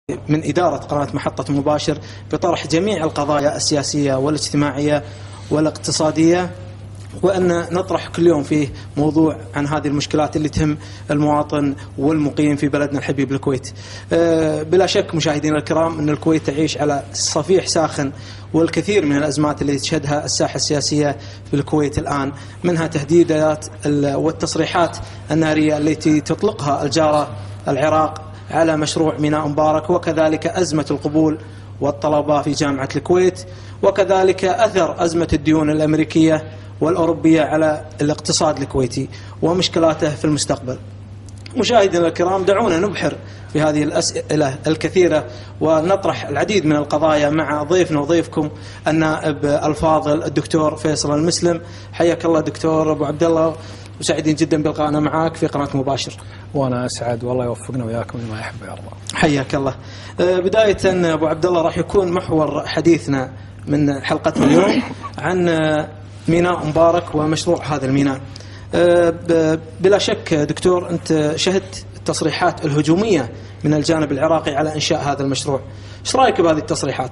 من إدارة قناة محطة مباشر بطرح جميع القضايا السياسية والاجتماعية والاقتصادية، وأن نطرح كل يوم فيه موضوع عن هذه المشكلات اللي تهم المواطن والمقيم في بلدنا الحبيب الكويت. بلا شك مشاهدينا الكرام أن الكويت تعيش على صفيح ساخن، والكثير من الأزمات التي تشهدها الساحة السياسية في الكويت الآن، منها تهديدات والتصريحات النارية التي تطلقها الجارة العراق على مشروع ميناء مبارك، وكذلك أزمة القبول والطلبة في جامعة الكويت، وكذلك أثر أزمة الديون الأمريكية والأوروبية على الاقتصاد الكويتي ومشكلاته في المستقبل. مشاهدينا الكرام، دعونا نبحر في هذه الأسئلة الكثيرة ونطرح العديد من القضايا مع ضيفنا وضيفكم النائب الفاضل الدكتور فيصل المسلم. حياك الله دكتور أبو عبد الله، وسعيدين جدا بلقائنا معك في قناة مباشر. وانا اسعد، والله يوفقنا وياكم لما يحب ويرضى. حياك الله. بداية ابو عبد الله، راح يكون محور حديثنا من حلقتنا اليوم عن ميناء مبارك ومشروع هذا الميناء. بلا شك دكتور، انت شهدت التصريحات الهجومية من الجانب العراقي على انشاء هذا المشروع، ايش رايك بهذه التصريحات؟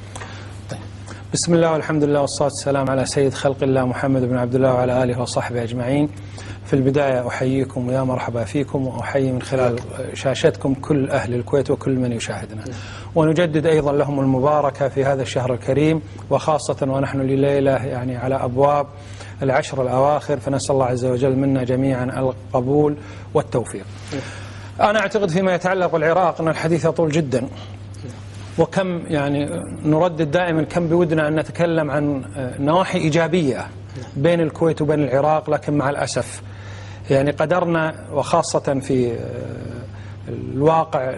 بسم الله والحمد لله والصلاة والسلام على سيد خلق الله محمد بن عبد الله وعلى آله وصحبه أجمعين. في البداية أحييكم ويا مرحبا فيكم، وأحيي من خلال شاشتكم كل أهل الكويت وكل من يشاهدنا، ونجدد أيضا لهم المباركة في هذا الشهر الكريم، وخاصة ونحن لليلة يعني على أبواب العشر الأواخر، فنسأل الله عز وجل منا جميعا القبول والتوفيق. أنا أعتقد فيما يتعلق بالعراق أن الحديث يطول جدا، وكم يعني نردد دائما كم بودنا أن نتكلم عن نواحي إيجابية بين الكويت وبين العراق، لكن مع الأسف يعني قدرنا، وخاصة في الواقع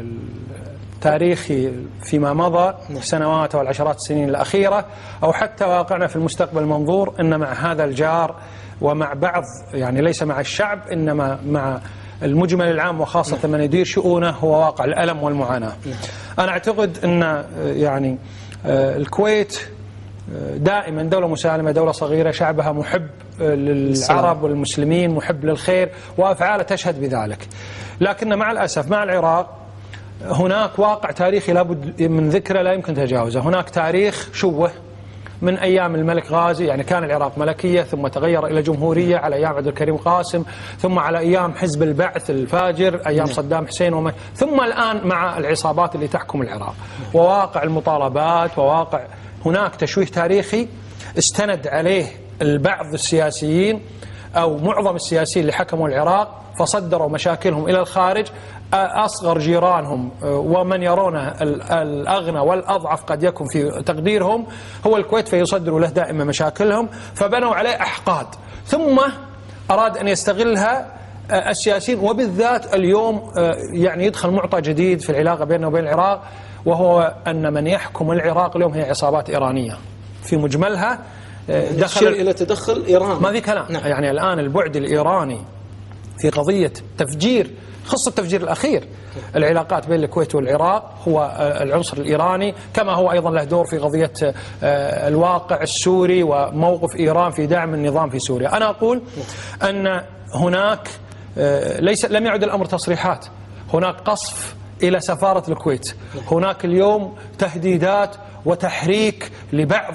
التاريخي فيما مضى سنوات والعشرات السنين الأخيرة، أو حتى واقعنا في المستقبل المنظور، أن مع هذا الجار ومع بعض يعني ليس مع الشعب إنما مع المجمل العام، وخاصة من يدير شؤونه، هو واقع الألم والمعاناة. أنا أعتقد أن يعني الكويت دائما دولة مسالمة، دولة صغيرة، شعبها محب للعرب والمسلمين، محب للخير، وأفعاله تشهد بذلك. لكن مع الأسف مع العراق هناك واقع تاريخي لابد من ذكره، لا يمكن تجاوزه. هناك تاريخ شوه من أيام الملك غازي، يعني كان العراق ملكية ثم تغير إلى جمهورية على أيام عبد الكريم قاسم، ثم على أيام حزب البعث الفاجر أيام صدام حسين، ثم الآن مع العصابات اللي تحكم العراق، وواقع المطالبات، وواقع هناك تشويه تاريخي استند عليه البعض السياسيين أو معظم السياسيين اللي حكموا العراق، فصدروا مشاكلهم إلى الخارج. أصغر جيرانهم ومن يرونه الأغنى والأضعف قد يكون في تقديرهم هو الكويت، فيصدروا له دائما مشاكلهم، فبنوا عليه أحقاد، ثم أراد أن يستغلها السياسيين. وبالذات اليوم يعني يدخل معطى جديد في العلاقة بيننا وبين العراق، وهو أن من يحكم العراق اليوم هي عصابات إيرانية في مجملها. دخل إلى تدخل إيران، ما في كلام. يعني الآن البعد الإيراني في قضية تفجير، خص التفجير الأخير العلاقات بين الكويت والعراق، هو العنصر الإيراني، كما هو أيضا له دور في قضية الواقع السوري وموقف إيران في دعم النظام في سوريا. أنا أقول أن هناك لم يعد الأمر تصريحات، هناك قصف إلى سفارة الكويت، هناك اليوم تهديدات وتحريك لبعض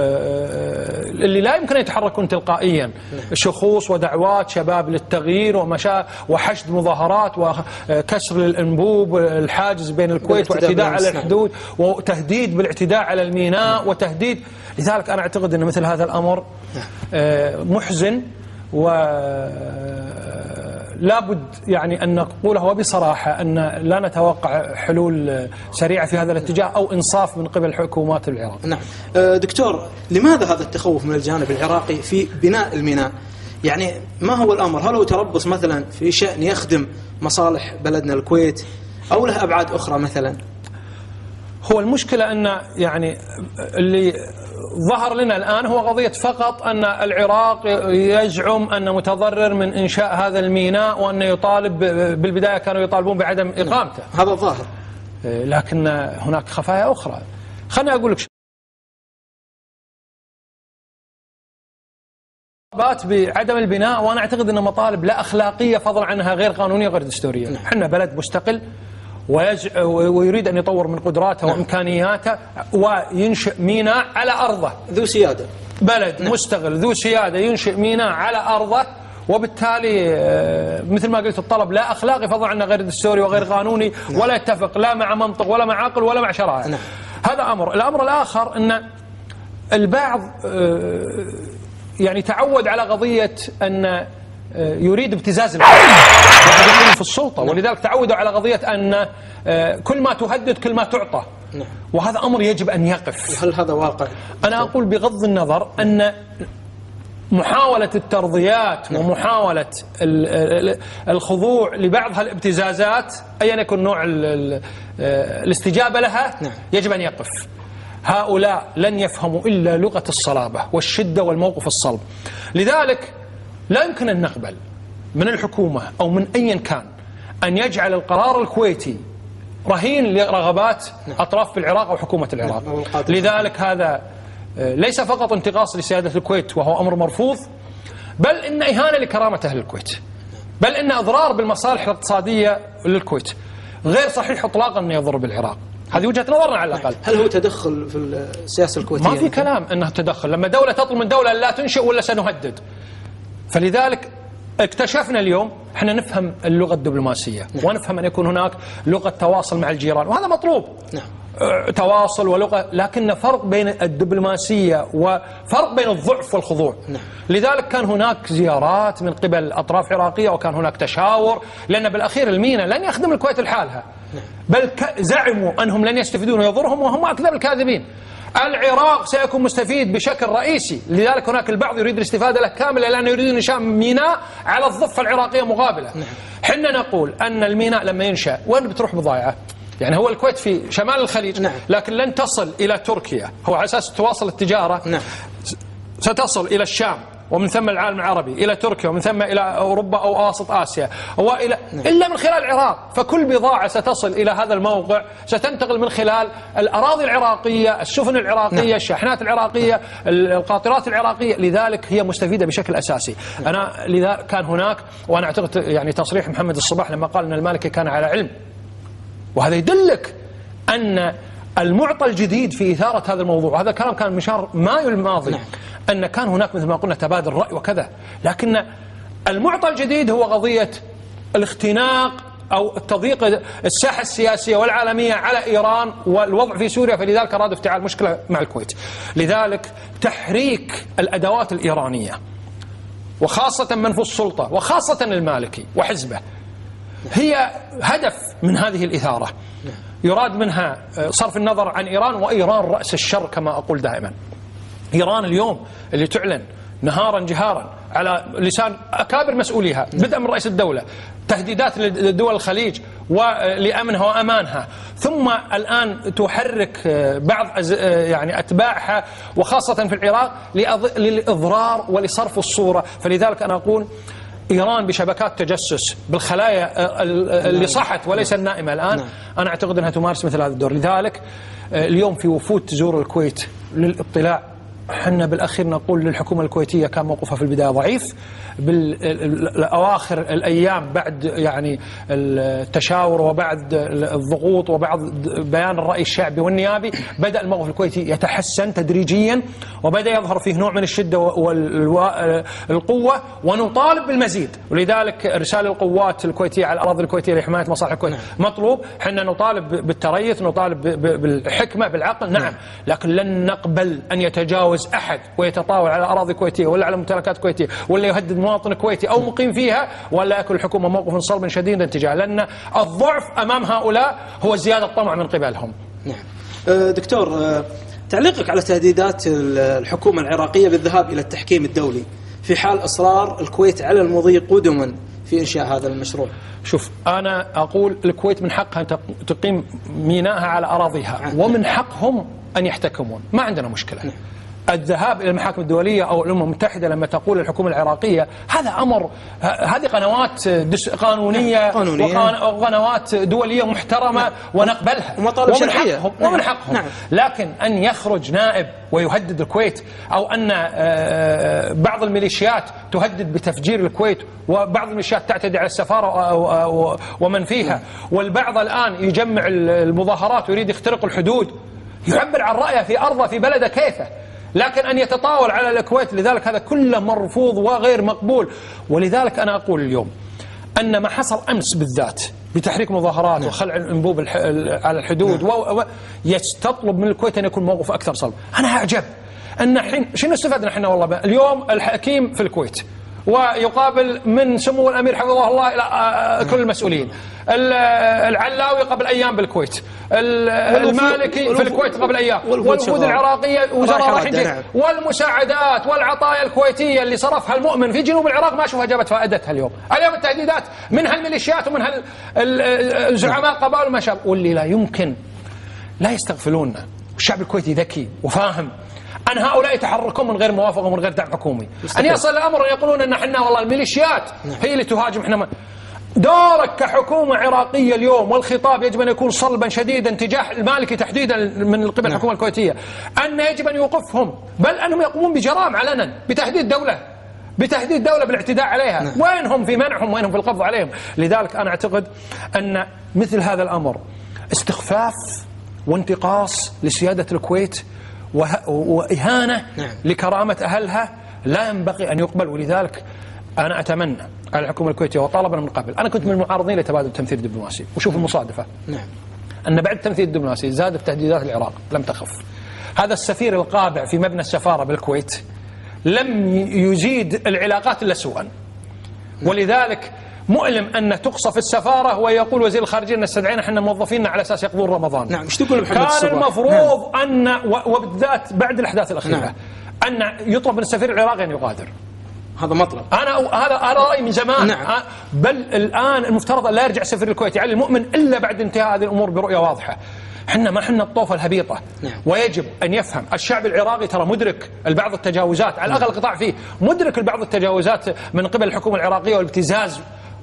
اللي لا يمكن أن يتحركون تلقائيا، شخوص ودعوات شباب للتغيير وحشد مظاهرات وكسر الأنبوب الحاجز بين الكويت واعتداء على الحدود، وتهديد بالاعتداء على الميناء وتهديد. لذلك أنا أعتقد أن مثل هذا الأمر محزن، لابد يعني أن نقوله وبصراحة أن لا نتوقع حلول سريعة في هذا الاتجاه أو إنصاف من قبل حكومات العراق. نعم دكتور، لماذا هذا التخوف من الجانب العراقي في بناء الميناء؟ يعني ما هو الأمر؟ هل هو تربص مثلا في شأن يخدم مصالح بلدنا الكويت، أو له أبعاد أخرى مثلا؟ هو المشكلة أن يعني اللي ظهر لنا الآن هو قضية فقط أن العراق يزعم أن متضرر من إنشاء هذا الميناء، وأن يطالب، بالبداية كانوا يطالبون بعدم إقامته، هذا الظاهر، لكن هناك خفايا أخرى. خلني أقول لك بعدم البناء، وأنا أعتقد أن مطالب لا أخلاقية فضلا عنها غير قانونية وغير دستورية. احنا بلد مستقل ويريد أن يطور من قدراته وإمكانياته وينشئ ميناء على أرضه ذو سيادة، بلد مستقل ذو سيادة ينشئ ميناء على أرضه، وبالتالي مثل ما قلت الطلب لا أخلاقي فضلا عنه غير دستوري وغير قانوني ولا يتفق لا مع منطق ولا مع عقل ولا مع شرائع. هذا أمر. الأمر الآخر أن البعض يعني تعود على قضية أن يريد ابتزاز الحكم في السلطة، ولذلك تعودوا على قضية أن كل ما تهدد كل ما تعطى، وهذا أمر يجب أن يقف. هل هذا واقع؟ أنا أقول بغض النظر أن محاولة الترضيات ومحاولة الخضوع لبعض هالابتزازات أيا يكن نوع الاستجابة لها يجب أن يقف. هؤلاء لن يفهموا إلا لغة الصلابة والشدة والموقف الصلب. لذلك لا يمكن أن نقبل من الحكومة أو من أي كان أن يجعل القرار الكويتي رهين لرغبات أطراف في العراق أو حكومة العراق. لذلك هذا ليس فقط انتقاص لسيادة الكويت وهو أمر مرفوض، بل إن إهانة لكرامة أهل الكويت، بل إن إضرار بالمصالح الاقتصادية للكويت. غير صحيح إطلاقا أن يضر بالعراق. هذه وجهة نظرنا على الأقل. هل هو تدخل في السياسة الكويتية؟ ما في كلام أنه تدخل. لما دولة تطلب من دولة لا تنشئ ولا سنهدد. فلذلك اكتشفنا اليوم احنا نفهم اللغة الدبلوماسية ونفهم أن يكون هناك لغة تواصل مع الجيران، وهذا مطلوب. تواصل ولغة، لكن فرق بين الدبلوماسية وفرق بين الضعف والخضوع. لذلك كان هناك زيارات من قبل أطراف عراقية وكان هناك تشاور، لأن بالأخير الميناء لن يخدم الكويت لحالها، بل زعموا أنهم لن يستفيدون ويضرهم، وهم أكذب الكاذبين. العراق سيكون مستفيد بشكل رئيسي، لذلك هناك البعض يريد الاستفادة له كاملة لأنه يريد إنشاء ميناء على الضفة العراقية مقابلة. حنا نقول أن الميناء لما ينشأ وين بتروح بضائعة؟ يعني هو الكويت في شمال الخليج، لكن لن تصل إلى تركيا، هو على أساس تواصل التجارة ستصل إلى الشام ومن ثم العالم العربي، إلى تركيا ومن ثم إلى أوروبا أو أوسط آسيا وإلى إلا من خلال العراق. فكل بضاعة ستصل إلى هذا الموقع ستنتقل من خلال الأراضي العراقية، السفن العراقية، الشاحنات العراقية، القاطرات العراقية. لذلك هي مستفيدة بشكل أساسي. لذا كان هناك، وأنا أعتقد يعني تصريح محمد الصباح لما قال أن المالكي كان على علم، وهذا يدلك أن المعطى الجديد في إثارة هذا الموضوع، وهذا الكلام كان مشار مايو الماضي، أن كان هناك مثل ما قلنا تبادل رأي وكذا، لكن المعطى الجديد هو قضية الاختناق أو تضييق الساحة السياسية والعالمية على إيران والوضع في سوريا. فلذلك أرادوا افتعال مشكلة مع الكويت. لذلك تحريك الأدوات الإيرانية وخاصة من في السلطة وخاصة المالكي وحزبه هي هدف من هذه الإثارة، يراد منها صرف النظر عن إيران، وإيران رأس الشر كما أقول دائما. إيران اليوم اللي تعلن نهارا جهارا على لسان أكابر مسؤوليها بدءا من رئيس الدولة تهديدات لدول الخليج ولأمنها وأمانها، ثم الآن تحرك بعض يعني أتباعها وخاصة في العراق للإضرار ولصرف الصورة. فلذلك أنا أقول إيران بشبكات تجسس بالخلايا اللي صحت وليس النائمة الآن، أنا أعتقد أنها تمارس مثل هذا الدور. لذلك اليوم في وفود تزور الكويت للاطلاع، حنا بالأخير نقول للحكومة الكويتية كان موقفها في البداية ضعيف، بالأواخر الأيام بعد يعني التشاور وبعد الضغوط وبعد بيان الرأي الشعبي والنيابي بدأ الموقف الكويتي يتحسن تدريجيا، وبدأ يظهر فيه نوع من الشدة والقوة، ونطالب بالمزيد. ولذلك إرسال القوات الكويتية على الأراضي الكويتية لحماية مصالح الكويت مطلوب. حنا نطالب بالتريث، نطالب بالحكمة بالعقل، نعم، لكن لن نقبل أن يتجاوز أحد ويتطاول على أراضي كويتية ولا على ممتلكات كويتية ولا يهدد مواطن كويتي أو مقيم فيها، ولا يأكل الحكومة موقف صلب شديد اتجاه، لأن الضعف أمام هؤلاء هو زيادة طمع من قبلهم. نعم. دكتور، تعليقك على تهديدات الحكومة العراقية بالذهاب إلى التحكيم الدولي في حال إصرار الكويت على المضي قدما في إنشاء هذا المشروع؟ شوف، أنا أقول الكويت من حقها أن تقيم ميناءها على أراضيها، ومن حقهم أن يحتكمون، ما عندنا مشكلة. الذهاب إلى المحاكم الدولية أو الأمم المتحدة لما تقول الحكومة العراقية هذا أمر، هذه قنوات قانونية وقنوات دولية محترمة ونقبلها ومطالب شرعية ومن حقهم. نعم. لكن أن يخرج نائب ويهدد الكويت، أو أن بعض الميليشيات تهدد بتفجير الكويت، وبعض الميليشيات تعتدي على السفارة ومن فيها، والبعض الآن يجمع المظاهرات ويريد يخترق الحدود، يعبر عن رأيه في أرضه في بلده كيفه، لكن أن يتطاول على الكويت، لذلك هذا كله مرفوض وغير مقبول. ولذلك أنا أقول اليوم أن ما حصل أمس بالذات بتحريك مظاهرات وخلع الأنبوب على الحدود يستطلب من الكويت أن يكون موقف أكثر صلب. أنا أعجب أن حين شنو استفدنا احنا والله اليوم الحكيم في الكويت ويقابل من سمو الأمير حفظه الله إلى كل المسؤولين، العلاوي قبل أيام بالكويت، المالكي في الكويت قبل أيام، والوفود العراقية وزراء رايحين، والمساعدات والعطايا الكويتية اللي صرفها المؤمن في جنوب العراق ما أشوفها جابت فائدتها اليوم التهديدات من هالميليشيات ومن الزعماء قبائل وما شابه، واللي لا يمكن لا يستغفلوننا. الشعب الكويتي ذكي وفاهم أن هؤلاء يتحركون من غير موافقة ومن غير دعم حكومي، أن يصل الأمر يقولون أن احنا والله الميليشيات هي اللي تهاجم احنا دورك كحكومة عراقية اليوم، والخطاب يجب أن يكون صلبا شديدا تجاه المالكي تحديدا من قبل الحكومة الكويتية، أن يجب أن يوقفهم، بل أنهم يقومون بجرائم علنا بتهديد دولة بالاعتداء عليها. وينهم في منعهم، وينهم في القبض عليهم. لذلك أنا أعتقد أن مثل هذا الأمر استخفاف وانتقاص لسيادة الكويت وإهانة لكرامة أهلها لا ينبغي أن يقبل. ولذلك أنا أتمنى على الحكومة الكويتية وطالبا من قبل، أنا كنت من المعارضين لتبادل التمثيل الدبلوماسي، وشوف المصادفة أن بعد التمثيل الدبلوماسي زادت تهديدات العراق لم تخف. هذا السفير القابع في مبنى السفارة بالكويت لم يزيد العلاقات إلا سوءا. ولذلك مؤلم أن تقصف السفارة ويقول وزير الخارجية أن استدعينا احنا موظفيننا على أساس يقضون رمضان. نعم. ايش تقول محمد كان الصباح؟ المفروض أن وبالذات بعد الأحداث الأخيرة أن يطلب من السفير العراقي أن يغادر. هذا مطلب. هذا رأي من زمان. بل الآن المفترض أن لا يرجع السفير الكويتي على المؤمن إلا بعد انتهاء هذه الأمور برؤية واضحة. احنا ما حنا الطوفة الهبيطة. ويجب أن يفهم الشعب العراقي ترى مدرك البعض التجاوزات على الأقل القطاع فيه مدرك البعض التجاوزات من قبل الحكومة العراقية والابتزاز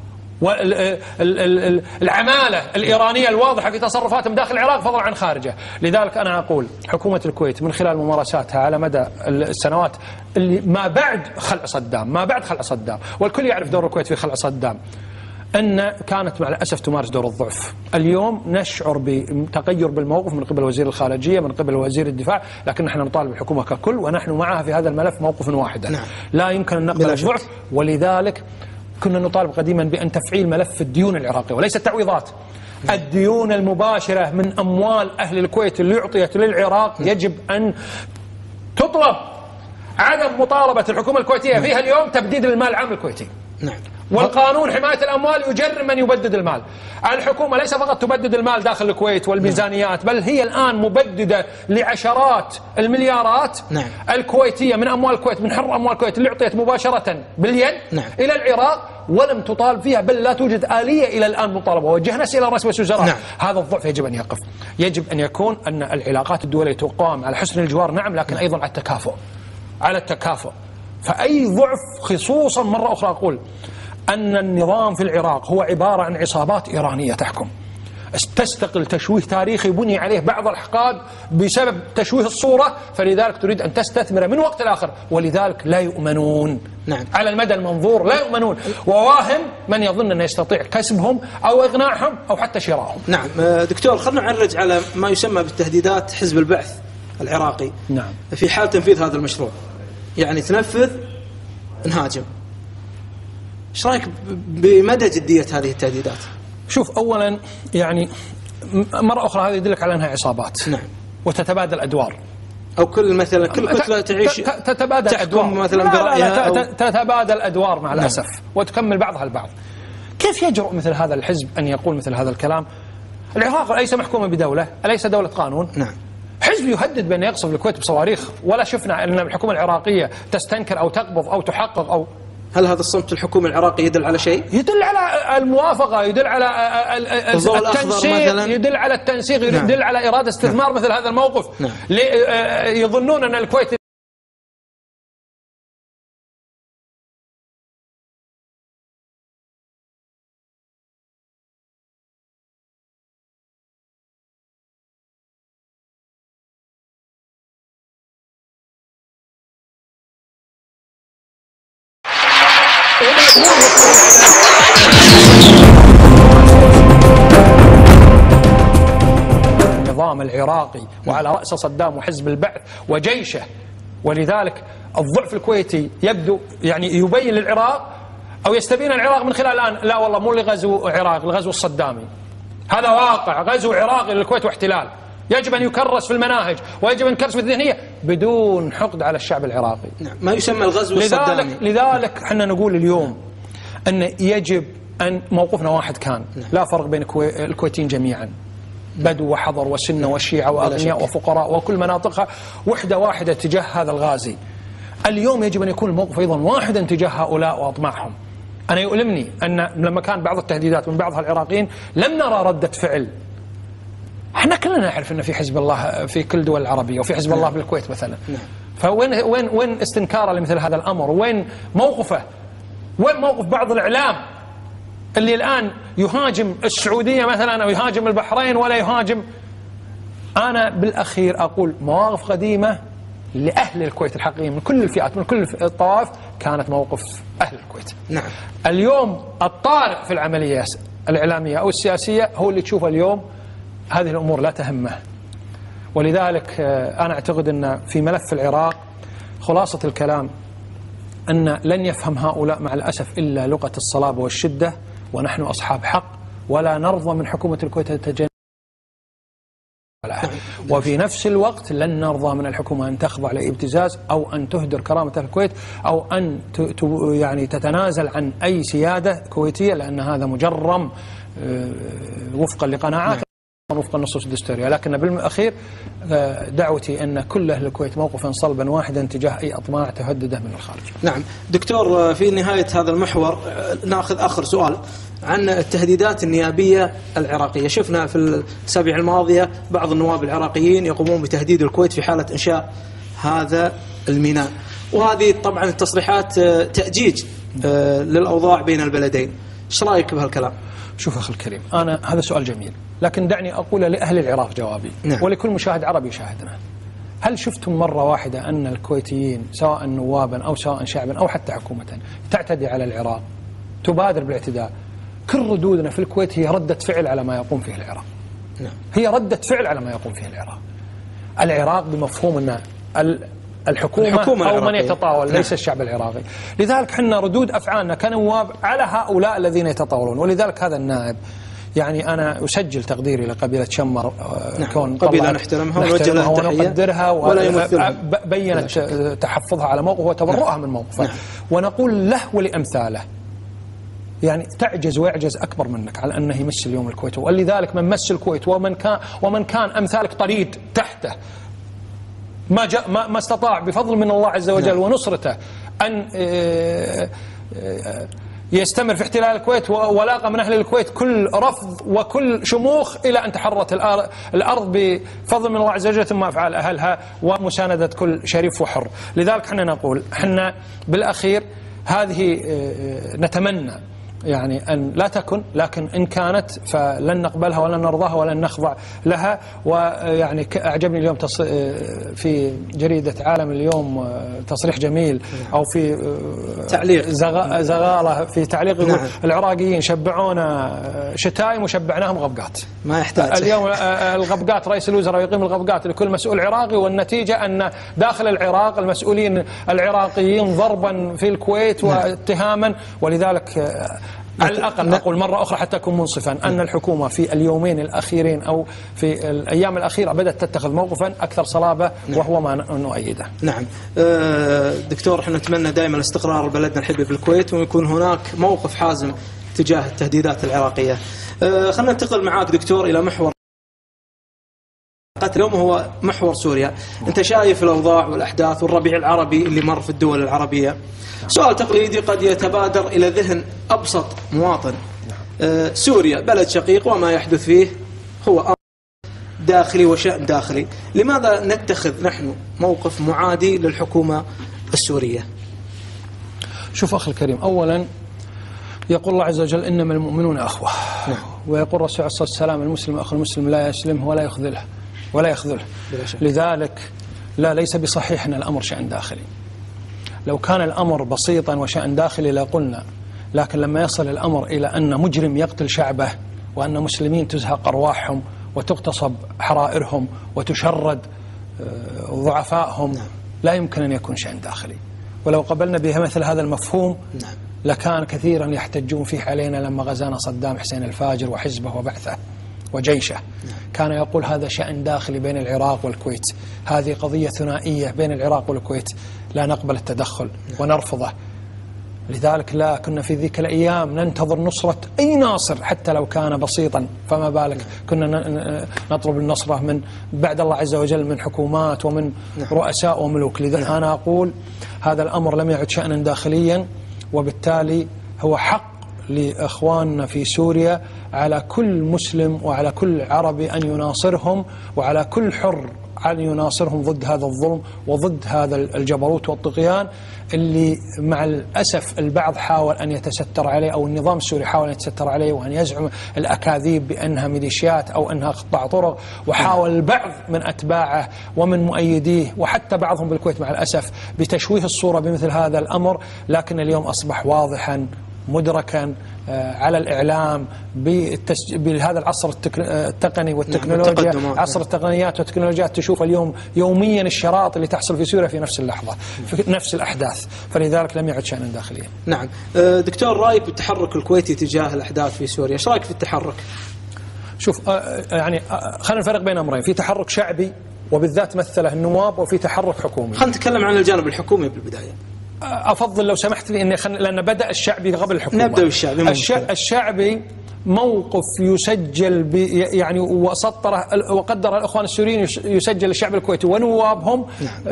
والعمالة الإيرانية الواضحة في تصرفاتهم داخل العراق فضلا عن خارجه. لذلك أنا أقول حكومة الكويت من خلال ممارساتها على مدى السنوات اللي ما بعد خلع صدام، والكل يعرف دور الكويت في خلع صدام، أن كانت مع الأسف تمارس دور الضعف. اليوم نشعر بتغير بالموقف من قبل وزير الخارجية، من قبل وزير الدفاع، لكن نحن نطالب الحكومة ككل ونحن معها في هذا الملف موقف واحدا. لا يمكن أن نقبل الضعف. ولذلك كنا نطالب قديما بأن تفعيل ملف الديون العراقية وليس التعويضات. الديون المباشرة من أموال أهل الكويت اللي أعطيت للعراق يجب أن تطلب. عدم مطالبة الحكومة الكويتية فيها اليوم تبديد المال العام الكويتي. والقانون حماية الأموال يجرم من يبدد المال. الحكومة ليس فقط تبدد المال داخل الكويت والميزانيات، بل هي الآن مبددة لعشرات المليارات الكويتية من أموال الكويت، من حر أموال الكويت اللي أعطيت مباشرة باليد إلى العراق ولم تطالب فيها، بل لا توجد آلية إلى الآن مطالبة. ووجهنا إلى رئيس الوزراء. هذا الضعف يجب أن يقف. يجب أن يكون أن العلاقات الدولية تقام على حسن الجوار لكن أيضا على التكافؤ. فأي ضعف، خصوصا مرة أخرى أقول أن النظام في العراق هو عبارة عن عصابات إيرانية تحكم، تستقل تشويه تاريخي بني عليه بعض الأحقاد بسبب تشويه الصورة، فلذلك تريد أن تستثمر من وقت لآخر، ولذلك لا يؤمنون. على المدى المنظور لا يؤمنون، وواهم من يظن أنه يستطيع كسبهم أو إغناعهم أو حتى شرائهم. دكتور، خلنا نعرج على ما يسمى بالتهديدات حزب البعث العراقي. في حال تنفيذ هذا المشروع، يعني تنفذ نهاجم. ايش رايك بمدى جدية هذه التهديدات؟ شوف، اولا يعني مرة اخرى هذا يدلك على انها عصابات وتتبادل ادوار، او كل كتلة تعيش تتبادل ادوار مثلا برأيها تتبادل ادوار مع الاسف وتكمل بعضها البعض. كيف يجرؤ مثل هذا الحزب ان يقول مثل هذا الكلام؟ العراق ليس محكومة بدولة، أليس دولة قانون؟ حزب يهدد بأن يقصف الكويت بصواريخ، ولا شفنا أن الحكومة العراقية تستنكر أو تقبض أو تحقق أو. هل هذا الصمت الحكومي العراقي يدل على شيء؟ يدل على الموافقة، يدل على التنسيق، يدل على التنسيق، يدل على إرادة استثمار مثل هذا الموقف. يظنون أن الكويت النظام العراقي وعلى رأس صدام وحزب البعث وجيشه، ولذلك الضعف الكويتي يبدو يعني يبين للعراق أو يستبين العراق من خلال الآن لا والله مو لغزو العراق، الغزو الصدامي. هذا واقع، غزو عراقي للكويت واحتلال يجب أن يكرس في المناهج ويجب أن يكرس في الذهنية بدون حقد على الشعب العراقي. نعم، ما يسمى الغزو الصدامي. لذلك احنا نقول اليوم أن يجب أن موقفنا واحد كان، لا فرق بين الكويتيين جميعا، بدو وحضر وسنة وشيعة وأغنياء وفقراء وكل مناطقها وحدة واحدة تجاه هذا الغازي. اليوم يجب أن يكون الموقف أيضا واحدا تجاه هؤلاء وأطماعهم. أنا يؤلمني أن لما كان بعض التهديدات من بعض العراقيين لم نرى ردة فعل. احنا كلنا نعرف أن في حزب الله في كل دول العربية وفي حزب الله بالكويت مثلا. فوين وين استنكاره لمثل هذا الأمر؟ وين موقفه؟ وين موقف بعض الإعلام اللي الآن يهاجم السعودية مثلا أو يهاجم البحرين ولا يهاجم؟ أنا بالأخير أقول مواقف قديمة لأهل الكويت الحقيقيين من كل الفئات من كل الطوائف كانت موقف أهل الكويت. نعم. اليوم الطارئ في العملية الإعلامية أو السياسية هو اللي تشوفه اليوم هذه الأمور لا تهمه. ولذلك أنا أعتقد أن في ملف العراق خلاصة الكلام أن لن يفهم هؤلاء مع الأسف إلا لغة الصلابة والشدة، ونحن أصحاب حق ولا نرضى من حكومة الكويت تتجنب. وفي نفس الوقت لن نرضى من الحكومة أن تخضع لابتزاز أو أن تهدر كرامة الكويت أو أن يعني تتنازل عن أي سيادة كويتية، لأن هذا مجرم وفقا لقناعات وفق النصوص الدستورية. لكن بالأخير دعوتي أن كل أهل الكويت موقفا صلبا واحدا تجاه أي أطماع تهدده من الخارج. نعم دكتور، في نهاية هذا المحور نأخذ آخر سؤال عن التهديدات النيابية العراقية. شفنا في الأسابيع الماضية بعض النواب العراقيين يقومون بتهديد الكويت في حالة إنشاء هذا الميناء، وهذه طبعا التصريحات تأجيج للأوضاع بين البلدين. ايش رايك بهالكلام؟ شوف أخي الكريم، أنا هذا سؤال جميل، لكن دعني أقول لأهل العراق جوابي. نعم. ولكل مشاهد عربي يشاهدنا. هل شفتم مرة واحدة أن الكويتيين سواء نوابا أو سواء شعبا أو حتى حكومة تعتدي على العراق، تبادر بالاعتداء؟ كل ردودنا في الكويت هي ردة فعل على ما يقوم فيه العراق. نعم. هي ردة فعل على ما يقوم فيه العراق. العراق بمفهوم أن الحكومة أو من يتطاول. نعم. ليس الشعب العراقي. لذلك حنا ردود أفعالنا كنواب على هؤلاء الذين يتطاولون. ولذلك هذا النائب يعني أنا أسجل تقديري لقبيلة شمر. نعم. كون قبيلة نحترمها ونقدرها وبينت تحفظها على موقف وتبرؤها. نعم. من موقفها. نعم. ونقول له ولأمثاله يعني تعجز ويعجز أكبر منك على أنه يمس اليوم الكويت. ولذلك من مس الكويت ومن كان أمثالك طريد تحته ما استطاع بفضل من الله عز وجل. نعم. ونصرته أن يستمر في احتلال الكويت، ولاقى من أهل الكويت كل رفض وكل شموخ إلى أن تحررت الأرض بفضل من الله عز وجل، ثم أفعال أهلها ومساندة كل شريف وحر. لذلك حنا نقول حنا بالأخير هذه نتمنى يعني أن لا تكن، لكن إن كانت فلن نقبلها ولن نرضاها ولن نخضع لها. ويعني أعجبني اليوم في جريدة عالم اليوم تصريح جميل أو في تعليق زغالة في تعليق. نعم. العراقيين شبعونا شتايم وشبعناهم غبقات. ما يحتاج اليوم الغبقات رئيس الوزراء يقيم الغبقات لكل مسؤول عراقي، والنتيجة أن داخل العراق المسؤولين العراقيين ضربا في الكويت. نعم. واتهاما. ولذلك على الأقل أقول مرة أخرى حتى أكون منصفا أن الحكومة في اليومين الأخيرين أو في الأيام الأخيرة بدأت تتخذ موقفا أكثر صلابة. نعم. وهو ما نؤيده. نعم دكتور، احنا نتمنى دائما استقرار بلدنا الحبيب بالكويت ويكون هناك موقف حازم تجاه التهديدات العراقية. خلينا ننتقل معاك دكتور إلى محور اليوم، هو محور سوريا. أنت شايف الأوضاع والأحداث والربيع العربي اللي مر في الدول العربية. سؤال تقليدي قد يتبادر إلى ذهن أبسط مواطن. سوريا بلد شقيق وما يحدث فيه هو أمر داخلي وشأن داخلي. لماذا نتخذ نحن موقف معادي للحكومة السورية؟ شوف أخي الكريم، أولا يقول الله عز وجل إنما المؤمنون أخوة. نعم. ويقول الرسول عليه الصلاة والسلام المسلم أخو المسلم لا يسلمه ولا يخذله. لذلك ليس بصحيح أن الأمر شأن داخلي. لو كان الأمر بسيطا وشأن داخلي لقلنا، لكن لما يصل الأمر إلى أن مجرم يقتل شعبه، وأن مسلمين تزهق أرواحهم وتغتصب حرائرهم وتشرد ضعفائهم، لا يمكن أن يكون شأن داخلي. ولو قبلنا بها مثل هذا المفهوم لكان كثيرا يحتجون فيه علينا لما غزانا صدام حسين الفاجر وحزبه وبعثه وجيشه. كان يقول هذا شأن داخلي بين العراق والكويت، هذه قضية ثنائية بين العراق والكويت، لا نقبل التدخل ونرفضه. لذلك لا كنا في ذيك الأيام ننتظر نصرة أي ناصر حتى لو كان بسيطا، فما بالك كنا نطلب النصرة من بعد الله عز وجل من حكومات ومن رؤساء وملوك. لذا أنا أقول هذا الأمر لم يعد شأنا داخليا، وبالتالي هو حق لإخواننا في سوريا على كل مسلم وعلى كل عربي أن يناصرهم، وعلى كل حر أن يناصرهم ضد هذا الظلم وضد هذا الجبروت والطغيان اللي مع الأسف البعض حاول أن يتستر عليه، أو النظام السوري حاول أن يتستر عليه وأن يزعم الأكاذيب بأنها ميليشيات أو أنها قطاع طرق، وحاول البعض من أتباعه ومن مؤيديه وحتى بعضهم بالكويت مع الأسف بتشويه الصورة بمثل هذا الأمر. لكن اليوم أصبح واضحا مدركا على الإعلام بهذا العصر التقني والتكنولوجيا، عصر التقنيات والتكنولوجيات، تشوف اليوم يوميا الشراط اللي تحصل في سوريا في نفس اللحظة في نفس الأحداث، فلذلك لم يعد شأنا داخليا. نعم. دكتور، رأيك بالتحرك الكويتي تجاه الأحداث في سوريا، ايش رأيك في التحرك؟ شوف، يعني خلينا نفرق بين أمرين، في تحرك شعبي وبالذات مثله النواب، وفي تحرك حكومي. خلينا نتكلم عن الجانب الحكومي بالبداية. أفضل لو سمحت لي لأن بدأ الشعبي قبل الحكومة. نبدأ بالشعبي. الشعبي موقف يسجل يعني وسطره وقدر الإخوان السوريين يسجل الشعب الكويتي ونوابهم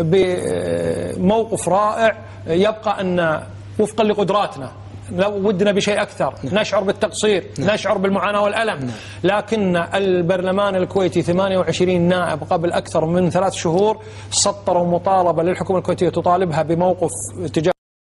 بموقف رائع، يبقى أن وفقا لقدراتنا لو ودنا بشيء أكثر نشعر بالتقصير، نشعر بالمعاناة والألم، لكن البرلمان الكويتي 28 نائب قبل أكثر من 3 شهور سطروا مطالبة للحكومة الكويتية تطالبها بموقف تجاه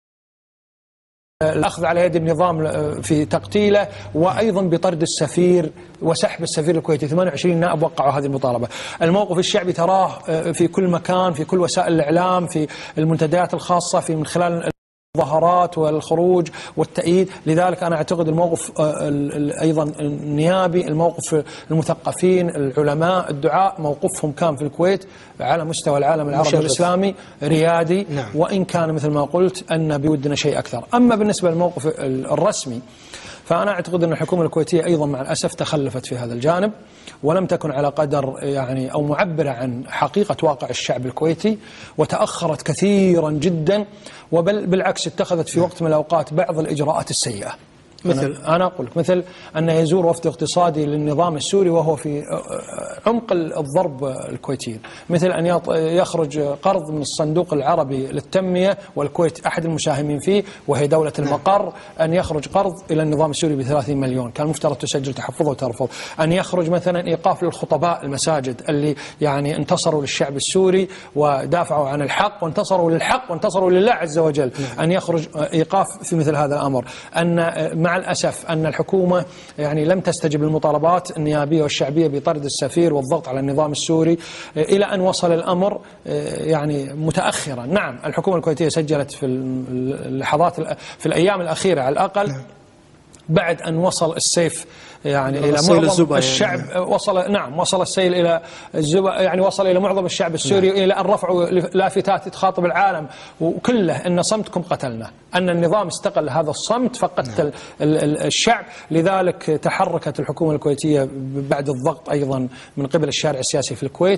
الأخذ على يد النظام في تقتيله، وأيضا بطرد السفير وسحب السفير الكويتي. 28 نائب وقعوا هذه المطالبة. الموقف الشعبي تراه في كل مكان، في كل وسائل الإعلام، في المنتديات الخاصة، في من خلال الظهرات والخروج والتأييد. لذلك أنا أعتقد الموقف أيضا النيابي، الموقف المثقفين، العلماء، الدعاء، موقفهم كان في الكويت على مستوى العالم العربي والإسلامي ريادي. نعم. وإن كان مثل ما قلت أن بودنا شيء أكثر. أما بالنسبة للموقف الرسمي، فأنا أعتقد أن الحكومة الكويتية أيضا مع الأسف تخلفت في هذا الجانب، ولم تكن على قدر يعني أو معبرة عن حقيقة واقع الشعب الكويتي، وتأخرت كثيرا جدا، وبل بالعكس اتخذت في وقت من الأوقات بعض الإجراءات السيئة. مثل أنا أقول لك، مثل أن يزور وفد اقتصادي للنظام السوري وهو في عمق الضرب الكويتيين، مثل أن يخرج قرض من الصندوق العربي للتنمية والكويت أحد المساهمين فيه وهي دولة المقر، أن يخرج قرض إلى النظام السوري ب30 مليون، كان مفترض تسجل تحفظه وترفض. أن يخرج مثلا إيقاف للخطباء المساجد اللي يعني انتصروا للشعب السوري ودافعوا عن الحق وانتصروا للحق وانتصروا لله عز وجل، أن يخرج إيقاف في مثل هذا الأمر. أن مع الأسف أن الحكومة يعني لم تستجب للمطالبات النيابية والشعبية بطرد السفير والضغط على النظام السوري، إلى أن وصل الأمر يعني متأخرا. نعم، الحكومة الكويتية سجلت في اللحظات في الأيام الأخيرة على الأقل بعد أن وصل السيف يعني إلى معظم الشعب، يعني وصل السيل إلى الزبا، يعني وصل إلى معظم الشعب السوري. نعم. إلى أن رفعوا لافتات تخاطب العالم وكله أن صمتكم قتلنا، أن النظام استقل هذا الصمت فقتل الشعب. لذلك تحركت الحكومة الكويتية بعد الضغط أيضا من قبل الشارع السياسي في الكويت،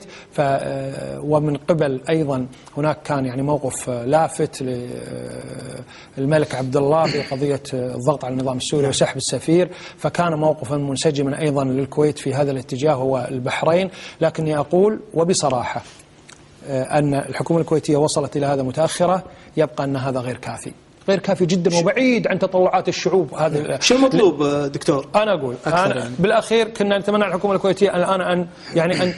ومن قبل أيضا هناك كان يعني موقف لافت للملك عبد الله بقضية الضغط على النظام السوري وسحب السفير، فكان موقفا منسجما أيضا للكويت في هذا الاتجاه هو البحرين. لكني أقول وبصراحة أن الحكومة الكويتية وصلت إلى هذا متأخرة، يبقى أن هذا غير كافي، غير كافي جدا وبعيد عن تطلعات الشعوب. هذا شو المطلوب دكتور؟ أنا أقول بالأخير كنا نتمنى الحكومة الكويتية الآن أن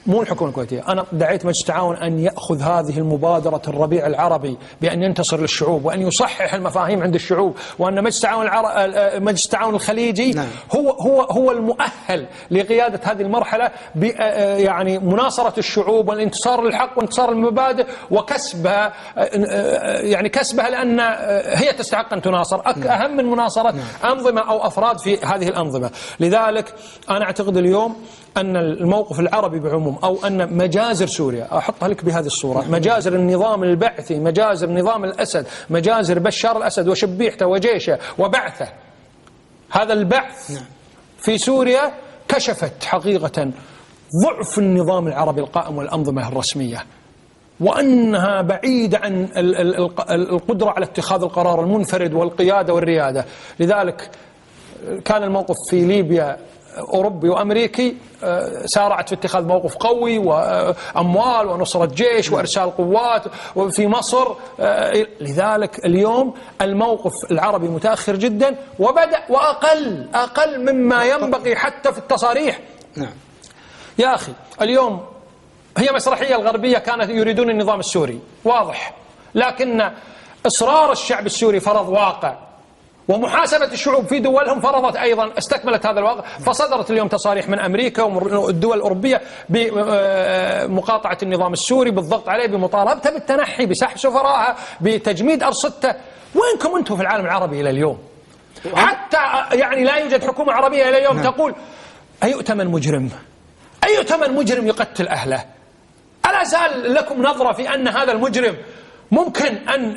مو الحكومة الكويتية، أنا دعيت مجلس التعاون أن يأخذ هذه المبادرة الربيع العربي بأن ينتصر للشعوب وأن يصحح المفاهيم عند الشعوب، وأن مجلس التعاون الخليجي هو المؤهل لقيادة هذه المرحلة، يعني مناصرة الشعوب والانتصار للحق وانتصار المبادئ وكسبها، يعني كسبها لأن هي تستحق أن تناصر أهم من مناصرة أنظمة أو أفراد في هذه الأنظمة. لذلك أنا أعتقد اليوم أن الموقف العربي بعموم، أو أن مجازر سوريا، أحطها لك بهذه الصورة، مجازر النظام البعثي، مجازر نظام الأسد، مجازر بشار الأسد وشبيحته وجيشه وبعثه، هذا البعث في سوريا كشفت حقيقة ضعف النظام العربي القائم والأنظمة الرسمية، وأنها بعيدة عن القدرة على اتخاذ القرار المنفرد والقيادة والريادة. لذلك كان الموقف في ليبيا أوروبي وأمريكي، سارعت في اتخاذ موقف قوي وأموال ونصرة جيش وإرسال قوات وفي مصر. لذلك اليوم الموقف العربي متأخر جدا، وبدأ وأقل مما ينبغي حتى في التصاريح. نعم يا أخي اليوم هي مسرحية الغربية، كانوا يريدون النظام السوري واضح، لكن إصرار الشعب السوري فرض واقع، ومحاسبة الشعوب في دولهم فرضت أيضا استكملت هذا الواقع. فصدرت اليوم تصاريح من أمريكا والدول الأوروبية بمقاطعة النظام السوري، بالضغط عليه، بمطالبته بالتنحي، بسحب سفراءه، بتجميد أرصدته. وينكم أنتم في العالم العربي إلى اليوم؟ حتى يعني لا يوجد حكومة عربية إلى اليوم تقول أيؤتمن مجرم يقتل أهله. ألا زال لكم نظرة في أن هذا المجرم ممكن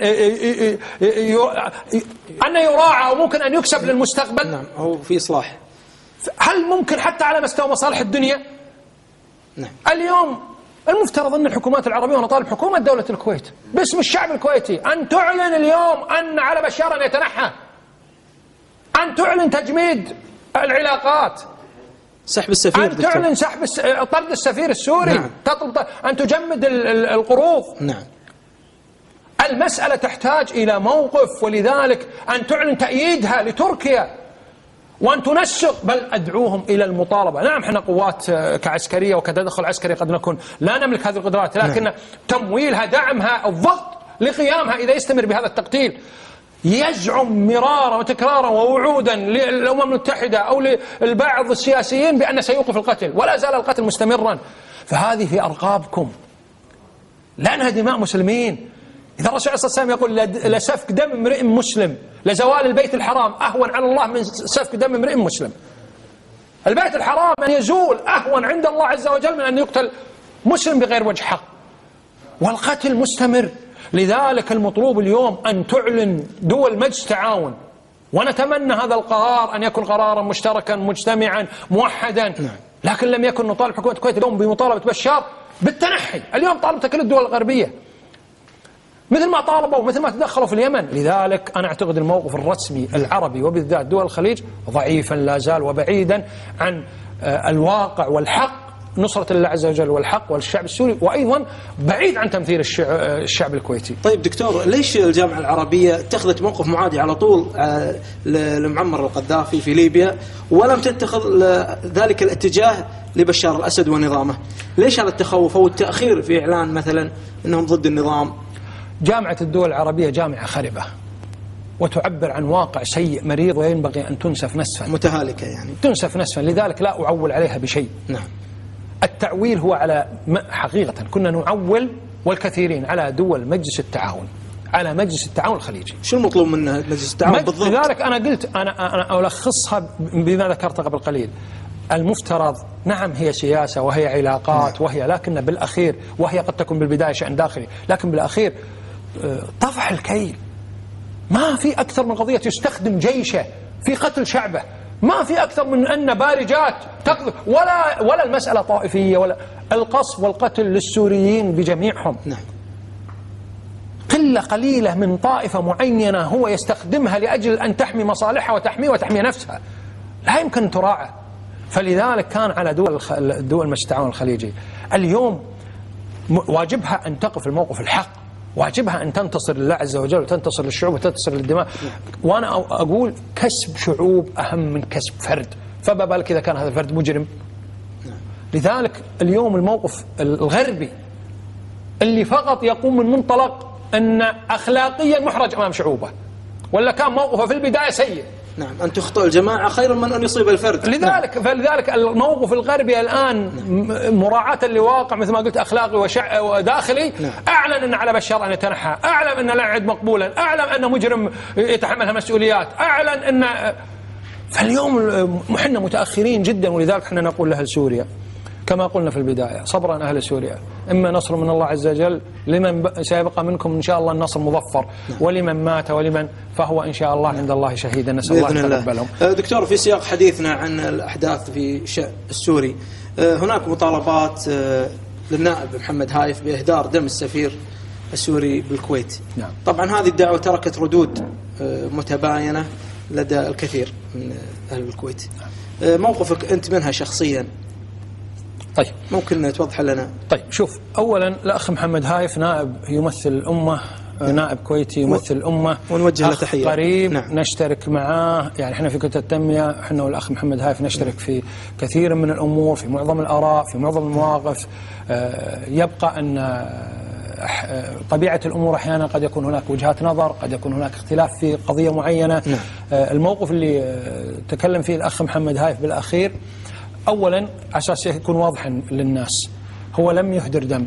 أن يراعى أو ممكن أن يكسب للمستقبل؟ نعم، أو في إصلاح. هل ممكن حتى على مستوى مصالح الدنيا؟ نعم. اليوم المفترض أن الحكومات العربية، ونطالب حكومة دولة الكويت باسم الشعب الكويتي أن تعلن اليوم أن على بشار أن يتنحى، أن تعلن تجميد العلاقات، سحب السفير، أن تعلن طرد السفير السوري. نعم. تطلب أن تجمد القروض. نعم. المسألة تحتاج إلى موقف، ولذلك أن تعلن تأييدها لتركيا وأن تنسق، بل أدعوهم إلى المطالبة. نعم احنا قوات كعسكرية وكتدخل عسكري قد نكون لا نملك هذه القدرات، لكن تمويلها، دعمها، الضغط لقيامها إذا يستمر بهذا التقتيل. يزعم مرارا وتكرارا ووعودا للأمم المتحدة أو للبعض السياسيين بأن سيوقف القتل، ولا زال القتل مستمرا. فهذه في أرقابكم، لأنها دماء مسلمين. إذا الرسول صلى الله عليه وسلم يقول لسفك دم امرئ مسلم، لزوال البيت الحرام أهون على الله من سفك دم امرئ مسلم. البيت الحرام أن يزول أهون عند الله عز وجل من أن يقتل مسلم بغير وجه حق، والقتل مستمر. لذلك المطلوب اليوم أن تعلن دول مجلس تعاون، ونتمنى هذا القرار أن يكون قرارا مشتركا مجتمعا موحدا. لكن لم يكن. نطالب حكومة الكويت اليوم بمطالبة بشار بالتنحي. اليوم طالبت كل الدول الغربية مثل ما طالبوا ومثل ما تدخلوا في اليمن. لذلك أنا أعتقد الموقف الرسمي العربي وبالذات دول الخليج ضعيفا لا زال، وبعيدا عن الواقع والحق، نصرة الله عز وجل والحق والشعب السوري، وأيضا بعيد عن تمثيل الشعب الكويتي. طيب دكتور، ليش الجامعة العربية اتخذت موقف معادي على طول لمعمر القذافي في ليبيا، ولم تتخذ ذلك الاتجاه لبشار الأسد ونظامه؟ ليش هذا التخوف أو التأخير في إعلان مثلا أنهم ضد النظام؟ جامعة الدول العربية جامعة خربة، وتعبر عن واقع سيء مريض، وينبغي أن تنسف نسفا، متهالكة يعني، تنسف نسفا. لذلك لا أعول عليها بشيء. نعم. التعويل هو على حقيقة كنا نعول والكثيرين على دول مجلس التعاون، على مجلس التعاون الخليجي. شو المطلوب منه مجلس التعاون بالضبط؟ لذلك أنا قلت، أنا ألخصها بما ذكرت قبل قليل. المفترض نعم هي سياسة وهي علاقات وهي، لكن بالأخير، وهي قد تكون بالبداية شأن داخلي، لكن بالأخير طفح الكيل. ما في أكثر من قضية يستخدم جيشه في قتل شعبه، ما في أكثر من أن بارجات تقذف، ولا المسألة طائفية، ولا القصف والقتل للسوريين بجميعهم. نعم. قلة قليلة من طائفة معينة هو يستخدمها لأجل أن تحمي مصالحها وتحمي نفسها، لا يمكن تراعى. فلذلك كان على دول مجلس التعاون الخليجي اليوم واجبها أن تقف الموقف الحق، واجبها أن تنتصر لله عز وجل وتنتصر للشعوب وتنتصر للدماء. وأنا أقول كسب شعوب أهم من كسب فرد، فما بالك إذا كان هذا الفرد مجرم. لذلك اليوم الموقف الغربي اللي فقط يقوم من منطلق أن أخلاقيا محرج أمام شعوبه، ولا كان موقفه في البداية سيء. نعم، أن تخطئ الجماعة خير من أن يصيب الفرد. فلذلك الموقف الغربي الآن مراعاة لواقع مثل ما قلت أخلاقي وداخلي. أعلن أن على بشار أن يتنحى، أعلن أن لا يعد مقبولا، أعلن أن مجرم يتحمل المسؤوليات، أعلن أن فاليوم احنا متأخرين جدا. ولذلك احنا نقول لأهل سوريا كما قلنا في البداية: صبرا أهل سوريا، إما نصر من الله عز وجل، لمن سيبقى منكم إن شاء الله النصر مظفر، ولمن مات ولمن فهو إن شاء الله عند الله شهيدا، نسأل الله أن يتقبلهم. دكتور، في سياق حديثنا عن الأحداث في الشأن السوري، هناك مطالبات للنائب محمد هايف بإهدار دم السفير السوري بالكويت. نعم. طبعا هذه الدعوة تركت ردود متباينة لدى الكثير من أهل الكويت. موقفك أنت منها شخصيا؟ طيب، ممكن توضح لنا؟ طيب، شوف، أولا الأخ محمد هايف نائب يمثل الأمة، نائب كويتي يمثل الأمة، ونوجه له تحية. قريب. نعم. نشترك معاه، يعني احنا في كتلة التنمية، احنا والأخ محمد هايف نشترك في كثير من الأمور، في معظم الآراء، في معظم المواقف. يبقى أن طبيعة الأمور أحيانا قد يكون هناك وجهات نظر، قد يكون هناك اختلاف في قضية معينة. الموقف اللي تكلم فيه الأخ محمد هايف بالأخير، أولا أساس يكون واضحا للناس، هو لم يهدر دم،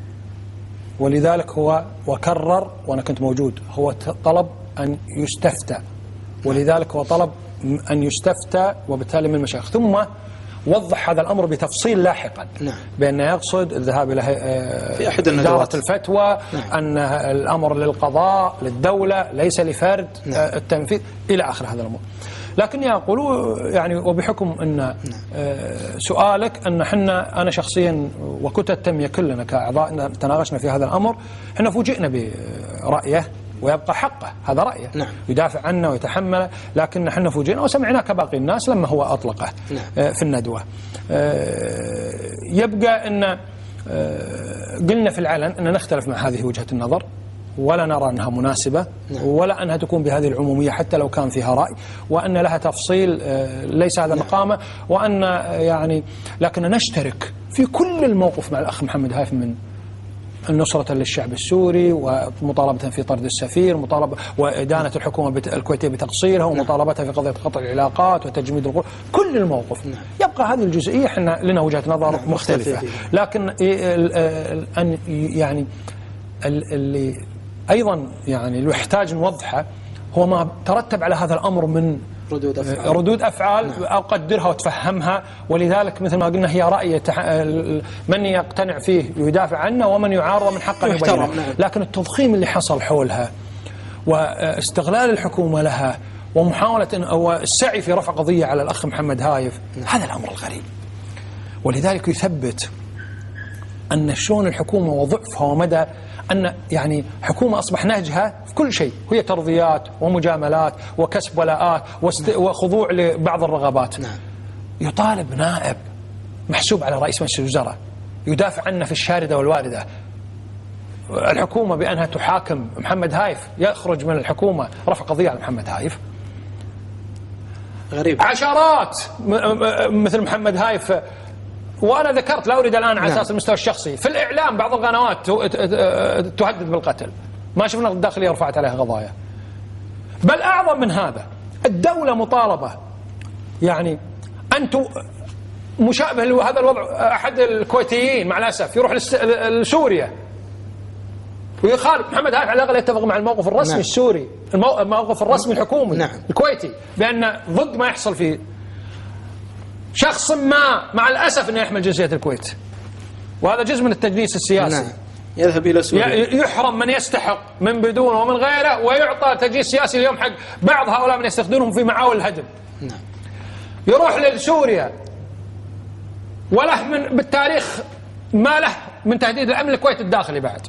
ولذلك هو وكرر، وأنا كنت موجود، هو طلب أن يستفتى، ولذلك هو طلب أن يستفتى وبالتالي من المشايخ، ثم وضح هذا الأمر بتفصيل لاحقا. بأنه يقصد الذهاب إلى في أحد إدارة الفتوى. أن الأمر للقضاء، للدولة، ليس لفرد. التنفيذ إلى آخر هذا الأمر. لكني أقول يعني وبحكم أن سؤالك أن أنا شخصيا وكتلة التنمية كلنا كأعضاء تناقشنا في هذا الأمر، احنا فوجئنا برأيه ويبقى حقه، هذا رأيه. يدافع عنه ويتحمله، لكن احنا فوجئنا وسمعناه كباقي الناس لما هو أطلقه في الندوة. يبقى أن قلنا في العلن أن نختلف مع هذه وجهة النظر، ولا نرى أنها مناسبة، ولا أنها تكون بهذه العمومية حتى لو كان فيها رأي، وأن لها تفصيل ليس هذا مقامه، وأن يعني لكن نشترك في كل الموقف مع الأخ محمد هايف من نصرة للشعب السوري، ومطالبة في طرد السفير، مطالبة وإدانة الحكومة الكويتية بتقصيرها، ومطالبتها في قضية قطع العلاقات وتجميد القرى، كل الموقف. يبقى هذه الجزئية احنا لنا وجهة نظر مختلفة، لكن أن يعني اللي أيضا يعني اللي يحتاج نوضحه هو ما ترتب على هذا الأمر من ردود أفعال أقدرها وتفهمها، ولذلك مثل ما قلنا هي رأي من يقتنع فيه يدافع عنه، ومن يعارض من حقه يبينه. لكن التضخيم اللي حصل حولها واستغلال الحكومة لها ومحاولة والسعي في رفع قضية على الأخ محمد هايف، هذا الأمر الغريب. ولذلك يثبت أن شلون الحكومة وضعفها ومدى أن يعني حكومة أصبح نهجها في كل شيء هي ترضيات ومجاملات وكسب ولاءات وخضوع لبعض الرغبات. يطالب نائب محسوب على رئيس مجلس الوزراء يدافع عنه في الشاردة والواردة الحكومة بأنها تحاكم محمد هايف، يخرج من الحكومة رفع قضية على محمد هايف. غريب. عشرات مثل محمد هايف، وأنا ذكرت لا أريد الآن على أساس المستوى الشخصي، في الإعلام بعض القنوات تهدد بالقتل، ما شفنا الداخلية رفعت عليها قضايا. بل أعظم من هذا، الدولة مطالبة يعني أنتم مشابه لهذا الوضع. أحد الكويتيين مع الأسف يروح لسوريا ويخالف محمد هايف، على الأقل يتفق مع الموقف الرسمي السوري، الموقف الرسمي الحكومي الكويتي، بأن ضد ما يحصل في شخص ما مع الأسف أنه يحمل جنسية الكويت، وهذا جزء من التجنيس السياسي. يذهب إلى سوريا، يحرم من يستحق من بدون ومن غيره، ويعطى تجنيس سياسي اليوم حق بعض هؤلاء من يستخدمونهم في معاول الهدم. يروح لسوريا وله من بالتاريخ ما له من تهديد الأمن الكويتي الداخلي بعد.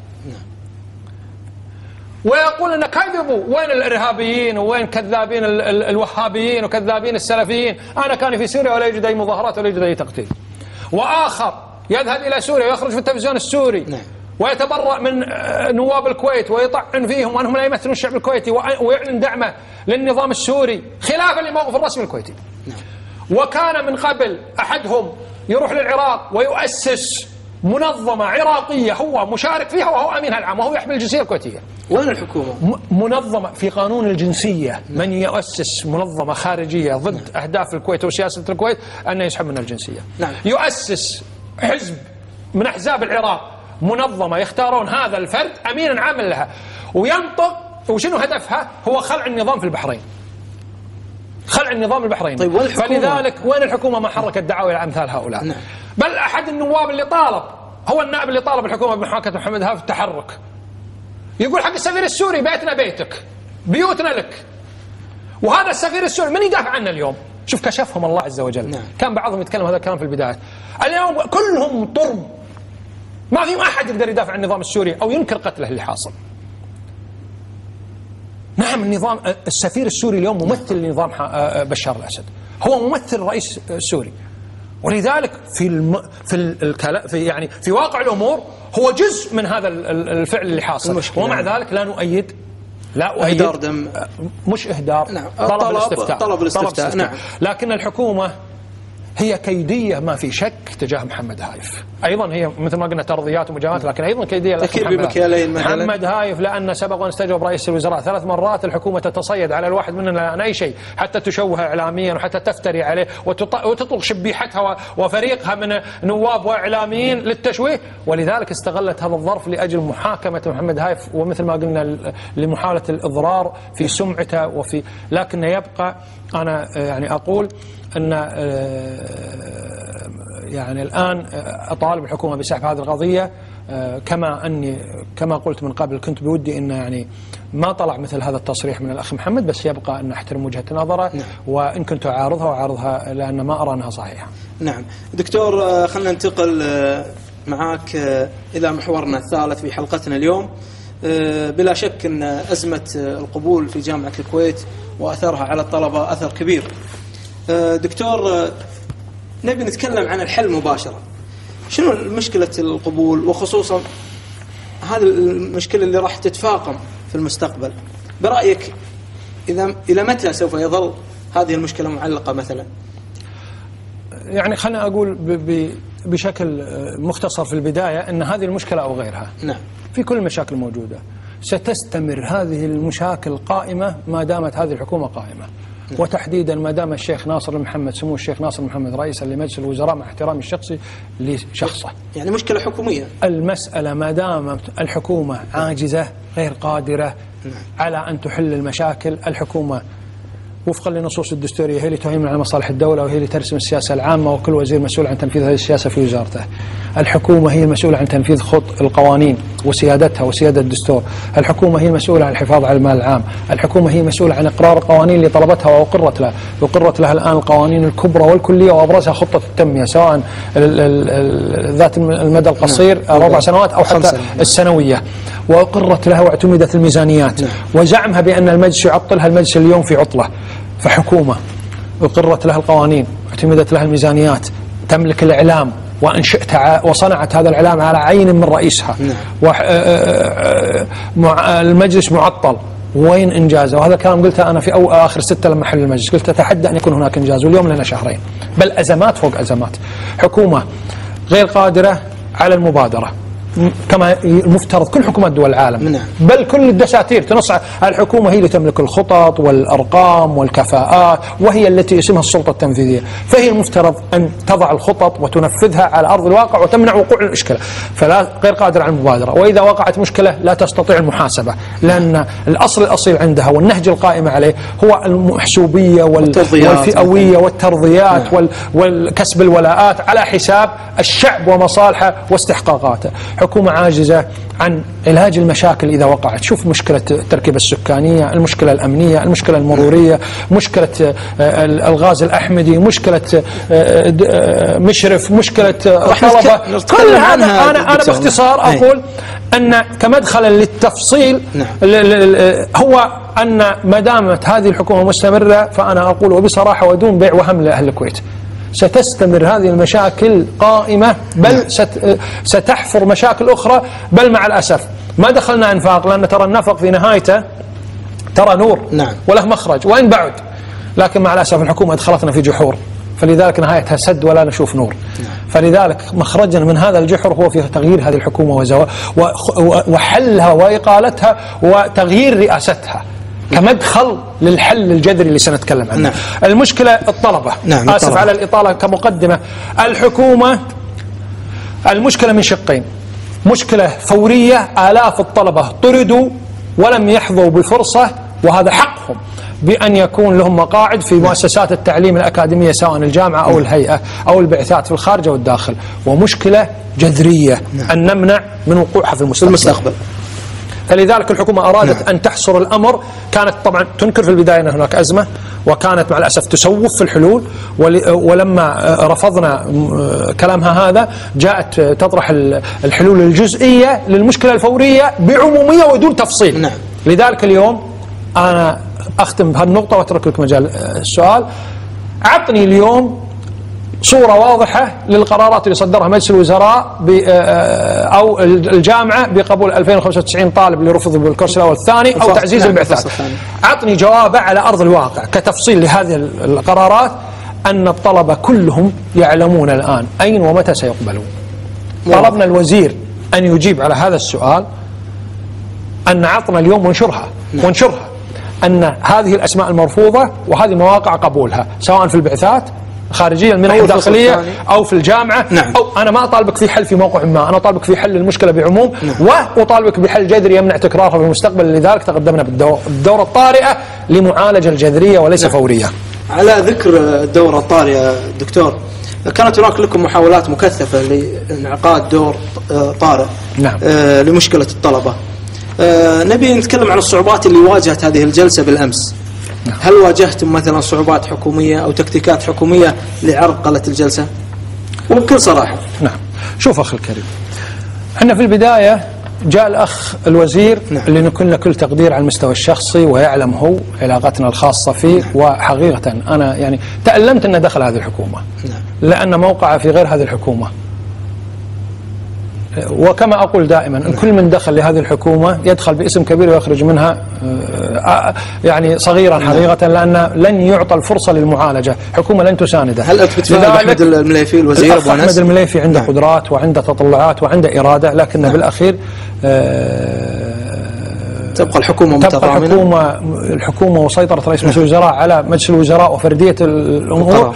ويقول أن كذبوا، وين الإرهابيين وين كذابين الوهابيين وكذابين السلفيين، أنا كان في سوريا ولا يوجد أي مظاهرات ولا يوجد أي تقتيل. وآخر يذهب إلى سوريا ويخرج في التلفزيون السوري ويتبرأ من نواب الكويت ويطعن فيهم وأنهم لا يمثلون الشعب الكويتي، ويعلن دعمه للنظام السوري خلافا للموقف الرسمي الكويتي. وكان من قبل أحدهم يروح للعراق ويؤسس منظمة عراقية هو مشارك فيها وهو أمينها العام وهو يحمل الجنسية الكويتية. وين الحكومة؟ منظمة في قانون الجنسية، من يؤسس منظمة خارجية ضد أهداف الكويت وسياسة الكويت أن يسحب منها الجنسية. يؤسس حزب من أحزاب العراق، منظمة يختارون هذا الفرد أمينا عاما لها، وينطق. وشنو هدفها؟ هو خلع النظام في البحرين، خلع النظام البحريني. طيب فلذلك وين الحكومة ما حركت دعاوى على أمثال هؤلاء؟ بل أحد النواب اللي طالب، هو النائب اللي طالب الحكومة بمحاكمة محمد هاف التحرك، يقول حق السفير السوري بيتنا بيتك، بيوتنا لك. وهذا السفير السوري من يدافع عنه اليوم؟ شوف كشفهم الله عز وجل. كان بعضهم يتكلم هذا الكلام في البداية، اليوم كلهم طرم، ما في أحد يقدر يدافع عن النظام السوري أو ينكر قتله اللي حاصل. نعم، النظام السفير السوري اليوم ممثل لنظام بشار الأسد، هو ممثل الرئيس السوري، ولذلك في واقع الأمور هو جزء من هذا الفعل اللي حاصل. ومع ذلك لا نؤيد إهدار دم، مش إهدار، طلب الاستفتاء. نعم. لكن الحكومة هي كيدية ما في شك تجاه محمد هايف. أيضا هي مثل ما قلنا ترضيات ومجاملات، لكن أيضا كيدية محمد هايف، لأن سبق أن استجوب رئيس الوزراء 3 مرات الحكومة تتصيد على الواحد مننا عن أي شيء، حتى تشوه إعلاميا وحتى تفتري عليه وتطلق شبيحتها وفريقها من نواب وإعلاميين للتشويه. ولذلك استغلت هذا الظرف لأجل محاكمة محمد هايف، ومثل ما قلنا لمحاولة الإضرار في سمعته لكن يبقى أنا يعني أقول أن يعني الآن أطالب الحكومة بسحب هذه القضية، كما قلت من قبل كنت بودي أن يعني ما طلع مثل هذا التصريح من الأخ محمد، بس يبقى أن أحترم وجهة نظره. وإن كنت أعارضها لأن ما أرى أنها صحيحة. نعم دكتور، خلينا ننتقل معاك إلى محورنا الثالث في حلقتنا اليوم. بلا شك أن أزمة القبول في جامعة الكويت وأثرها على الطلبة أثر كبير. دكتور، نبي نتكلم عن الحل مباشرة. شنو مشكلة القبول، وخصوصا هذه المشكلة اللي راح تتفاقم في المستقبل؟ برأيك إلى متى سوف يظل هذه المشكلة معلقة مثلا؟ يعني خلنا أقول بشكل مختصر في البداية أن هذه المشكلة أو غيرها في كل المشاكل موجودة، ستستمر هذه المشاكل قائمة ما دامت هذه الحكومة قائمة. وتحديدا ما دام الشيخ ناصر محمد، سمو الشيخ ناصر محمد رئيسا لمجلس الوزراء، مع احترامي الشخصي لشخصه، يعني مشكلة حكومية. المسألة ما دامت الحكومة عاجزة غير قادرة على أن تحل المشاكل، الحكومة وفقا للنصوص الدستورية هي اللي تهيمن على مصالح الدولة، وهي اللي ترسم السياسة العامة، وكل وزير مسؤول عن تنفيذ هذه السياسة في وزارته. الحكومة هي المسؤولة عن تنفيذ خط القوانين وسيادتها وسيادة الدستور. الحكومة هي المسؤولة عن الحفاظ على المال العام. الحكومة هي المسؤولة عن إقرار القوانين اللي طلبتها وأقرت لها. وقرت لها الآن القوانين الكبرى والكلية، وأبرزها خطة التنمية، سواء ذات المدى القصير 4 سنوات أو حتى السنوية، وأقرت لها واعتمدت الميزانيات. وزعمها بأن المجلس يعطلها، المجلس اليوم في عطلة. فحكومة أقرت لها القوانين، اعتمدت لها الميزانيات، تملك الإعلام، وصنعت هذا الإعلام على عين من رئيسها. المجلس معطل، وين إنجازه؟ وهذا الكلام قلته أنا في آخر 6 لما حل المجلس، قلت أتحدى أن يكون هناك إنجاز، واليوم لنا 2 شهرين، بل أزمات فوق أزمات. حكومة غير قادرة على المبادرة كما المفترض كل حكومات دول العالم، بل كل الدساتير تنص الحكومة هي اللي تملك الخطط والأرقام والكفاءات، وهي التي اسمها السلطة التنفيذية، فهي المفترض أن تضع الخطط وتنفذها على أرض الواقع وتمنع وقوع الإشكال. فلا غير قادرة على المبادرة، وإذا وقعت مشكلة لا تستطيع المحاسبة، لأن الأصل الأصيل عندها والنهج القائم عليه هو المحسوبية والفئوية والترضيات والكسب الولاءات على حساب الشعب ومصالحه واستحقاقاته. حكومة عاجزة عن علاج المشاكل إذا وقعت. شوف مشكلة التركيبة السكانية، المشكلة الأمنية، المشكلة المرورية، مشكلة الغاز الأحمدي، مشكلة مشرف، مشكلة الطلبة، كل هذا أنا باختصار أقول أن كمدخل للتفصيل هو أن ما دامت هذه الحكومة مستمرة، فأنا أقول وبصراحة ودون بيع وهم لأهل الكويت ستستمر هذه المشاكل قائمة، بل ستحفر مشاكل أخرى، بل مع الأسف ما دخلنا إنفاق، لأن ترى النفق في نهايته ترى نور وله مخرج وإن بعد، لكن مع الأسف الحكومة أدخلتنا في جحور فلذلك نهايتها سد ولا نشوف نور. فلذلك مخرجنا من هذا الجحر هو في تغيير هذه الحكومة وحلها وإقالتها وتغيير رئاستها كمدخل للحل الجذري اللي سنتكلم عنه. نعم. المشكلة الطلبة. نعم. آسف على الإطالة كمقدمة. الحكومة المشكلة من شقين: مشكلة فورية، آلاف الطلبة طردوا ولم يحظوا بفرصة، وهذا حقهم بأن يكون لهم مقاعد في مؤسسات التعليم الأكاديمية سواء الجامعة أو الهيئة أو البعثات في الخارج أو الداخل. ومشكلة جذرية أن نمنع من وقوعها في المستقبل. فلذلك الحكومة أرادت أن تحصر الأمر. كانت طبعا تنكر في البداية أن هناك أزمة، وكانت مع الأسف تسوف في الحلول، ولما رفضنا كلامها هذا جاءت تطرح الحلول الجزئية للمشكلة الفورية بعمومية ودون تفصيل. نعم. لذلك اليوم أنا أختم بهالنقطة وأترك لك مجال السؤال. عطني اليوم صورة واضحة للقرارات اللي صدرها مجلس الوزراء أو الجامعة بقبول 2095 طالب اللي رفضوا بالكورس الأول والثاني أو تعزيز البعثات. عطني جوابه على أرض الواقع كتفصيل لهذه القرارات أن الطلبة كلهم يعلمون الآن أين ومتى سيقبلون. طلبنا الوزير أن يجيب على هذا السؤال، أن عطنا اليوم ونشرها أن هذه الأسماء المرفوضة وهذه مواقع قبولها سواء في البعثات خارجية المنح الداخلية أو في الجامعة. نعم. أو أنا ما أطالبك في حل في موقع ما، أنا أطالبك في حل المشكلة بعموم. نعم. وأطالبك بحل جذري يمنع تكرارها في المستقبل. لذلك تقدمنا بالدورة الطارئة لمعالجة الجذرية وليس نعم. فورية. على ذكر الدورة الطارئة دكتور، كانت هناك لكم محاولات مكثفة لإنعقاد دور طارئ. نعم. لمشكلة الطلبة. نبي نتكلم عن الصعوبات اللي واجهت هذه الجلسة بالأمس. نعم. هل واجهتم مثلا صعوبات حكومية أو تكتيكات حكومية لعرقلة الجلسة؟ وبكل صراحة. نعم. شوف أخي الكريم، احنا في البداية جاء الأخ الوزير. نعم. اللي نكون له كل تقدير على المستوى الشخصي ويعلم هو علاقتنا الخاصة فيه. نعم. وحقيقة أنا يعني تألمت أنه دخل هذه الحكومة. نعم. لأن موقعه في غير هذه الحكومة. وكما أقول دائما أن كل من دخل لهذه الحكومة يدخل باسم كبير ويخرج منها يعني صغيرا حقيقة، لأن لن يعطى الفرصة للمعالجة، حكومة لن تسانده. هل أنت بتفاعل أحمد المليفي الوزير أبو أنس؟ أحمد المليفي عنده قدرات وعنده تطلعات وعنده إرادة، لكن بالأخير تبقى الحكومة متضامنة. الحكومة وسيطرة رئيس مجلس الوزراء على مجلس الوزراء وفردية الأمور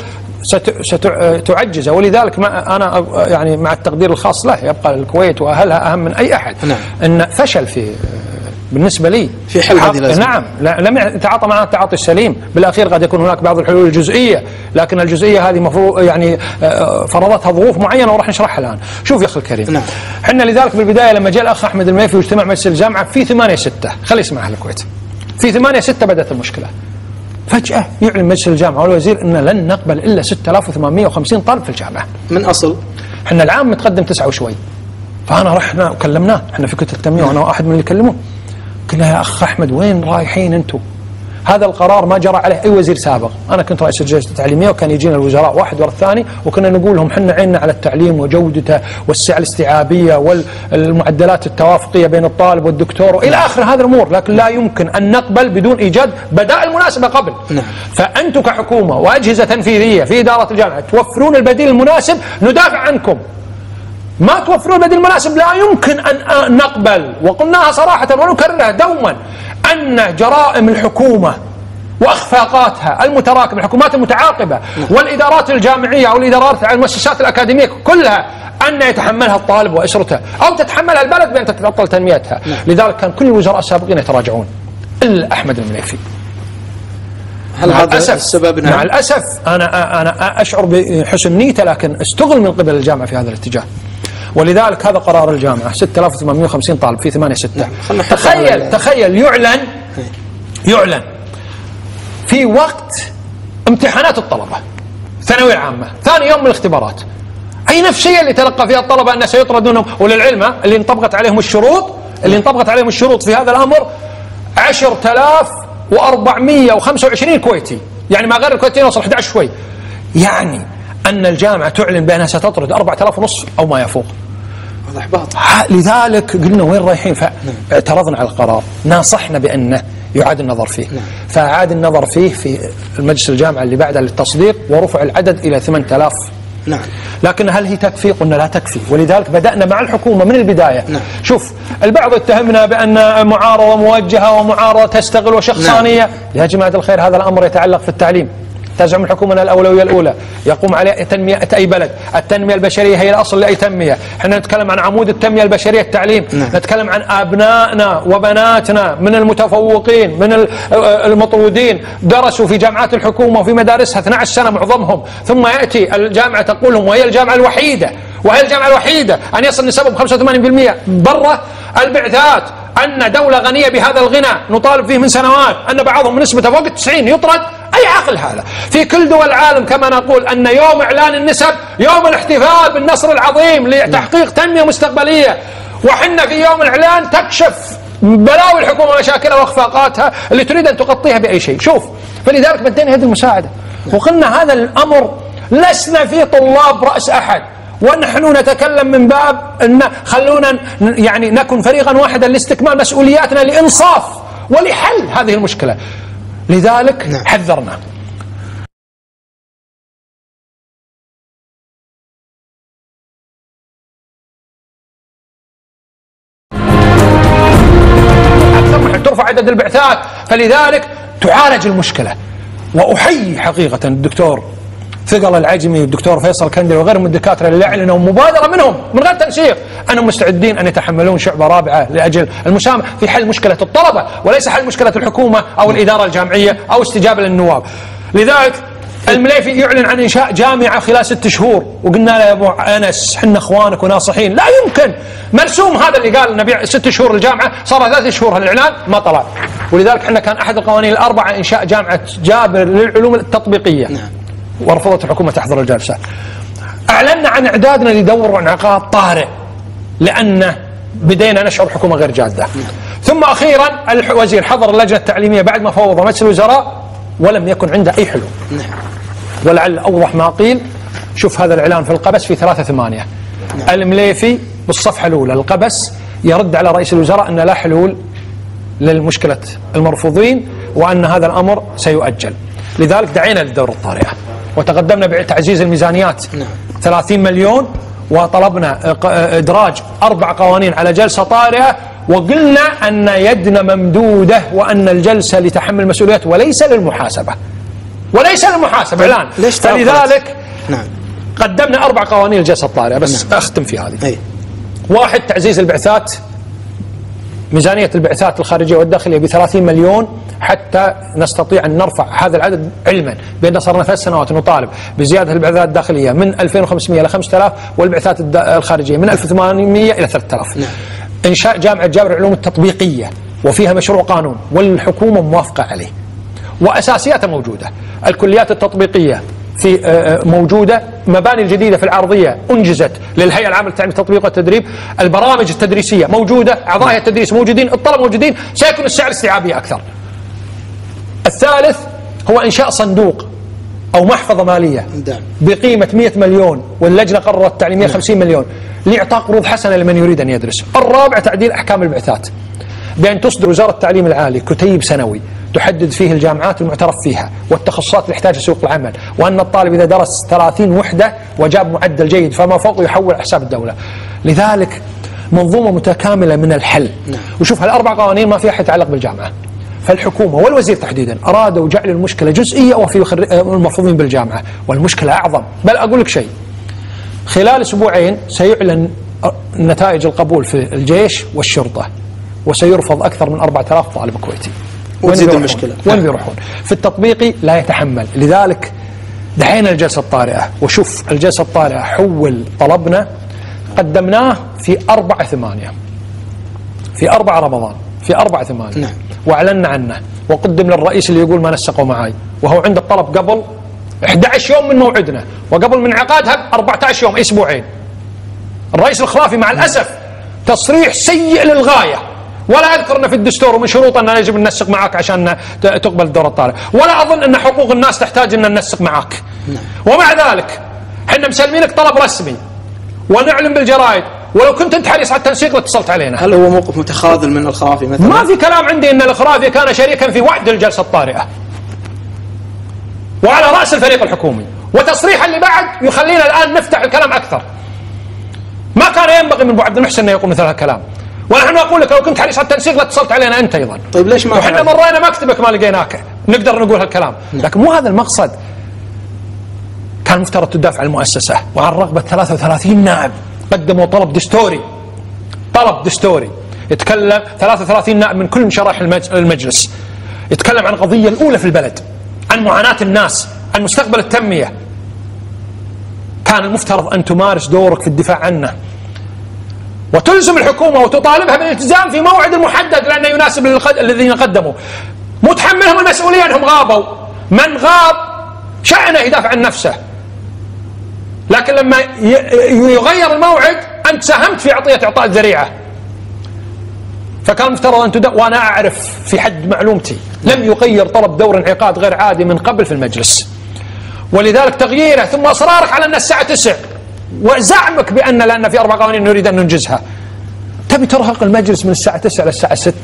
ستعجز. ولذلك أنا يعني مع التقدير الخاص له، يبقى الكويت وأهلها أهم من أي أحد. نعم. أن فشل بالنسبة لي في حل هذه الأزمة. نعم. لم يتعاطى معنا التعاطي السليم. بالأخير قد يكون هناك بعض الحلول الجزئية، لكن الجزئية هذه مفروض يعني فرضتها ظروف معينة وراح نشرحها الآن. شوف يا أخي الكريم. نعم. احنا لذلك بالبداية لما جاء الأخ أحمد المليفي واجتماع مجلس الجامعة في 8/6، خلي يسمعها الكويت، في 8/6 بدأت المشكلة. فجأة يعلن مجلس الجامعة والوزير أن لن نقبل إلا 6850 طالب في الجامعة. من أصل احنا العام متقدم 9 وشوي. فأنا رحنا وكلمناه، احنا في كتلة التنمية وأنا واحد من اللي يكلموه، قلنا يا أخ أحمد وين رايحين أنتم؟ هذا القرار ما جرى عليه أي وزير سابق. أنا كنت رئيس اللجنة التعليمية وكان يجينا الوزراء واحد ورا الثاني وكنا نقول لهم حنا عيننا على التعليم وجودته والسعة الاستيعابية والمعدلات التوافقية بين الطالب والدكتور وإلى آخر هذه الأمور، لكن لا يمكن أن نقبل بدون إيجاد بدائل مناسبة قبل. نعم. فأنتم كحكومة وأجهزة تنفيذية في إدارة الجامعة توفرون البديل المناسب ندافع عنكم. ما توفرون البديل المناسب لا يمكن أن نقبل. وقلناها صراحة ونكررها دوما أن جرائم الحكومة وأخفاقاتها المتراكمة، الحكومات المتعاقبة والإدارات الجامعية أو الإدارات المؤسسات الأكاديمية كلها أن يتحملها الطالب وأسرته أو تتحملها البلد بأن تتعطل تنميتها. لذلك كان كل الوزراء السابقين يتراجعون إلا أحمد المليفي. هل هذا السبب؟ مع الأسف أنا أشعر بحسن نيته، لكن استغل من قبل الجامعة في هذا الاتجاه. ولذلك هذا قرار الجامعة 6850 طالب في 8/6. تخيل يعلن في وقت امتحانات الطلبة ثانوية عامة، ثاني يوم من الاختبارات. أي نفسية اللي تلقى فيها الطلبة أن سيطردونهم؟ وللعلم اللي انطبقت عليهم الشروط في هذا الأمر 10,425 كويتي، يعني ما غير الكويتيين وصل 11 شوي. يعني أن الجامعة تعلن بأنها ستطرد 4,500 أو ما يفوق. هذا إحباط. لذلك قلنا وين رايحين؟ فاعترضنا على القرار، ناصحنا بأنه يعاد النظر فيه. فأعاد النظر فيه في المجلس الجامعة اللي بعدها للتصديق ورفع العدد إلى 8000. نعم. لكن هل هي تكفي؟ قلنا لا تكفي، ولذلك بدأنا مع الحكومة من البداية. نعم. شوف، البعض اتهمنا بأن معارضة موجهة ومعارضة تستغل وشخصانية. نعم. يا جماعة الخير، هذا الأمر يتعلق في التعليم. تزعم الحكومة أنها الأولوية الأولى، يقوم عليها تنمية أي بلد. التنمية البشرية هي الأصل لأي تنمية. احنا نتكلم عن عمود التنمية البشرية التعليم. نعم. نتكلم عن أبنائنا وبناتنا من المتفوقين من المطرودين درسوا في جامعات الحكومة وفي مدارسها 12 سنة معظمهم، ثم يأتي الجامعة تقول لهم، وهي الجامعة الوحيدة أن يصل نسبهم 85% برا البعثات، أن دولة غنية بهذا الغنى نطالب فيه من سنوات، أن بعضهم نسبته فوق 90 يطرد. أي عقل هذا؟ في كل دول العالم كما نقول أن يوم إعلان النسب يوم الاحتفال بالنصر العظيم لتحقيق تنمية مستقبلية، وحنا في يوم الإعلان تكشف بلاوي الحكومة ومشاكلها واخفاقاتها اللي تريد أن تغطيها بأي شيء. شوف، فلذلك بدينا هذه المساعدة وقلنا هذا الأمر لسنا في طلاب رأس أحد، ونحن نتكلم من باب أن خلونا يعني نكون فريقا واحدا لاستكمال مسؤولياتنا لإنصاف ولحل هذه المشكلة. لذلك حذرنا. ترفع عدد البعثات، فلذلك تعالج المشكلة. وأحيي حقيقة الدكتور ثقل العجمي والدكتور فيصل كندري وغيرهم من الدكاترة اللي أعلنوا مبادرة منهم من غير تنسيق أنهم مستعدين أن يتحملون شعبة رابعة لأجل المساهمة في حل مشكلة الطلبة وليس حل مشكلة الحكومة أو الإدارة الجامعية أو استجابة للنواب. لذلك المليفي يعلن عن إنشاء جامعة خلال 6 شهور، وقلنا له يا أبو أنس حنا إخوانك وناصحين، لا يمكن مرسوم هذا اللي قال نبيع 6 شهور الجامعة، صار 3 شهور الإعلان ما طلع. ولذلك حنا كان أحد القوانين ال4 إنشاء جامعة جابر للعلوم التطبيقية. ورفضت الحكومة تحضر الجلسة. أعلنا عن إعدادنا لدور وانعقاد طارئ لأن بدينا نشعر حكومة غير جادة. ثم أخيرا الوزير حضر اللجنة التعليمية بعد ما فوض مجلس الوزراء ولم يكن عنده أي حلول. ولعل أوضح ما قيل، شوف هذا الإعلان في القبس في 3/8. المليفي بالصفحة الأولى القبس يرد على رئيس الوزراء أن لا حلول للمشكلة المرفوضين وأن هذا الأمر سيؤجل. لذلك دعينا للدورة الطارئة وتقدمنا بتعزيز الميزانيات 30 مليون، وطلبنا إدراج 4 قوانين على جلسة طارئة، وقلنا أن يدنا ممدودة وأن الجلسة لتحمل المسؤوليات وليس للمحاسبة إعلان. فلذلك قدمنا 4 قوانين للجلسة الطارئة. بس أختم في هذه. 1 تعزيز البعثات، ميزانية البعثات الخارجية والداخلية ب30 مليون حتى نستطيع أن نرفع هذا العدد، علما بأن صرنا 3 سنوات نطالب بزيادة البعثات الداخلية من 2500 إلى 5000 والبعثات الخارجية من 1800 إلى 3000. إنشاء جامعة جابر العلوم التطبيقية وفيها مشروع قانون والحكومة موافقة عليه وأساسياتها موجودة. الكليات التطبيقية في موجودة، مباني الجديدة في العرضية أنجزت للهيئة العامة للتعليم التطبيق والتدريب، البرامج التدريسية موجودة، أعضاء التدريس موجودين، الطلبة موجودين، سيكون السعر استيعابي أكثر. الثالث هو إنشاء صندوق أو محفظة مالية بقيمة 100 مليون، واللجنة قررت تعليمية 50 مليون لإعطاء قروض حسنة لمن يريد أن يدرس. الرابع تعديل أحكام البعثات بأن تصدر وزارة التعليم العالي كتيب سنوي تحدد فيه الجامعات المعترف فيها والتخصصات اللي يحتاجها سوق العمل، وأن الطالب إذا درس 30 وحدة وجاب معدل جيد فما فوق يحول حساب الدولة. لذلك منظومة متكاملة من الحل. وشوف هال4 قوانين ما فيها حد يتعلق بالجامعة، فالحكومة والوزير تحديدا أرادوا جعل المشكلة جزئية وفي المرفوضين بالجامعة، والمشكلة أعظم. بل أقول لك شيء، خلال أسبوعين سيعلن نتائج القبول في الجيش والشرطة وسيرفض أكثر من 4000 طالب كويتي. وين المشكلة؟ وين بيروحون؟ في التطبيقي لا يتحمل. لذلك دحين الجلسة الطارئة. وشوف الجلسة الطارئة حول طلبنا قدمناه في 4/8 في 4 رمضان في 4/8 وأعلنا عنه وقدم للرئيس اللي يقول ما نسقوا معاي، وهو عند الطلب قبل 11 يوم من موعدنا وقبل من عقادها ب14 يوم، أسبوعين. الرئيس الخلافي مع الأسف تصريح سيء للغاية، ولا أذكر أن في الدستور ومن شروط أن يجب أن ننسق معك عشان تقبل الدورة الطارئة، ولا أظن أن حقوق الناس تحتاج أن ننسق معك. ومع ذلك حنا مسلمينك طلب رسمي ونعلن بالجرائد ولو كنت انت حريص على التنسيق لاتصلت علينا. هل هو موقف متخاذل من الخرافي مثلا؟ ما في كلام عندي ان الخرافي كان شريكا في وعد الجلسه الطارئه وعلى راس الفريق الحكومي، وتصريحا اللي بعد يخلينا الان نفتح الكلام اكثر. ما كان ينبغي من ابو عبد المحسن انه يقول مثل هالكلام، ونحن نقول لك لو كنت حريص على التنسيق لاتصلت علينا انت ايضا. طيب ليش ما وحنا مرينا مكتبك ما لقيناك نقدر نقول هالكلام. لكن مو هذا المقصد. كان مفترض تدافع عن المؤسسه وعن رغبه 33 نائب قدموا طلب دستوري يتكلم 33 نائب من كل شرائح المجلس، يتكلم عن القضيه الاولى في البلد، عن معاناه الناس، عن مستقبل التنميه. كان المفترض ان تمارس دورك في الدفاع عنه وتلزم الحكومه وتطالبها بالالتزام في موعد محدد لانه يناسب الذين قدموا. متحملهم المسؤوليه انهم غابوا. من غاب شأنه يدافع عن نفسه، لكن لما يغير الموعد أنت ساهمت في إعطاء الذريعة. فكان مفترض أن وأنا أعرف في حد معلومتي لم يغير طلب دور انعقاد غير عادي من قبل في المجلس، ولذلك تغييره ثم إصرارك على أن الساعة 9 وزعمك بأن لأن في 4 قوانين نريد أن ننجزها. تبي ترهق المجلس من الساعة 9 للساعة 6؟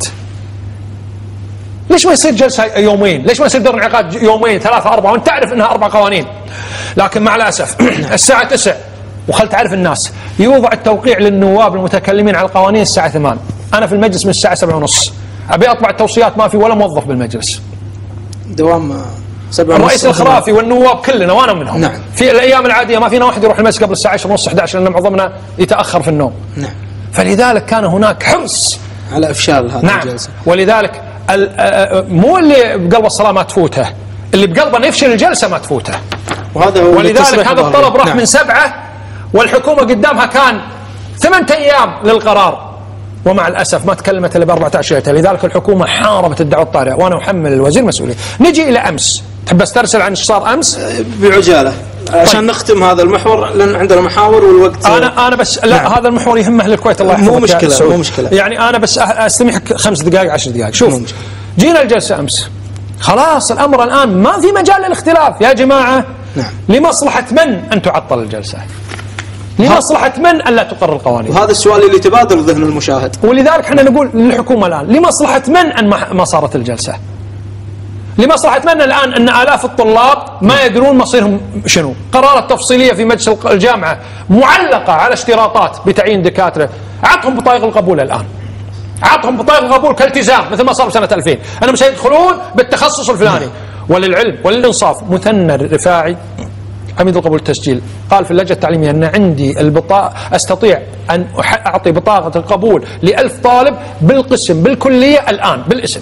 ليش ما يصير جلسة يومين؟ ليش ما يصير دور انعقاد يومين 3 4 وانت تعرف انها 4 قوانين؟ لكن مع الأسف الساعة 9 وخل تعرف الناس يوضع التوقيع للنواب المتكلمين على القوانين الساعة 8. أنا في المجلس من الساعة 7:30 أبي أطبع التوصيات، ما في ولا موظف بالمجلس. دوام 7:30. الرئيس الخرافي والنواب كلنا وأنا منهم. نعم. في الأيام العادية ما فينا واحد يروح المجلس قبل الساعة 10:30 11 لأن معظمنا يتأخر في النوم. نعم. فلذلك كان هناك حرص على إفشال هذه الجلسة. ولذلك مو اللي بقلب الصلاة ما تفوته، اللي بقلبه أن يفشل الجلسة ما تفوته. وهذا هو ولذلك هذا الطلب راح من 7 والحكومة قدامها كان 8 أيام للقرار، ومع الأسف ما تكلمت إلا ب14 ليلة. لذلك الحكومة حاربت الدعوة الطارئة وأنا أحمل الوزير مسؤولية. نجي إلى أمس، تحب أسترسل عن إيش صار أمس؟ بعجالة عشان نختم هذا المحور لأن عندنا محاور والوقت. أنا بس لا نعم. هذا المحور يهمه للكويت الله يحفظك. مو مشكلة. يعني أنا بس أستمعك 5 دقائق 10 دقائق. شوف جينا الجلسة أمس، خلاص الأمر الآن ما في مجال للاختلاف يا جماعة. نعم. لمصلحة من أن تعطل الجلسة؟ لمصلحة من أن لا تقرر القوانين؟ وهذا السؤال اللي تبادر ذهن المشاهد. ولذلك احنا نقول للحكومة الآن لمصلحة من أن ما صارت الجلسة؟ لمصلحة من الآن أن آلاف الطلاب ما يدرون مصيرهم شنو؟ قرارات تفصيلية في مجلس الجامعة معلقة على اشتراطات بتعيين دكاترة. عطهم بطايق القبول الآن، عطهم بطايق القبول كالتزام مثل ما صار سنة 2000 أنهم سيدخلون بالتخصص الفلاني. وللعلم وللإنصاف مثنى الرفاعي عميد القبول التسجيل قال في اللجنة التعليمية أن عندي البطاقة أستطيع أن أعطي بطاقة القبول ل1000 طالب بالقسم بالكلية الآن بالاسم.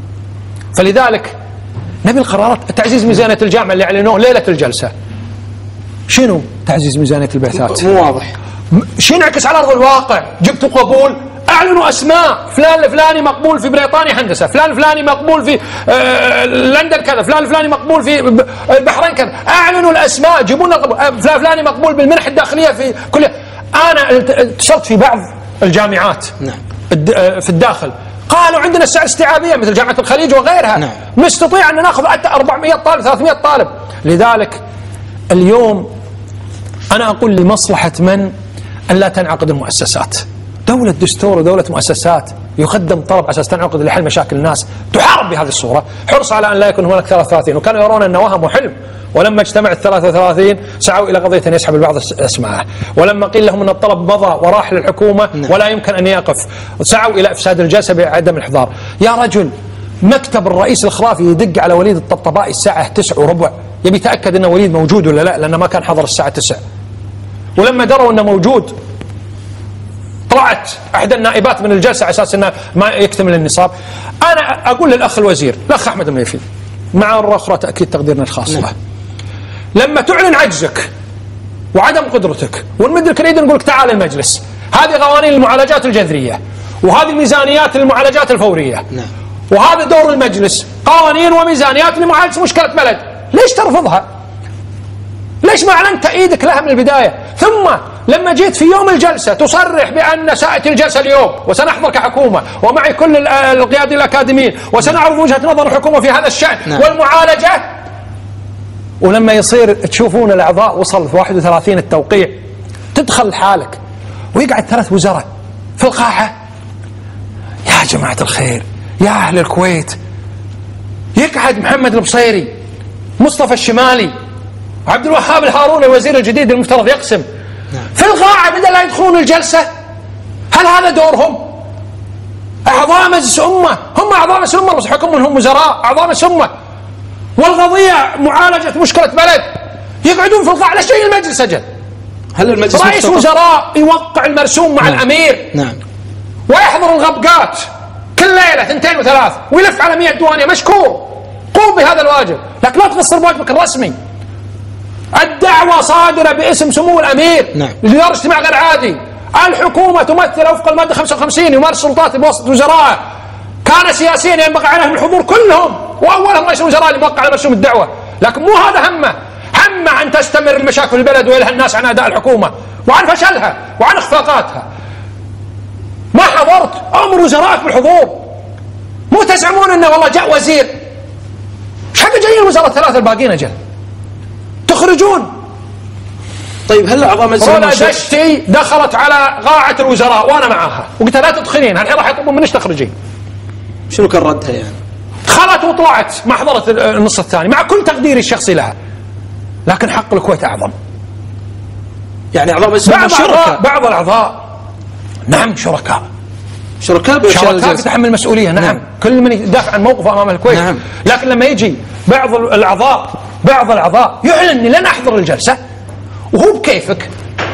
فلذلك نبي القرارات. تعزيز ميزانية الجامعة اللي أعلنوه ليلة الجلسة، شنو تعزيز ميزانية البعثات؟ مو واضح. شنو ينعكس على أرض الواقع؟ جبتوا قبول، أعلنوا أسماء، فلان الفلاني مقبول في بريطانيا هندسة، فلان الفلاني مقبول في لندن كذا، فلان الفلاني مقبول في البحرين كذا. أعلنوا الأسماء، جيبوا لنا قبول. فلان الفلاني مقبول بالمنح الداخلية في كل. أنا اتصلت في بعض الجامعات في الداخل قالوا عندنا الساعة استيعابية مثل جامعة الخليج وغيرها. نعم. نستطيع أن نأخذ حتى 400 طالب 300 طالب. لذلك اليوم أنا أقول لمصلحة من أن لا تنعقد المؤسسات. دولة دستور ودولة مؤسسات يقدم طلب على أساس تنعقد لحل مشاكل الناس، تحارب بهذه الصورة. حرص على أن لا يكون هناك 33 وكانوا يرون أنه وهم وحلم. ولما اجتمع 33 سعوا إلى قضية أن يسحب البعض أسماءه، ولما قيل لهم أن الطلب مضى وراح للحكومة ولا يمكن أن يقف سعوا إلى إفساد الجلسة بعدم الإحضار. يا رجل مكتب الرئيس الخرافي يدق على وليد الطبطبائي الساعة 9:15 يبي يتأكد أن وليد موجود ولا لا، لأنه ما كان حضر الساعة 9. ولما دروا أنه موجود طلعت أحد النائبات من الجلسة على أساس أنه ما يكتمل النصاب. أنا أقول للأخ الوزير الأخ أحمد المليفي مع مرة أخرى تأكيد تقديرنا الخاص له، لما تعلن عجزك وعدم قدرتك ونمد لك اليد نقول لك تعال المجلس، هذه قوانين المعالجات الجذرية وهذه ميزانيات المعالجات الفورية وهذا دور المجلس، قوانين وميزانيات لمعالجة مشكلة بلد، ليش ترفضها؟ ليش ما أعلنت تأييدك لها من البداية؟ ثم لما جيت في يوم الجلسة تصرح بأن سأتي الجلسة اليوم وسنحضر كحكومة ومعي كل القيادة الأكاديميين وسنعرض وجهة نظر الحكومة في هذا الشأن والمعالجة، ولما يصير تشوفون الأعضاء وصل في 31 التوقيع تدخل حالك ويقعد 3 وزراء في القاعة. يا جماعة الخير، يا أهل الكويت، يقعد محمد البصيري، مصطفى الشمالي، عبد الوهاب الهاروني الوزير الجديد المفترض يقسم في القاعة بدل لا يدخلون الجلسة. هل هذا دورهم؟ أعضاء مجلس أمة، هم أعضاء مجلس أمة، حكم منهم وزراء أعضاء مجلس أمة، والقضية معالجة مشكلة بلد، يقعدون في القاعة. ليش جاي المجلس أجل؟ هل المجلس رئيس وزراء يوقع المرسوم مع الأمير ويحضر الغبقات كل ليلة 2 و3 ويلف على 100 ديوانية، مشكور، قوم بهذا الواجب، لكن لا تقصر بواجبك الرسمي. الدعوة صادرة باسم سمو الأمير لدار اجتماع غير عادي. الحكومة تمثل وفق المادة 55 يمارس سلطات بواسطة وزراء كان سياسيا ينبغي عليهم الحضور كلهم، وأولهم رئيس الوزراء اللي موقع على مرسوم الدعوة. لكن مو هذا همه أن تستمر المشاكل في البلد ويلهى الناس عن أداء الحكومة وعن فشلها وعن إخفاقاتها. ما حضرت، أمر وزرائك بالحضور، مو تزعمون أنه والله جاء وزير. ايش حق جايين الوزراء 3 الباقيين أجل تخرجون؟ طيب هل أعضاء مجلس رولا دشتي دخلت على قاعة الوزراء وأنا معاها وقلت لا تدخلين، الحين راح يطلبون منك تخرجين. شنو كان ردها يعني؟ دخلت وطلعت ما حضرت النص الثاني مع كل تقديري الشخصي لها، لكن حق الكويت أعظم. يعني أعضاء مجلس شركاء، بعض الأعضاء نعم شركاء في تحمل المسؤولية، نعم. كل من يدافع عن موقفه أمام الكويت، نعم. لكن لما يجي بعض الأعضاء يعلن أني لن أحضر الجلسة، وهو بكيفك،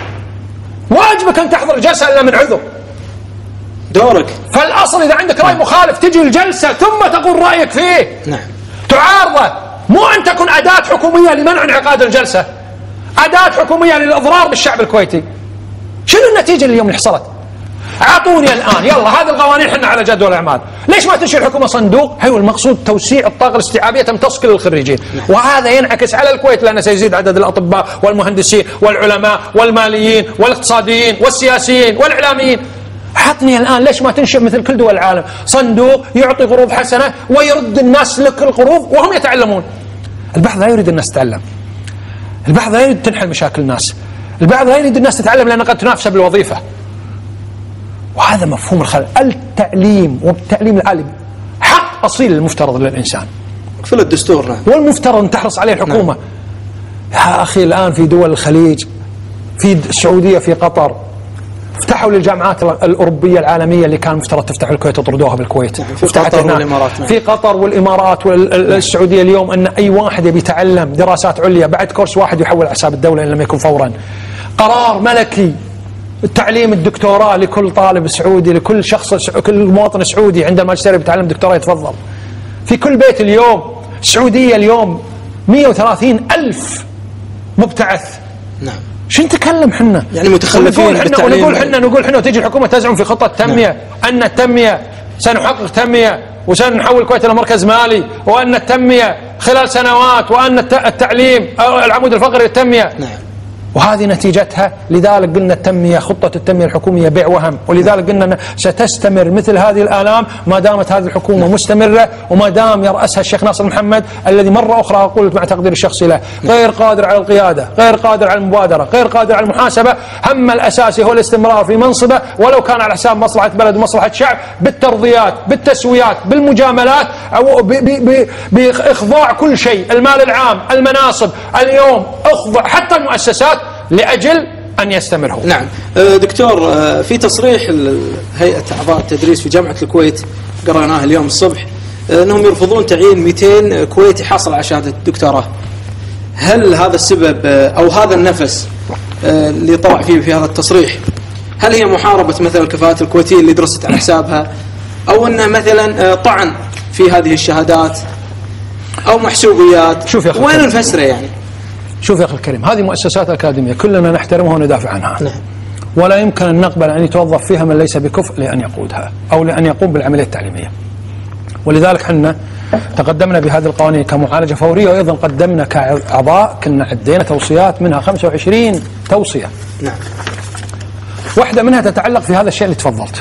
واجبك أن تحضر الجلسة إلا من عذر، دورك. فالأصل إذا عندك رأي مخالف تجي الجلسة ثم تقول رأيك فيه، تعارضه، مو أن تكون أداة حكومية لمنع انعقاد الجلسة، أداة حكومية للإضرار بالشعب الكويتي. شنو النتيجة اليوم اللي حصلت؟ أعطوني الآن يلا هذه القوانين حنا على جدول الأعمال، ليش ما تنشئ الحكومة صندوق؟ هو المقصود توسيع الطاقة الاستيعابية تمتص كل الخريجين، وهذا ينعكس على الكويت لأنه سيزيد عدد الأطباء والمهندسين والعلماء والماليين والاقتصاديين والسياسيين والإعلاميين. حطني الآن ليش ما تنشئ مثل كل دول العالم صندوق يعطي قروض حسنة ويرد الناس لك القروض وهم يتعلمون. البعض لا يريد الناس تتعلم، البعض لا يريد تنحل مشاكل الناس، البعض لا يريد الناس تتعلم لأنها قد تنافس بالوظيفة. وهذا مفهوم الخلل. التعليم والتعليم العالي حق أصيل المفترض للإنسان في الدستور، والمفترض أن تحرص عليه الحكومة. يا أخي الآن في دول الخليج، في السعودية، في قطر، فتحوا للجامعات الأوروبية العالمية اللي كان مفترض تفتح الكويت وطردوها بالكويت. في قطر والإمارات. في قطر والإمارات والسعودية اليوم أن أي واحد يبي يتعلم دراسات عليا بعد كورس واحد يحول حساب الدولة إن لم يكن فورا. قرار ملكي تعليم الدكتوراه لكل طالب سعودي، لكل شخص، كل مواطن سعودي عنده ماجستير بيتعلم دكتوراه يتفضل. في كل بيت اليوم. السعودية اليوم 130,000 مبتعث. نعم. شو نتكلم حنا؟ يعني متخلفين بالتعليم. ونقول حنا وتيجي الحكومة تزعم في خطة التنمية أن التنمية سنحقق تنمية وسنحول الكويت إلى مركز مالي، وأن التنمية خلال سنوات، وأن التعليم العمود الفقري للتنمية. نعم. وهذه نتيجتها. لذلك قلنا التنمية، خطة التنمية الحكومية بيع وهم، ولذلك قلنا ستستمر مثل هذه الآلام ما دامت هذه الحكومة مستمرة، وما دام يرأسها الشيخ ناصر محمد الذي مرة أخرى أقول مع تقدير الشخصي له غير قادر على القيادة، غير قادر على المبادرة، غير قادر على المحاسبة. هم الأساسي هو الاستمرار في منصبه ولو كان على حساب مصلحة بلد ومصلحة شعب، بالترضيات، بالتسويات، بالمجاملات، أو بإخضاع كل شيء، المال العام، المناصب، اليوم أخضع حتى المؤسسات لأجل أن يستمر هو. نعم. دكتور، في تصريح هيئة أعضاء التدريس في جامعة الكويت قرأناه اليوم الصبح أنهم يرفضون تعيين 200 كويتي حاصل على شهادة الدكتوراه. هل هذا السبب أو هذا النفس اللي طلع فيه في هذا التصريح هل هي محاربة مثلا الكفاءات الكويتية اللي درست على حسابها، أو أنه مثلا طعن في هذه الشهادات أو محسوبيات؟ شوف يا أخي، وين نفسره يعني؟ شوف يا أخي الكريم، هذه مؤسسات أكاديمية كلنا نحترمها وندافع عنها. نعم. ولا يمكن أن نقبل أن يتوظف فيها من ليس بكفء لأن يقودها أو لأن يقوم بالعملية التعليمية. ولذلك حنا تقدمنا بهذه القوانين كمعالجة فورية، وأيضا قدمنا كأعضاء كنا عدينا توصيات، منها 25 توصية. نعم. واحدة منها تتعلق في هذا الشيء اللي تفضلت.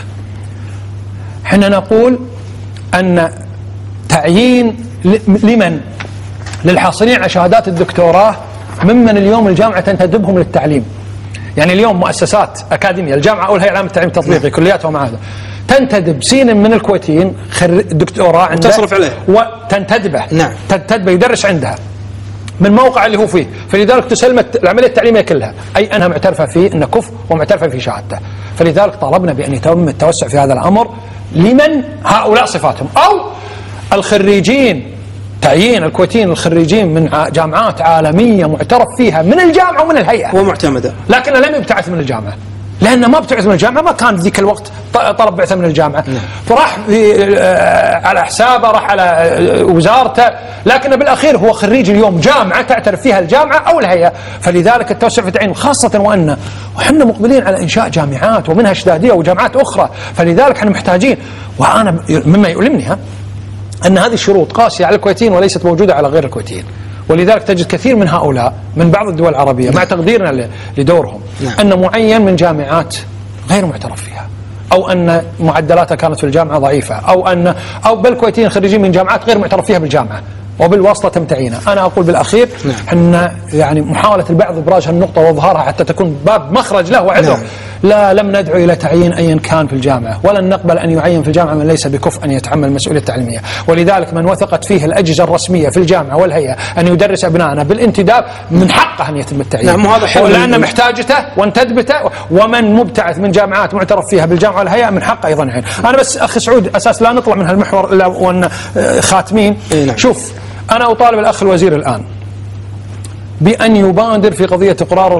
حنا نقول أن تعيين لمن للحاصلين على شهادات الدكتوراه ممن اليوم الجامعة تنتدبهم للتعليم يعني اليوم مؤسسات أكاديمية، الجامعة أو الهيئة العامة للتعليم التطبيقي، كليات ومعاهد، تنتدب سين من الكويتيين دكتوراه عنده وتصرف عليه وتنتدبه. نعم. تنتدبه يدرس عندها من الموقع اللي هو فيه، فلذلك تسلم العملية التعليمية كلها، أي أنها معترفة فيه أنه كفء ومعترفة في شهادته. فلذلك طالبنا بأن يتم التوسع في هذا الأمر لمن هؤلاء صفاتهم، أو الخريجين، تعيين الكويتيين الخريجين من جامعات عالمية معترف فيها من الجامعة ومن الهيئة ومعتمدة، لكنه لم يبتعث من الجامعة، لأنه ما ابتعث من الجامعة ما كان ذيك الوقت طلب بعثة من الجامعة. فراح على حسابه، راح على وزارته، لكن بالأخير هو خريج اليوم جامعة تعترف فيها الجامعة أو الهيئة. فلذلك التوسع في التعيين، خاصة وأن وحنا مقبلين على إنشاء جامعات ومنها شدادية وجامعات أخرى، فلذلك احنا محتاجين. وأنا مما يؤلمني أن هذه الشروط قاسية على الكويتيين وليست موجودة على غير الكويتيين، ولذلك تجد كثير من هؤلاء من بعض الدول العربية مع تقديرنا لدورهم أن معين من جامعات غير معترف فيها، أو أن معدلاتها كانت في الجامعة ضعيفة، أو بل كويتيين خريجين من جامعات غير معترف فيها بالجامعة وبالواسطة تم تعيينها. أنا أقول بالأخير أن يعني محاولة البعض إبراز هالنقطة وإظهارها حتى تكون باب مخرج له وعذر. لا، لم ندعو إلى تعيين أيا كان في الجامعة، ولن نقبل أن يعين في الجامعة من ليس بكفء أن يتحمل المسؤولية التعليمية. ولذلك من وثقت فيه الأجهزة الرسمية في الجامعة والهيئة أن يدرس أبنائنا بالانتداب من حقه أن يتم التعيين. نعم، وهذا حل، لأن محتاجته وانتدبته. ومن مبتعث من جامعات معترف فيها بالجامعة والهيئة من حقه أيضا يعين. أنا بس أخي سعود، أساس لا نطلع من هالمحور إلا وأن خاتمين. نعم. شوف، أنا أطالب الأخ الوزير الآن بأن يبادر في قضية إقرار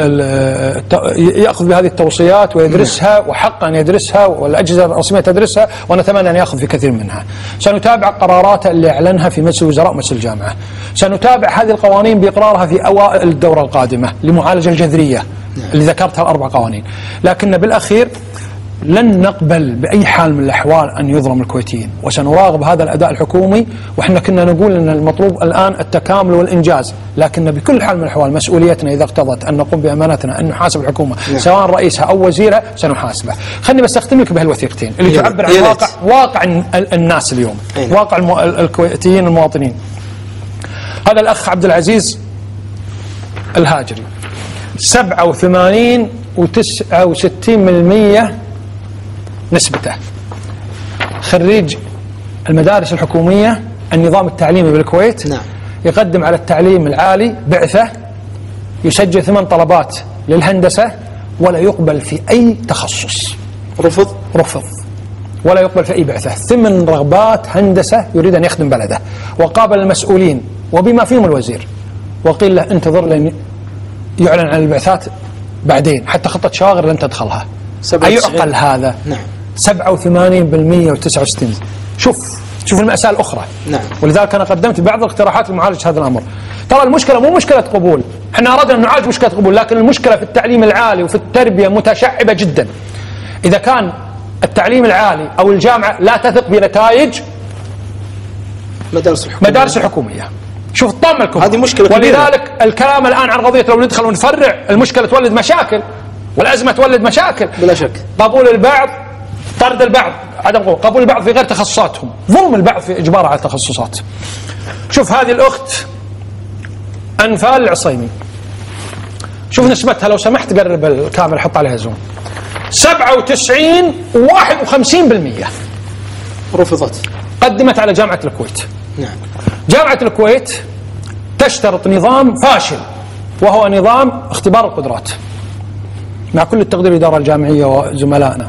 يأخذ بهذه التوصيات ويدرسها، وحق أن يدرسها والأجهزة الرسمية تدرسها، ونتمنى أن يأخذ في كثير منها. سنتابع قرارات اللي أعلنها في مجلس الوزراء ومجلس الجامعة. سنتابع هذه القوانين بإقرارها في أوائل الدورة القادمة لمعالجة الجذرية اللي ذكرتها الأربع قوانين. لكن بالأخير لن نقبل بأي حال من الأحوال أن يظلم الكويتيين، وسنراقب هذا الأداء الحكومي. وإحنا كنا نقول أن المطلوب الآن التكامل والإنجاز، لكن بكل حال من الأحوال مسؤوليتنا إذا اقتضت أن نقوم بأمانتنا أن نحاسب الحكومة سواء رئيسها أو وزيرها سنحاسبه. خلني بس أختم لك بهالوثيقتين اللي تعبر عن واقع الناس اليوم، واقع الكويتيين المواطنين. هذا الأخ عبد العزيز الهاجري 87 و69% نسبته، خريج المدارس الحكومية النظام التعليمي بالكويت. نعم. يقدم على التعليم العالي بعثة، يسجل 8 طلبات للهندسة ولا يقبل في أي تخصص. رفض ولا يقبل في أي بعثة. 8 رغبات هندسة يريد أن يخدم بلده، وقابل المسؤولين وبما فيهم الوزير، وقيل له انتظر لن يعلن عن البعثات بعدين، حتى خطة شاغر لن تدخلها. أيعقل هذا؟ نعم. 87% و69. شوف المأساة الأخرى. نعم. ولذلك أنا قدمت بعض الاقتراحات لمعالجة هذا الأمر. ترى المشكلة مو مشكلة قبول، احنا أردنا أن نعالج مشكلة قبول، لكن المشكلة في التعليم العالي وفي التربية متشعبة جدا. إذا كان التعليم العالي أو الجامعة لا تثق بنتائج مدارس الحكومية، شوف الطامة الكبرى، هذه مشكلة كبيرة. ولذلك الكلام الآن عن قضية لو ندخل ونفرع، المشكلة تولد مشاكل، والأزمة تولد مشاكل. بلا شك. قبول البعض، طرد البعض، عدم قبول البعض في غير تخصصاتهم، ظلم البعض في إجبار على التخصصات. شوف هذه الأخت أنفال العصيمي، شوف نسبتها لو سمحت، قرب الكاميرا حط عليها زوم. 97 و51% رفضت. قدمت على جامعة الكويت. نعم. جامعة الكويت تشترط نظام فاشل، وهو نظام اختبار القدرات، مع كل التقدير للإدارة الجامعية وزملائنا.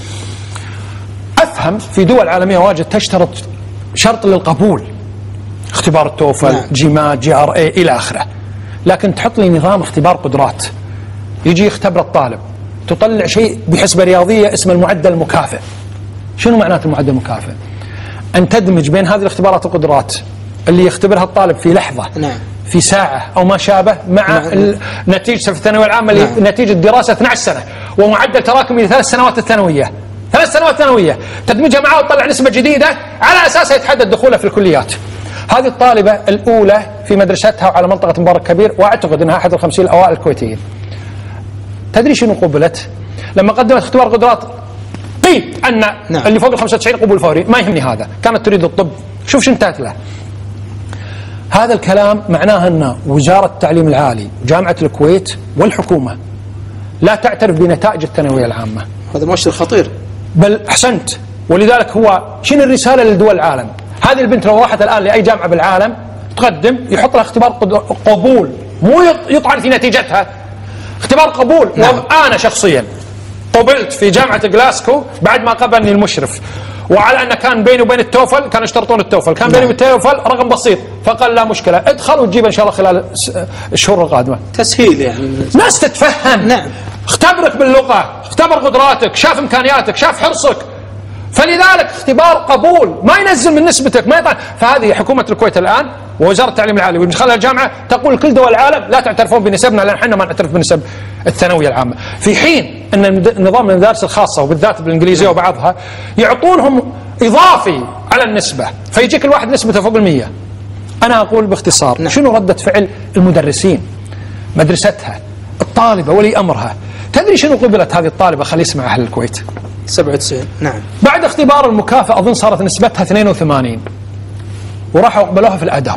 أفهم في دول عالمية واجد تشترط شرط للقبول، اختبار التوفل، جيمات، GRA إلى آخره، لكن تحط لي نظام اختبار قدرات، يجي يختبر الطالب، تطلع شيء بحسبة رياضية اسمه المعدل المكافئ. شنو معناته المعدل المكافئ؟ أن تدمج بين هذه الاختبارات القدرات اللي يختبرها الطالب في لحظة، في ساعة أو ما شابه، مع نتيجة في الثانوية العامة نتيجة دراسة 12 سنة ومعدل تراكمي ل3 سنوات الثانوية، 3 سنوات ثانوية، تدمجها معه وتطلع نسبة جديدة على أساسها يتحدد دخوله في الكليات. هذه الطالبة الأولى في مدرستها وعلى منطقة مبارك كبير، وأعتقد أنها أحد 50 الأوائل الكويتيين. تدري شنو قبلت؟ لما قدمت اختبار قدرات قيل أن اللي فوق 95 قبول فوري، ما يهمني هذا، كانت تريد الطب. شوف شو انتهت له. هذا الكلام معناه أن وزارة التعليم العالي وجامعة الكويت والحكومة لا تعترف بنتائج الثانوية العامة. هذا مؤشر خطير. بل أحسنت. ولذلك هو شنو الرسالة لدول العالم؟ هذه البنت لو راحت الآن لأي جامعة بالعالم تقدم، يحط لها اختبار قبول، مو يطعن في نتيجتها، اختبار قبول. نعم. وأنا شخصيا قبلت في جامعة جلاسكو بعد ما قبلني المشرف، وعلى أن كان بيني وبين التوفل، كانوا يشترطون التوفل، كان بيني وبين التوفل رقم بسيط، فقال لا مشكلة ادخل وتجيب إن شاء الله خلال الشهور القادمة. تسهيل يعني. ناس تتفهم. نعم. اختبرك باللغة، اختبر قدراتك، شاف إمكانياتك، شاف حرصك، فلذلك اختبار قبول ما ينزل من نسبتك، ما يطلع. فهذه حكومة الكويت الآن ووزارة التعليم العالي ومن خلال الجامعة تقول كل دول العالم لا تعترفون بنسبنا لأن احنا ما نعترف بنسب الثانوية العامة، في حين أن نظام المدارس الخاصة وبالذات بالإنجليزية وبعضها يعطونهم إضافي على النسبة، فيجيك الواحد نسبته فوق 100. أنا أقول باختصار شنو ردة فعل المدرسين، مدرستها، الطالبة، ولي أمرها. تدري شنو قبلت هذه الطالبة؟ خلي يسمع أهل الكويت. 97. نعم. بعد اختبار المكافأة أظن صارت نسبتها 82، وراحوا قبلوها في الآداب.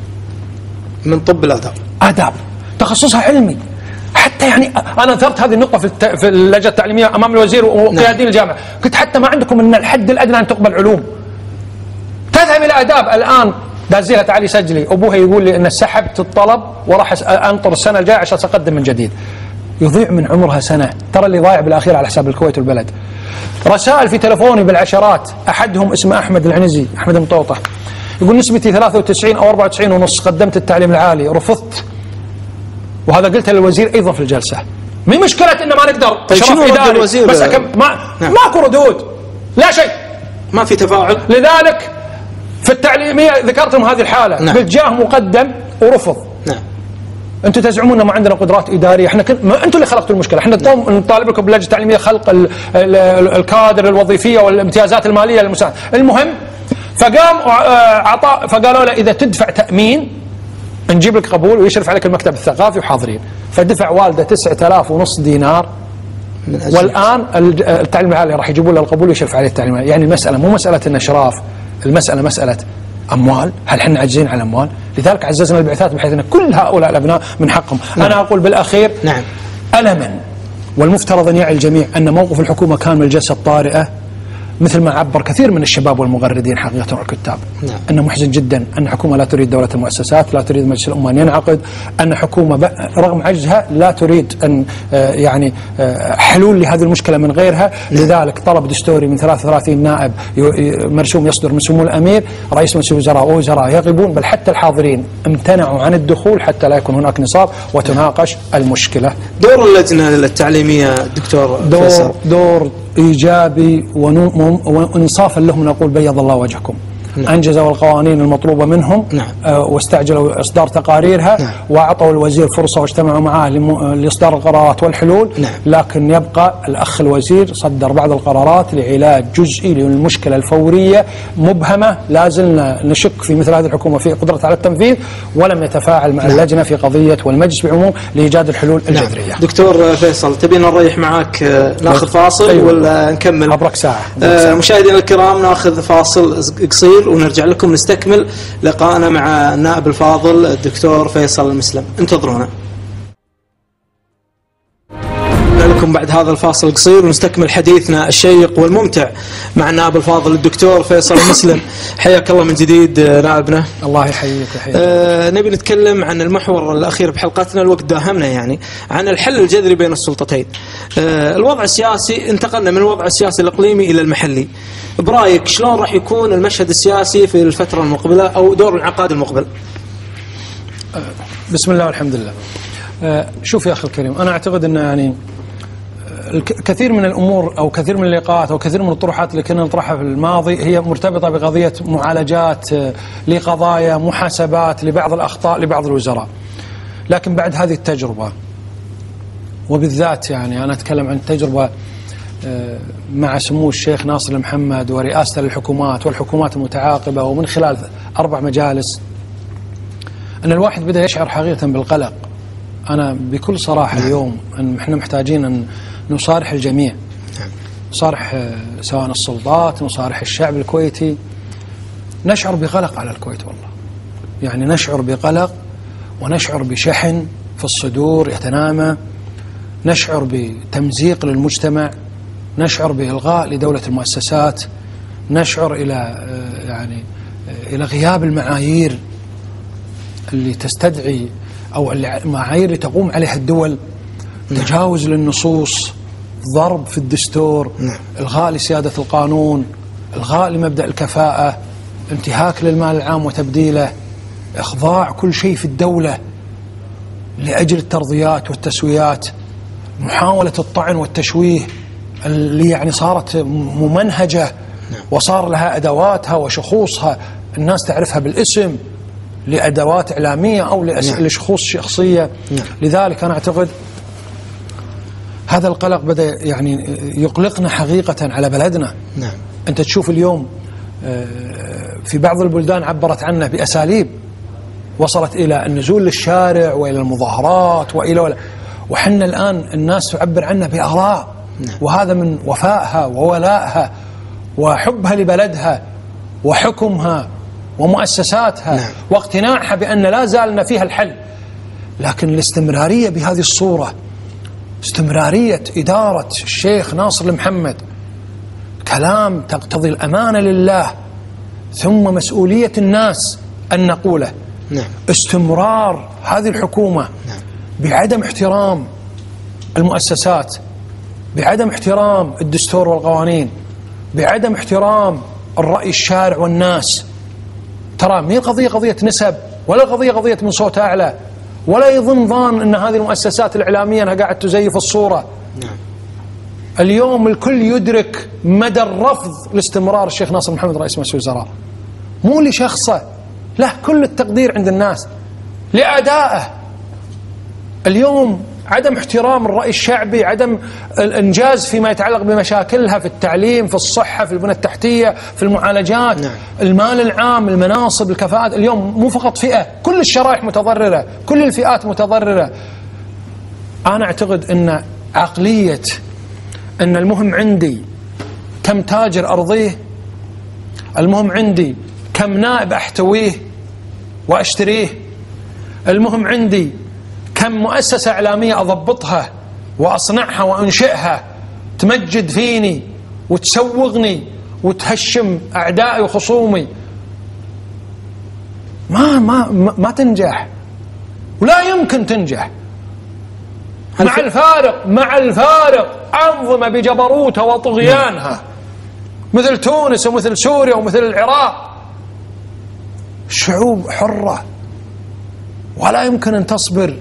من طب الآداب. آداب، تخصصها علمي. حتى يعني أنا ذكرت هذه النقطة في اللجنة التعليمية أمام الوزير وقيادين الجامعة، قلت حتى ما عندكم من الحد الأدنى أن تقبل علوم. تذهب إلى آداب الآن دازيها تعالي سجلي، أبوها يقول لي أن سحبت الطلب وراح أنطر السنة الجاية عشان أقدم من جديد. يضيع من عمرها سنة. ترى اللي ضايع بالأخير على حساب الكويت والبلد. رسائل في تلفوني بالعشرات، أحدهم اسمه أحمد العنزي، أحمد مطوطة، يقول نسبتي 93 أو 94.5، قدمت التعليم العالي رفضت. وهذا قلت للوزير أيضا في الجلسة. مي مشكلة إن ما نقدر. طيب شنو رد الوزير؟ بس ماكو ردود، لا شيء، ما في تفاعل. لذلك في التعليمية ذكرت لهم هذه الحالة. نعم. قلت جاه مقدم ورفض. نعم. انتم تزعمون ان ما عندنا قدرات اداريه، احنا انتم اللي خلقتوا المشكله، احنا نطالب لكم باللجنه التعليميه خلق الكادر الوظيفيه والامتيازات الماليه للمساعد. المهم فقام فقالوا له اذا تدفع تامين نجيب لك قبول ويشرف عليك المكتب الثقافي وحاضرين. فدفع والده 9,500 دينار، والان التعليم العالي راح يجيبوا له القبول ويشرف عليه التعليم العالي. يعني المساله مو مساله الاشراف، المساله مساله أموال. هل احنا عاجزين على أموال؟ لذلك عززنا البعثات بحيث أن كل هؤلاء الأبناء من حقهم. نعم. أنا أقول بالأخير نعم. ألما، والمفترض أن يعي الجميع أن موقف الحكومة كان من الجلسة الطارئة، مثل ما عبر كثير من الشباب والمغردين حقيقة والكتاب. نعم. أنه محزن جدا أن حكومة لا تريد دولة المؤسسات، لا تريد مجلس الأمة أن ينعقد، أن حكومة رغم عجزها لا تريد أن يعني حلول لهذه المشكلة من غيرها. نعم. لذلك طلب دستوري من 33 نائب مرسوم يصدر من سمو الأمير، رئيس مجلس الوزراء ووزراء يغيبون، بل حتى الحاضرين امتنعوا عن الدخول حتى لا يكون هناك نصاب وتناقش المشكلة. دور اللجنة التعليمية دكتور فيصل دور إيجابي وإنصافا لهم نقول بيض الله وجهكم. نعم. أنجزوا القوانين المطلوبة منهم. نعم. واستعجلوا إصدار تقاريرها. نعم. وأعطوا الوزير فرصة واجتمعوا معه لإصدار القرارات والحلول. نعم. لكن يبقى الأخ الوزير صدر بعض القرارات لعلاج جزئي للمشكلة الفورية مبهمة. لا زلنا نشك في مثل هذه الحكومة في قدرتها على التنفيذ، ولم يتفاعل مع اللجنة في قضية والمجلس بعموم لإيجاد الحلول الجذرية. نعم. دكتور فيصل، تبينا نريح معك ناخذ فاصل؟ أيوة. ولا نكمل؟ أبرك ساعة. مشاهدينا الكرام، ناخذ فاصل قصير ونرجع لكم نستكمل لقاءنا مع النائب الفاضل الدكتور فيصل المسلم. انتظرونا لكم بعد هذا الفاصل القصير ونستكمل حديثنا الشيق والممتع مع النائب الفاضل الدكتور فيصل المسلم. حياك الله من جديد نائبنا. الله يحييك. نبي نتكلم عن المحور الأخير بحلقتنا، الوقت داهمنا يعني، عن الحل الجذري بين السلطتين. الوضع السياسي، انتقلنا من الوضع السياسي الإقليمي إلى المحلي. برأيك شلون راح يكون المشهد السياسي في الفترة المقبلة أو دور الانعقاد المقبل؟ بسم الله والحمد لله. شوف يا أخي الكريم، أنا أعتقد أن يعني كثير من الأمور أو كثير من اللقاءات أو كثير من الطروحات اللي كنا نطرحها في الماضي هي مرتبطة بقضية معالجات لقضايا، محاسبات لبعض الأخطاء لبعض الوزراء. لكن بعد هذه التجربة، وبالذات يعني أنا أتكلم عن التجربة مع سمو الشيخ ناصر المحمد ورئاسته للحكومات والحكومات المتعاقبة، ومن خلال 4 مجالس، أن الواحد بدأ يشعر حقيقة بالقلق. أنا بكل صراحة اليوم أن إحنا محتاجين أن نصارح الجميع، نصارح سواء السلطات، نصارح الشعب الكويتي. نشعر بقلق على الكويت والله، يعني نشعر بقلق ونشعر بشحن في الصدور يتنامى. نشعر بتمزيق للمجتمع، نشعر بإلغاء لدولة المؤسسات، نشعر إلى غياب المعايير اللي تستدعي أو المعايير اللي تقوم عليها الدول، تجاوز للنصوص، ضرب في الدستور، إلغاء لسيادة القانون، إلغاء لمبدأ الكفاءة، انتهاك للمال العام وتبديله، إخضاع كل شيء في الدولة لأجل الترضيات والتسويات، محاولة الطعن والتشويه اللي صارت ممنهجة وصار لها أدواتها وشخوصها، الناس تعرفها بالاسم لأدوات إعلامية أو لشخوص شخصية. لذلك أنا أعتقد هذا القلق بدأ يقلقنا حقيقة على بلدنا. أنت تشوف اليوم في بعض البلدان عبرت عنه بأساليب وصلت إلى النزول للشارع وإلى المظاهرات وحنا الآن الناس تعبر عنه بآراء، وهذا من وفائها وولائها وحبها لبلدها وحكمها ومؤسساتها واقتناعها بأن لا زالنا فيها الحل. لكن الاستمرارية بهذه الصورة، استمرارية إدارة الشيخ ناصر المحمد، كلام تقتضي الأمانة لله ثم مسؤولية الناس أن نقوله، استمرار هذه الحكومة بعدم احترام المؤسسات، بعدم احترام الدستور والقوانين، بعدم احترام الرأي الشارع والناس. ترى مين قضية نسب، ولا قضية من صوت أعلى، ولا يظن ظان أن هذه المؤسسات الإعلامية أنها قاعد تزيف الصورة. اليوم الكل يدرك مدى الرفض لاستمرار الشيخ ناصر محمد رئيس مجلس الوزراء، مو لشخصه، له كل التقدير عند الناس لأدائه. اليوم عدم احترام الرأي الشعبي، عدم الإنجاز فيما يتعلق بمشاكلها في التعليم، في الصحة، في البنى التحتية، في المعالجات، المال العام، المناصب، الكفاءات. اليوم مو فقط فئة، كل الشرائح متضررة، كل الفئات متضررة. أنا أعتقد أن عقلية أن المهم عندي كم تاجر أرضيه، المهم عندي كم نائب أحتويه وأشتريه، المهم عندي كم مؤسسة إعلامية أضبطها وأصنعها وأنشئها تمجد فيني وتسوغني وتهشم أعدائي وخصومي، ما تنجح ولا يمكن تنجح. مع الفارق أنظمة بجبروتها وطغيانها مثل تونس ومثل سوريا ومثل العراق، شعوب حرة ولا يمكن أن تصبر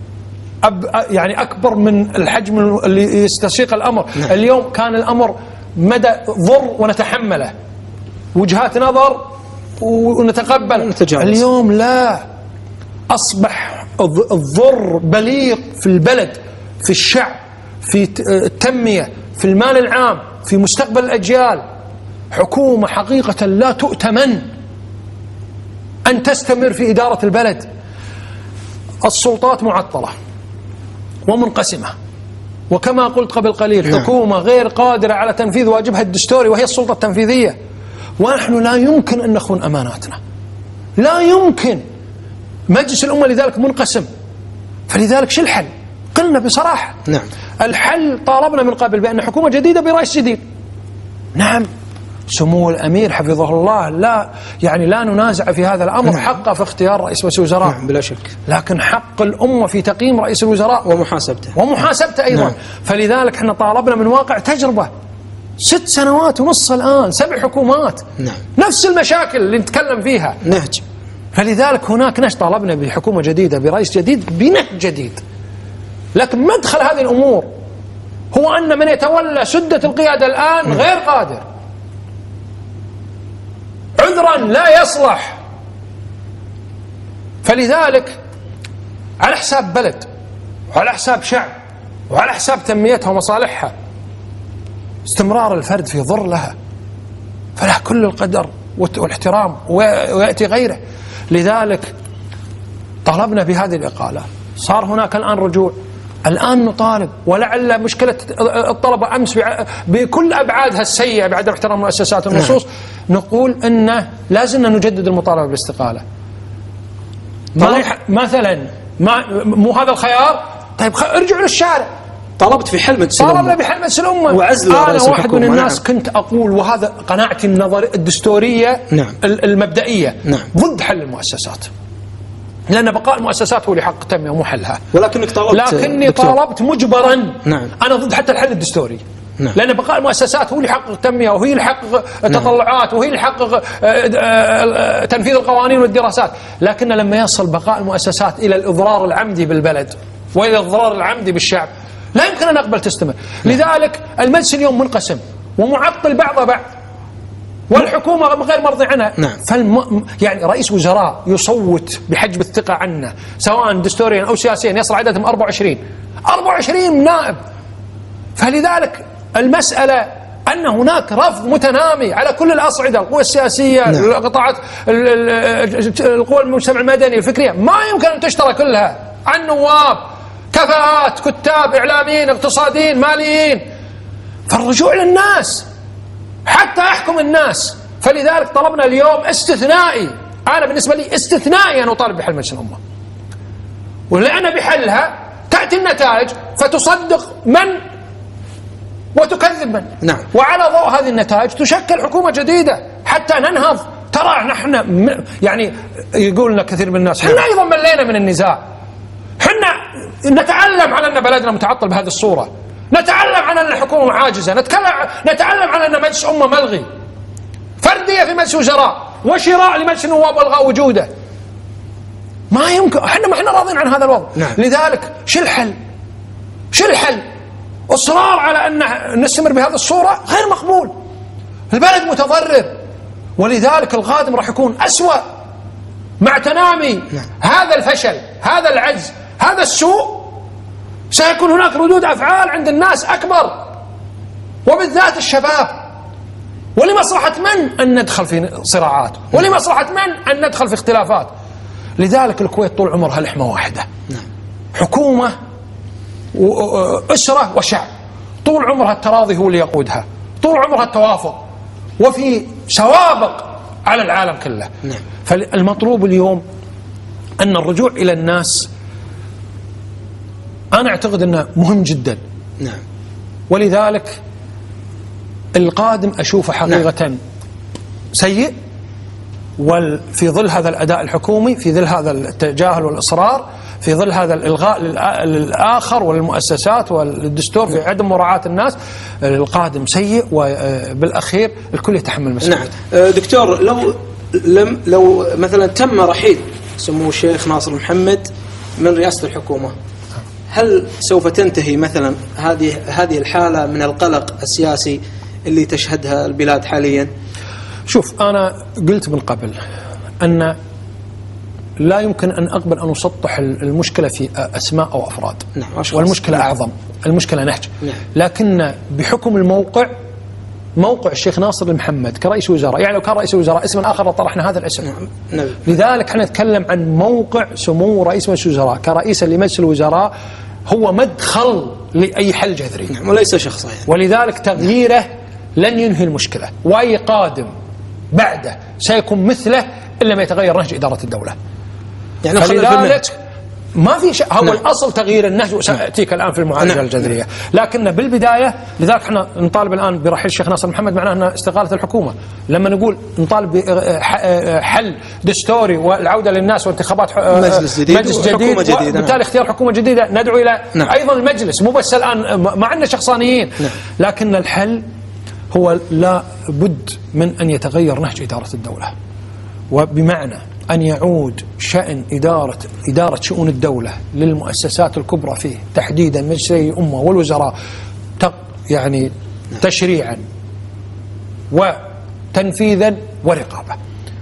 أكبر من الحجم اللي يستشيق الأمر. اليوم كان الأمر مدى ضر ونتحمله، وجهات نظر ونتقبل. اليوم لا، أصبح الضر بليغ في البلد، في الشعب، في التنمية، في المال العام، في مستقبل الأجيال. حكومة حقيقة لا تؤتمن أن تستمر في إدارة البلد. السلطات معطلة ومنقسمة، وكما قلت قبل قليل حكومة غير قادرة على تنفيذ واجبها الدستوري وهي السلطة التنفيذية. ونحن لا يمكن أن نخون أماناتنا، لا يمكن. مجلس الأمة لذلك منقسم، فلذلك شو الحل؟ قلنا بصراحة الحل طالبنا من قبل بأن حكومة جديدة برئيس جديد. نعم، سمو الأمير حفظه الله لا ننازع في هذا الأمر، حقه في اختيار رئيس الوزراء بلا شك، لكن حق الأمة في تقييم رئيس الوزراء ومحاسبته أيضا. فلذلك احنا طالبنا من واقع تجربة 6 سنوات ونص الآن، 7 حكومات، نفس المشاكل اللي نتكلم فيها، نهج. فلذلك هناك نهج، طالبنا بحكومة جديدة برئيس جديد بنهج جديد. لكن مدخل هذه الأمور هو أن من يتولى سدة القيادة الآن غير قادر، عذرا لا يصلح. فلذلك على حساب بلد وعلى حساب شعب وعلى حساب تنميتها ومصالحها، استمرار الفرد في ضر لها فله كل القدر والاحترام ويأتي غيره. لذلك طالبنا بهذه الإقالة. صار هناك الآن رجوع، الآن نطالب، ولعل مشكلة الطلبة أمس بكل أبعادها السيئة بعدم احترام المؤسسات والنصوص نقول أنه لازلنا نجدد المطالبة بالاستقالة. مثلا مو هذا الخيار؟ طيب ارجعوا للشارع، طالبت في حل مجلس الأمة. طالبنا بحل مجلس الأمة وعزل أنا واحد من الناس نعم. كنت أقول، وهذا قناعتي الدستورية نعم. المبدئية نعم. ضد حل المؤسسات، لأن بقاء المؤسسات هو اللي حق تنمية ومو حلها. لكني طالبت مجبرا. نعم. أنا ضد حتى الحل الدستوري. نعم. لأن بقاء المؤسسات هو اللي يحقق التنمية، وهي اللي يحقق التطلعات، وهي اللي يحقق تنفيذ القوانين والدراسات. لكن لما يصل بقاء المؤسسات إلى الإضرار العمدي بالبلد وإلى الإضرار العمدي بالشعب لا يمكن أن نقبل تستمر. لذلك المجلس اليوم منقسم ومعطل بعض بعض، والحكومة غير مرضي عنها. نعم. يعني رئيس وزراء يصوت بحجب الثقة عنه سواء دستوريا أو سياسيا يصل عددهم 24 نائب. فلذلك المسألة أن هناك رفض متنامي على كل الأصعدة، القوى السياسية، نعم. القطاعات، القوى المجتمع المدني الفكرية، ما يمكن أن تشترى كلها عن نواب، كفاءات، كتاب، إعلاميين، اقتصاديين، ماليين. فالرجوع للناس حتى يحكم الناس. فلذلك طلبنا اليوم استثنائي، أنا بالنسبة لي استثنائي أن أطالب بحل مجلس الأمة، ولأن بحلها تأتي النتائج فتصدق من وتكذب من. نعم. وعلى ضوء هذه النتائج تشكل حكومة جديدة حتى ننهض. ترى نحن يعني يقول لنا كثير من الناس حنا أيضا ملينا من النزاع، حنا نتعلم على أن بلدنا متعطل بهذه الصورة، نتعلم على أن الحكومة عاجزة، نتعلم على أن مجلس أمة ملغي، فردية في مجلس وزراء، وشراء لمجلس النواب والغاء وجوده. ما يمكن، احنا ما احنا راضين عن هذا الوضع. نعم. لذلك شو الحل؟ اصرار على ان نستمر بهذه الصورة غير مقبول. البلد متضرر، ولذلك القادم راح يكون أسوأ مع تنامي. نعم. هذا الفشل، هذا العجز، هذا السوء، سيكون هناك ردود أفعال عند الناس أكبر، وبالذات الشباب. ولمصلحة من أن ندخل في صراعات، ولمصلحة من أن ندخل في اختلافات. لذلك الكويت طول عمرها لحمة واحدة. نعم. حكومة وأسرة وشعب، طول عمرها التراضي هو اللي يقودها، طول عمرها التوافق، وفي سوابق على العالم كله. نعم. فالمطلوب اليوم أن الرجوع إلى الناس أنا أعتقد أنه مهم جدا. نعم. ولذلك القادم أشوفه حقيقة سيء، وفي ظل هذا الأداء الحكومي، في ظل هذا التجاهل والإصرار، في ظل هذا الإلغاء للآخر والمؤسسات والدستور، في عدم مراعاة الناس، القادم سيء، وبالأخير الكل يتحمل مسؤوليته. نعم. دكتور، لو مثلا تم رحيل سمو الشيخ ناصر محمد من رئاسة الحكومة، هل سوف تنتهي مثلا هذه الحالة من القلق السياسي اللي تشهدها البلاد حاليا؟ شوف، أنا قلت من قبل أن لا يمكن أن أقبل أن أسطح المشكلة في أسماء أو أفراد. نعم. والمشكلة نعم. أعظم، المشكلة نهج. نعم. لكن بحكم الموقع، موقع الشيخ ناصر المحمد كرئيس وزراء، يعني لو كان رئيس وزراء اسم آخر لطرحنا هذا الاسم. نعم. نعم. لذلك احنا نتكلم عن موقع سمو رئيس مجلس الوزراء كرئيس لمجلس الوزراء، هو مدخل لأي حل جذري. نعم. وليس شخصيا. ولذلك تغييره لن ينهي المشكلة، وأي قادم بعده سيكون مثله إلا ما يتغير نهج إدارة الدولة. يعني فلذلك ما في شيء، هو نعم. الأصل تغيير النهج، وسأتيك الآن في المعالجة نعم. الجذرية. لكن بالبداية، لذلك احنا نطالب الآن برحيل الشيخ ناصر محمد، معناه أن استقالة الحكومة. لما نقول نطالب بحل دستوري والعودة للناس وانتخابات مجلس جديد وبالتالي اختيار حكومة جديدة، ندعو إلى نعم. أيضا المجلس، مو بس الآن ما عندنا شخصانيين. نعم. لكن الحل هو لا بد من أن يتغير نهج إدارة الدولة، وبمعنى أن يعود شأن إدارة شؤون الدولة للمؤسسات الكبرى فيه، تحديدا مجلسي الأمة والوزراء، يعني تشريعا وتنفيذا ورقابة.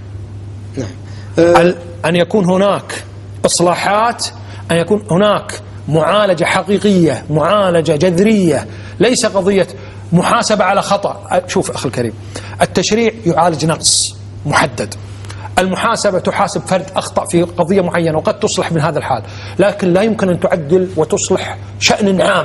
نعم. أن يكون هناك إصلاحات، أن يكون هناك معالجة حقيقية، معالجة جذرية، ليس قضية محاسبة على خطأ. شوف أخي الكريم، التشريع يعالج نقص محدد، المحاسبة تحاسب فرد أخطأ في قضية معينة وقد تصلح من هذا الحال، لكن لا يمكن أن تعدل وتصلح شأن عام،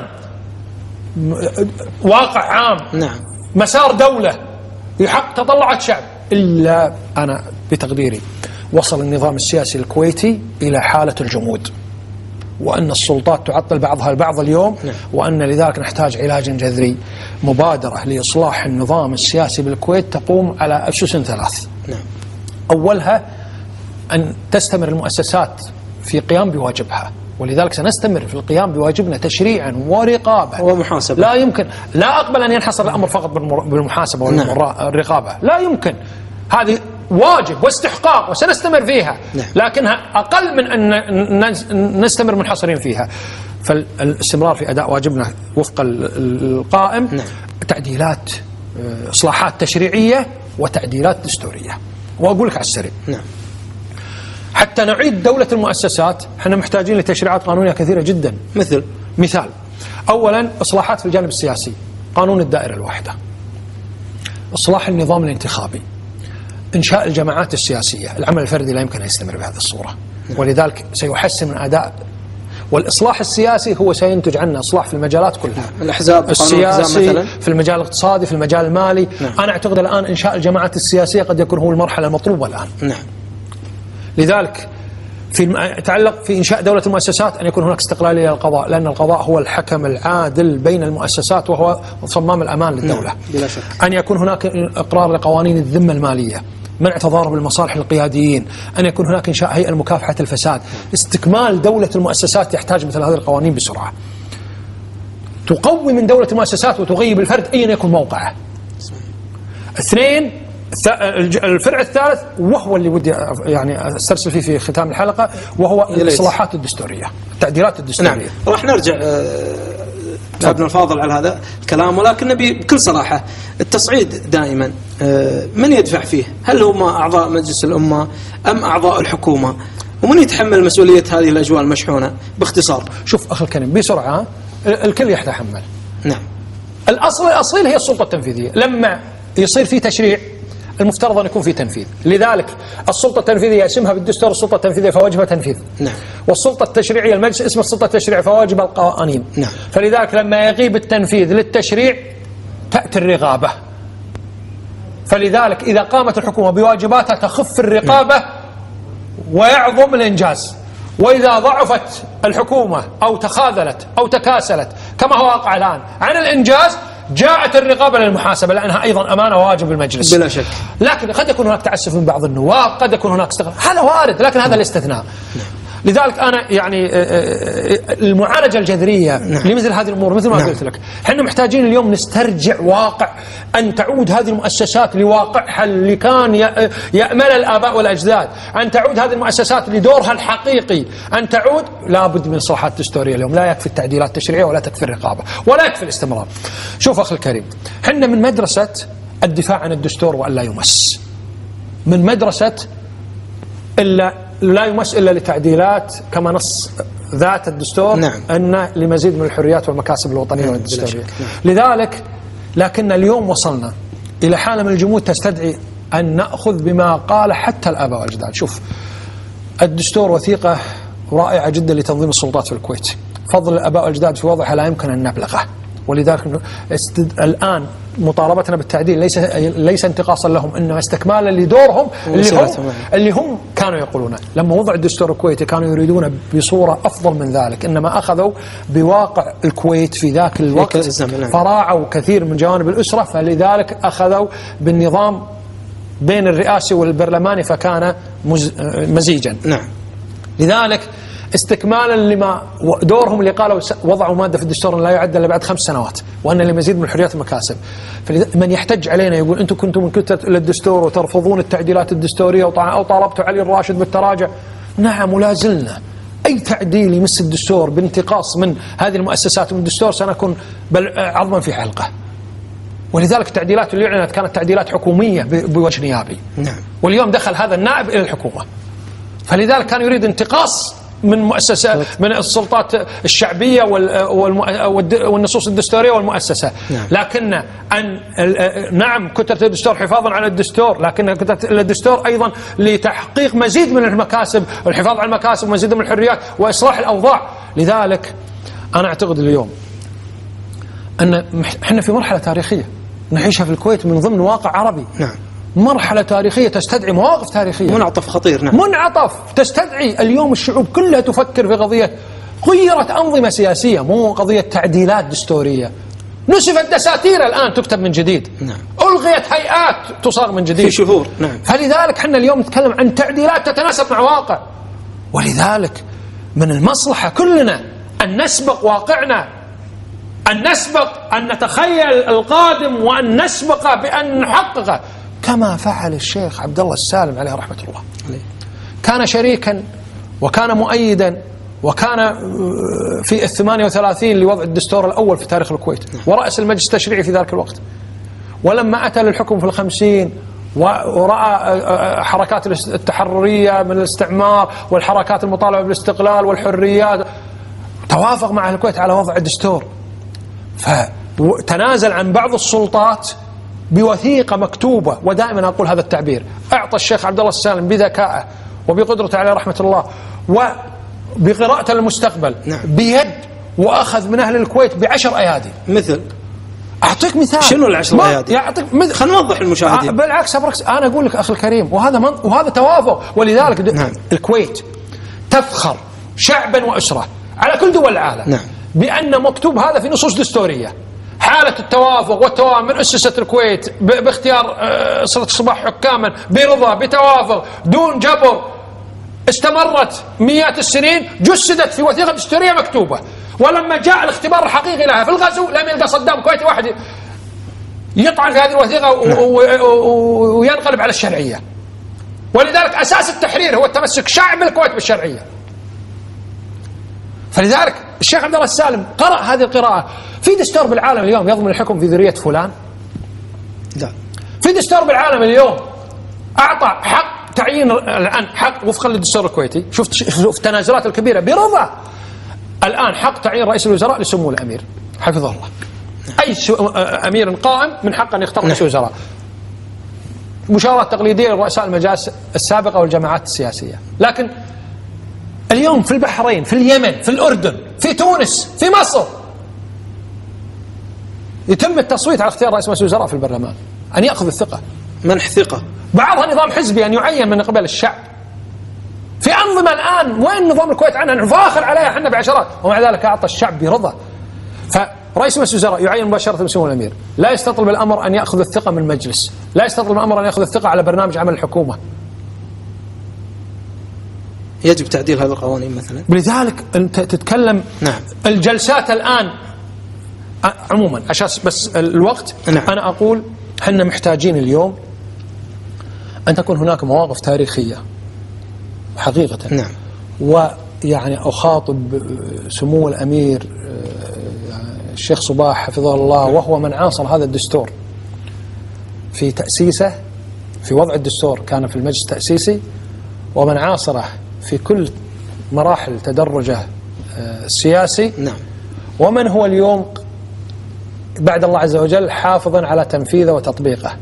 واقع عام. نعم. مسار دولة يحقق تطلعات شعب، إلا أنا بتقديري وصل النظام السياسي الكويتي إلى حالة الجمود، وأن السلطات تعطل بعضها البعض اليوم، وأن لذلك نحتاج علاج جذري. مبادرة لإصلاح النظام السياسي بالكويت تقوم على أسس 3. أولها أن تستمر المؤسسات في قيام بواجبها، ولذلك سنستمر في القيام بواجبنا تشريعا ورقابة ومحاسبة. لا يمكن، لا أقبل أن ينحصر الأمر فقط بالمحاسبة والرقابة، لا يمكن. هذه واجب واستحقاق وسنستمر فيها، لكنها أقل من أن نستمر منحصرين فيها. فالاستمرار في أداء واجبنا وفق القائم، تعديلات، إصلاحات تشريعية وتعديلات دستورية. وأقول لك على السريع، حتى نعيد دولة المؤسسات احنا محتاجين لتشريعات قانونية كثيرة جدا. مثال، أولا إصلاحات في الجانب السياسي، قانون الدائرة الواحدة، إصلاح النظام الانتخابي، إنشاء الجماعات السياسية. العمل الفردي لا يمكن أن يستمر بهذه الصورة، ولذلك سيحسن من أداء. والإصلاح السياسي هو سينتج عنه إصلاح في المجالات كلها، الأحزاب، السياسي مثلا، في المجال الاقتصادي، في المجال المالي. أنا أعتقد الآن إنشاء الجماعات السياسية قد يكون هو المرحلة المطلوبة الآن. لذلك يتعلق في إنشاء دولة المؤسسات أن يكون هناك استقلالية للقضاء، لأن القضاء هو الحكم العادل بين المؤسسات وهو صمام الأمان للدولة. بلا شك. أن يكون هناك إقرار لقوانين الذمة المالية، منع تضارب المصالح القياديين، أن يكون هناك إنشاء هيئة لمكافحة الفساد. استكمال دولة المؤسسات يحتاج مثل هذه القوانين بسرعة تقوي من دولة المؤسسات وتغيب الفرد أيا يكن موقعه. 2، الفرع الثالث وهو اللي ودي يعني استرسل فيه في ختام الحلقة، وهو الإصلاحات الدستورية، التعديلات الدستورية. راح نرجع ابن الفاضل على هذا الكلام، ولكن نبي بكل صراحة التصعيد دائما من يدفع فيه؟ هل هم أعضاء مجلس الأمة أم أعضاء الحكومة؟ ومن يتحمل مسؤولية هذه الأجواء المشحونة؟ باختصار. شوف أخي الكريم بسرعة، الكل يتحمل. الأصيل هي السلطة التنفيذية. لما يصير في تشريع المفترض أن يكون في تنفيذ، لذلك السلطة التنفيذية اسمها بالدستور السلطة التنفيذية فواجبها تنفيذ. والسلطة التشريعية المجلس اسمه السلطة التشريعية فواجب القوانين. فلذلك لما يغيب التنفيذ للتشريع تأتي الرقابة. فلذلك إذا قامت الحكومة بواجباتها تخف الرقابة ويعظم الإنجاز. وإذا ضعفت الحكومة أو تخاذلت أو تكاسلت كما هو واقع الآن عن الإنجاز، جاءت الرقابة للمحاسبة، لأنها أيضا أمانة وواجب المجلس بلا شك. لكن قد يكون هناك تعسف من بعض النواب، قد يكون هناك استغلال، هذا وارد، لكن هذا الاستثناء. لذلك أنا يعني المعالجة الجذرية لمثل هذه الأمور مثل ما قلت لك، احنا محتاجين اليوم نسترجع واقع، أن تعود هذه المؤسسات لواقعها اللي كان يأمل الآباء والأجداد، أن تعود هذه المؤسسات لدورها الحقيقي، أن تعود. لابد من إصلاحات دستورية اليوم، لا يكفي التعديلات التشريعية ولا تكفي الرقابة ولا يكفي الاستمرار. شوف أخي الكريم، احنا من مدرسة الدفاع عن الدستور وأن لا يمس، من مدرسة إلا لا يمس إلا لتعديلات كما نص ذات الدستور أن لمزيد من الحريات والمكاسب الوطنية والدستورية. لذلك لكن اليوم وصلنا إلى حالة من الجمود تستدعي أن نأخذ بما قال حتى الآباء والأجداد. شوف، الدستور وثيقة رائعة جدا لتنظيم السلطات في الكويت، فضل الآباء والأجداد في وضعها لا يمكن أن نبلغه. ولذلك الآن مطالبتنا بالتعديل ليس انتقاصا لهم، إنما استكمالا لدورهم اللي هم كانوا يقولون لما وضع الدستور الكويتي كانوا يريدون بصورة أفضل من ذلك، إنما أخذوا بواقع الكويت في ذاك الوقت، فراعوا كثير من جوانب الأسرة، فلذلك أخذوا بالنظام بين الرئاسي والبرلماني فكان مزيجا. لذلك استكمالا لما دورهم اللي قالوا وضعوا مادة في الدستور لا يعدل إلا بعد 5 سنوات، وأن لمزيد من الحريات والمكاسب. من يحتج علينا يقول أنتم كنتم من كتلة الدستور وترفضون التعديلات الدستورية أو طالبتوا علي الراشد بالتراجع. نعم، ولا زلنا أي تعديل يمس الدستور بانتقاص من هذه المؤسسات ومن الدستور سنكون عظما في حلقة. ولذلك التعديلات اللي أعلنت كانت تعديلات حكومية بوجه نيابي. واليوم دخل هذا النائب إلى الحكومة، فلذلك كان يريد انتقاص من مؤسسة من السلطات الشعبية والنصوص الدستورية والمؤسسة. لكن نعم كتلة الدستور حفاظا على الدستور، لكن كتلة الدستور أيضا لتحقيق مزيد من المكاسب والحفاظ على المكاسب ومزيد من الحريات وإصلاح الأوضاع. لذلك أنا أعتقد اليوم أن احنا في مرحلة تاريخية نعيشها في الكويت من ضمن واقع عربي. مرحلة تاريخية تستدعي مواقف تاريخية، منعطف خطير. منعطف تستدعي اليوم الشعوب كلها تفكر في قضية غيرت أنظمة سياسية، مو قضية تعديلات دستورية. نسفت دساتير الآن تكتب من جديد. نعم. ألغيت هيئات تصاغ من جديد في شهور. نعم. فلذلك حنا اليوم نتكلم عن تعديلات تتناسب مع واقع، ولذلك من المصلحة كلنا أن نسبق واقعنا، أن نسبق، أن نتخيل القادم، وأن نسبق بأن نحققه كما فعل الشيخ عبد الله السالم عليه رحمة الله. كان شريكا وكان مؤيدا وكان في 38 لوضع الدستور الأول في تاريخ الكويت، ورأس المجلس التشريعي في ذلك الوقت. ولما أتى للحكم في 50 ورأى حركات التحررية من الاستعمار والحركات المطالبة بالاستقلال والحريات، توافق مع الكويت على وضع الدستور، فتنازل عن بعض السلطات بوثيقة مكتوبة. ودائما أقول هذا التعبير، أعطى الشيخ عبد الله السالم بذكائه وبقدرته عليه رحمة الله وبقراءته للمستقبل بيد، وأخذ من أهل الكويت ب10 أيادي. مثل أعطيك مثال. شنو ال10 أيادي؟ خلينا نوضح للمشاهدين. بالعكس أنا أقول لك أخي الكريم، وهذا توافق. ولذلك الكويت تفخر شعبا وأسرة على كل دول العالم بأن مكتوب هذا في نصوص دستورية. حالة التوافق والتوافق من أسست الكويت باختيار صلة الصباح حكاما برضا بتوافق دون جبر، استمرت مئات السنين، جسدت في وثيقة دستورية مكتوبة. ولما جاء الاختبار الحقيقي لها في الغزو لم يلقى صدام كويتي واحد يطعن في هذه الوثيقة وينقلب على الشرعية. ولذلك أساس التحرير هو التمسك شعب الكويت بالشرعية. فلذلك الشيخ عبد الله السالم قرأ هذه القراءة. في دستور بالعالم اليوم يضمن الحكم في ذرية فلان؟ لا. في دستور بالعالم اليوم أعطى حق تعيين الآن، حق وفقا للدستور الكويتي، شوف التنازلات الكبيرة برضا. الآن حق تعيين رئيس الوزراء لسمو الأمير حفظه الله. أي أمير قائم من حق أن يختار رئيس الوزراء. مشاورات تقليدية لرؤساء المجالس السابقة والجماعات السياسية. لكن اليوم في البحرين، في اليمن، في الأردن، في تونس، في مصر يتم التصويت على اختيار رئيس مجلس الوزراء في البرلمان، أن يأخذ الثقة، منح ثقة. بعضها نظام حزبي أن يعين من قبل الشعب. في أنظمة الآن وين نظام الكويت عنها نفاخر عليها احنا بعشرات، ومع ذلك أعطى الشعب برضا. فرئيس مجلس الوزراء يعين مباشرة بسمو الأمير، لا يستطلب الأمر أن يأخذ الثقة من المجلس، لا يستطلب الأمر أن يأخذ الثقة على برنامج عمل الحكومة. يجب تعديل هذه القوانين مثلا. لذلك أنت تتكلم الجلسات الآن عموما عشان بس الوقت. أنا أقول حنا محتاجين اليوم أن تكون هناك مواقف تاريخية حقيقة. ويعني أخاطب سمو الأمير الشيخ صباح حفظه الله، وهو من عاصر هذا الدستور في تأسيسه، في وضع الدستور كان في المجلس التأسيسي، ومن عاصره في كل مراحل تدرجه السياسي. ومن هو اليوم بعد الله عز وجل حافظا على تنفيذه وتطبيقه.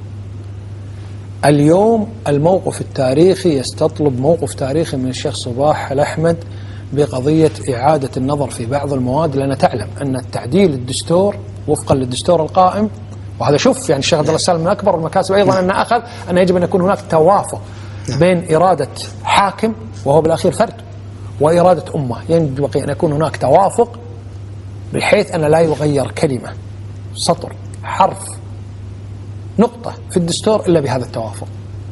اليوم الموقف التاريخي يستطلب موقف تاريخي من الشيخ صباح الأحمد بقضية إعادة النظر في بعض المواد، لأن تعلم أن التعديل الدستور وفقا للدستور القائم، وهذا شوف يعني الشيخ عبد الله السالم من أكبر المكاسب أيضا أن أخذ أن يجب أن يكون هناك توافق بين إرادة حاكم وهو بالأخير فرد وإرادة أمة. ينبغي أن يكون هناك توافق بحيث أن لا يغير كلمة، سطر، حرف، نقطة في الدستور إلا بهذا التوافق.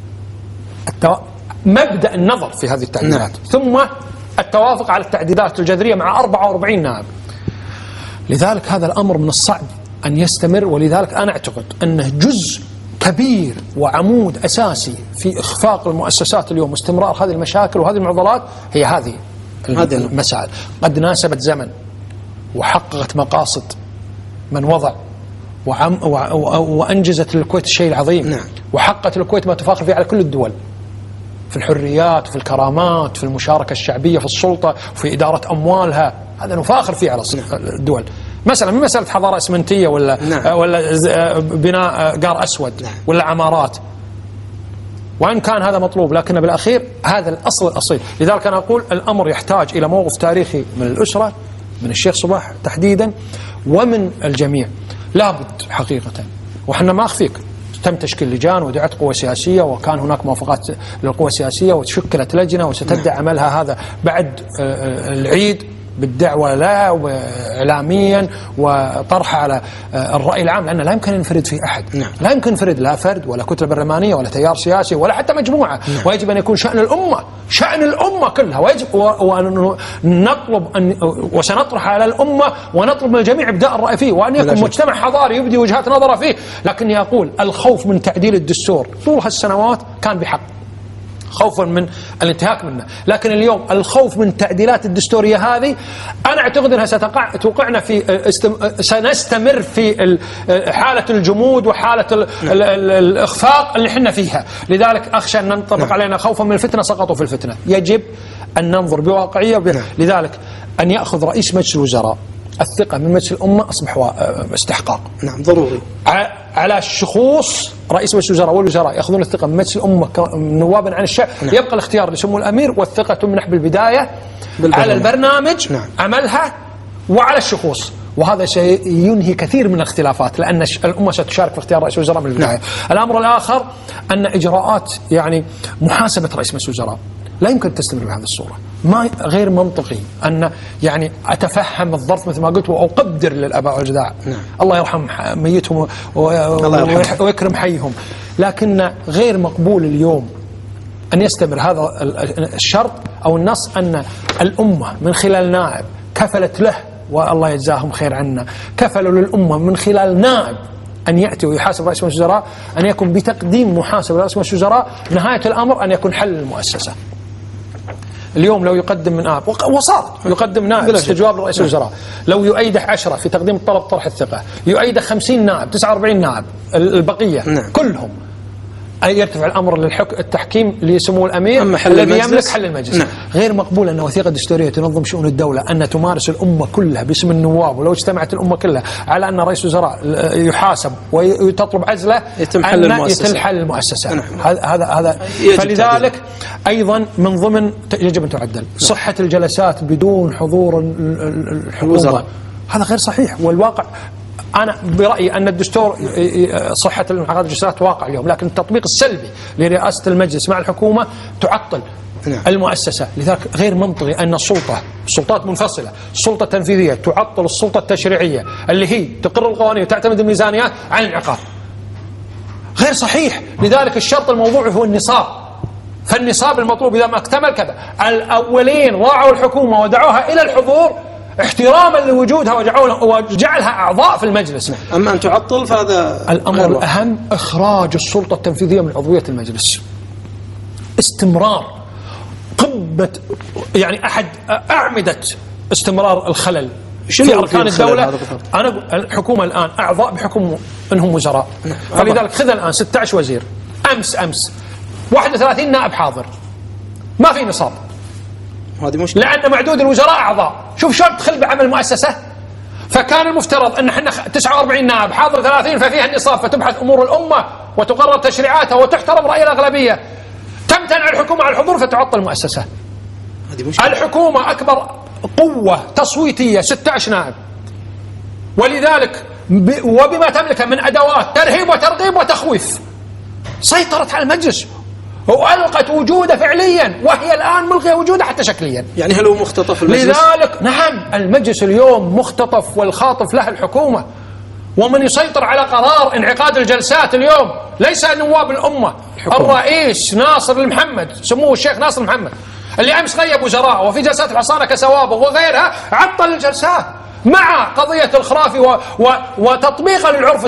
مبدأ النظر في هذه التعديلات ثم التوافق على التعديلات الجذرية مع 44 نائب. لذلك هذا الأمر من الصعب أن يستمر. ولذلك أنا أعتقد أنه جزء كبير وعمود أساسي في إخفاق المؤسسات اليوم واستمرار هذه المشاكل وهذه المعضلات هي هذه المسائل. قد ناسبت زمن وحققت مقاصد من وضع وأنجزت للكويت الشيء العظيم. وحققت الكويت ما تفاخر فيه على كل الدول في الحريات، في الكرامات، في المشاركة الشعبية، في السلطة، في إدارة أموالها. هذا نفاخر فيه على الدول. مثلا من مسألة حضارة إسمنتية ولا بناء قار أسود ولا عمارات، وإن كان هذا مطلوب لكن بالأخير هذا الأصل الأصيل. لذلك أنا أقول الأمر يحتاج إلى موقف تاريخي من الأسرة، من الشيخ صباح تحديدا، ومن الجميع لابد حقيقة. وحنا ما أخفيك تم تشكيل لجان ودعت قوى سياسية، وكان هناك موافقات للقوى السياسية، وتشكلت لجنة وستبدأ عملها هذا بعد العيد بالدعوة له وإعلاميا وطرحه على الرأي العام، لأنه لا يمكن ينفرد فيه أحد. نعم. لا يمكن ينفرد لا فرد ولا كتلة برلمانية ولا تيار سياسي ولا حتى مجموعة. نعم. ويجب أن يكون شأن الأمة، شأن الأمة كلها، ويجب وأن نطلب وسنطرح على الأمة ونطلب من الجميع إبداء الرأي فيه، وأن يكون مجتمع حضاري يبدي وجهات نظره فيه. لكني أقول الخوف من تعديل الدستور طول هالسنوات كان بحق، خوفا من الانتهاك منه، لكن اليوم الخوف من التعديلات الدستورية هذه أنا أعتقد أنها ستوقعنا في سنستمر في حالة الجمود وحالة الإخفاق اللي احنا فيها. لذلك أخشى أن ننطبق علينا خوفا من الفتنة سقطوا في الفتنة. يجب أن ننظر بواقعية لذلك أن يأخذ رئيس مجلس الوزراء الثقة من مجلس الأمة أصبح استحقاق. نعم ضروري. على الشخوص رئيس مجلس الوزراء والوزراء يأخذون الثقة من مجلس الأمة نوابا عن الشعب. نعم. يبقى الاختيار لسمو الأمير والثقة تمنح بالبداية على البرنامج. نعم. عملها وعلى الشخوص، وهذا سينهي كثير من الاختلافات لأن الأمة ستشارك في اختيار رئيس الوزراء من البداية. نعم. الأمر الآخر أن إجراءات يعني محاسبة رئيس مجلس الوزراء لا يمكن تستمر بهذه الصورة. ما غير منطقي أن يعني أتفهم الظرف مثل ما قلت وأقدر للآباء والأجداد. نعم. الله يرحم ميتهم ويكرم حيهم، لكن غير مقبول اليوم أن يستمر هذا الشرط أو النص أن الأمة من خلال نائب كفلت له، والله يجزاهم خير عنا، كفلوا للأمة من خلال نائب أن يأتي ويحاسب رئيس مجلس الوزراء، أن يكون بتقديم محاسبة رئيس مجلس الوزراء نهاية الأمر أن يكون حل المؤسسة. اليوم لو يقدم من نائب وصار يقدم نائب استجواب لرئيس الوزراء، لو يؤيده 10 في تقديم طلب طرح الثقة، يؤيده 50 نائب 49 نائب البقية. نعم. كلهم يرتفع الأمر التحكيم لسمو الأمير الذي يملك حل المجلس. نعم. غير مقبول أن وثيقة دستورية تنظم شؤون الدولة أن تمارس الأمة كلها باسم النواب، ولو اجتمعت الأمة كلها على أن رئيس الوزراء يحاسب وتطلب عزله يتم حل المؤسسة. نعم. هذا فلذلك أيضا من ضمن يجب أن تعدل صحة الجلسات بدون حضور الحكومة. هذا غير صحيح، والواقع أنا برأيي أن الدستور صحة انعقاد الجلسات واقع اليوم، لكن التطبيق السلبي لرئاسة المجلس مع الحكومة تعطل. نعم. المؤسسة. لذلك غير منطقي أن السلطات منفصلة، السلطة التنفيذية تعطل السلطة التشريعية اللي هي تقر القوانين وتعتمد الميزانيات عن الانعقاد. غير صحيح. لذلك الشرط الموضوعي هو النصاب، فالنصاب المطلوب إذا ما اكتمل كذا. الأولين راعوا الحكومة ودعوها إلى الحضور احتراما لوجودها وجعلها أعضاء في المجلس. أما أن تعطل فهذا الأمر الأهم إخراج السلطة التنفيذية من عضوية المجلس. استمرار قمة يعني أحد أعمدة استمرار الخلل في أركان الدولة. أنا الحكومة الآن أعضاء بحكم أنهم وزراء، فلذلك خذ الآن 16 وزير، أمس 31 نائب حاضر، ما في نصاب. هذه مشكلة، لأن معدود الوزراء أعضاء. شوف شلون تدخل بعمل المؤسسة. فكان المفترض أن احنا 49 نائب حاضر 30 ففيها النصاب، فتبحث أمور الأمة وتقرر تشريعاتها وتحترم رأي الأغلبية. تمتنع الحكومة عن الحضور فتعطل المؤسسة. هذه مشكلة. الحكومة أكبر قوة تصويتية 16 نائب، ولذلك وبما تملكه من أدوات ترهيب وترغيب وتخويف سيطرت على المجلس وألقت وجوده فعليا، وهي الآن ملغية وجوده حتى شكليا. يعني هل هو مختطف المجلس؟ لذلك نعم المجلس اليوم مختطف، والخاطف له الحكومة. ومن يسيطر على قرار انعقاد الجلسات اليوم ليس نواب الأمة، الرئيس ناصر المحمد، سموه الشيخ ناصر محمد، اللي أمس غيب وزراء وفي جلسات الحصانة كسوابغ وغيرها عطل الجلسات مع قضية الخرافي وتطبيقا للعرف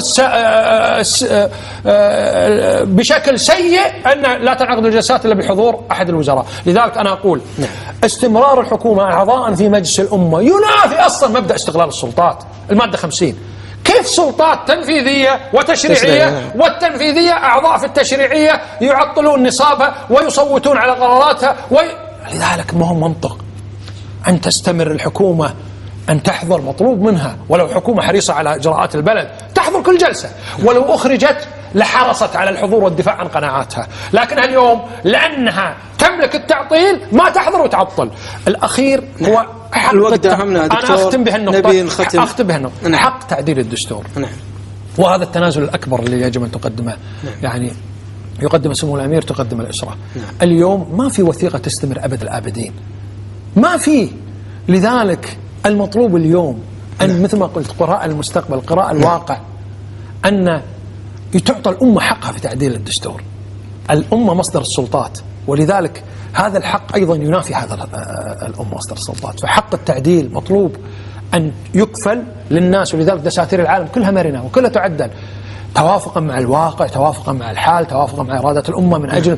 بشكل سيء أن لا تنعقد الجلسات إلا بحضور أحد الوزراء. لذلك أنا أقول استمرار الحكومة أعضاء في مجلس الأمة ينافي أصلا مبدأ استغلال السلطات، المادة 50. كيف سلطات تنفيذية وتشريعية، والتنفيذية أعضاء في التشريعية يعطلون نصابها ويصوتون على قراراتها لذلك ما هو منطق أن تستمر الحكومة أن تحضر مطلوب منها، ولو حكومة حريصة على إجراءات البلد تحضر كل جلسة، ولو أخرجت لحرصت على الحضور والدفاع عن قناعاتها. لكنها اليوم لأنها تملك التعطيل ما تحضر وتعطل. الأخير هو حق الوقت أهمنا دكتور. أنا أختم بهالنقطة، أختم بهالنقطة. حق تعديل الدستور. نعم. وهذا التنازل الأكبر اللي يجب أن تقدمه. نعم. يعني يقدم سمو الأمير تقدم الأسرة. نعم. اليوم ما في وثيقة تستمر أبد الآبدين، ما في. لذلك المطلوب اليوم أن مثل ما قلت قراءة المستقبل، قراءة الواقع، أن تعطى الأمة حقها في تعديل الدستور. الأمة مصدر السلطات، ولذلك هذا الحق أيضا ينافي هذا الأمة مصدر السلطات. فحق التعديل مطلوب أن يكفل للناس، ولذلك دساتير العالم كلها مرنة وكلها تعدل توافقا مع الواقع، توافقا مع الحال، توافقا مع إرادة الأمة من أجل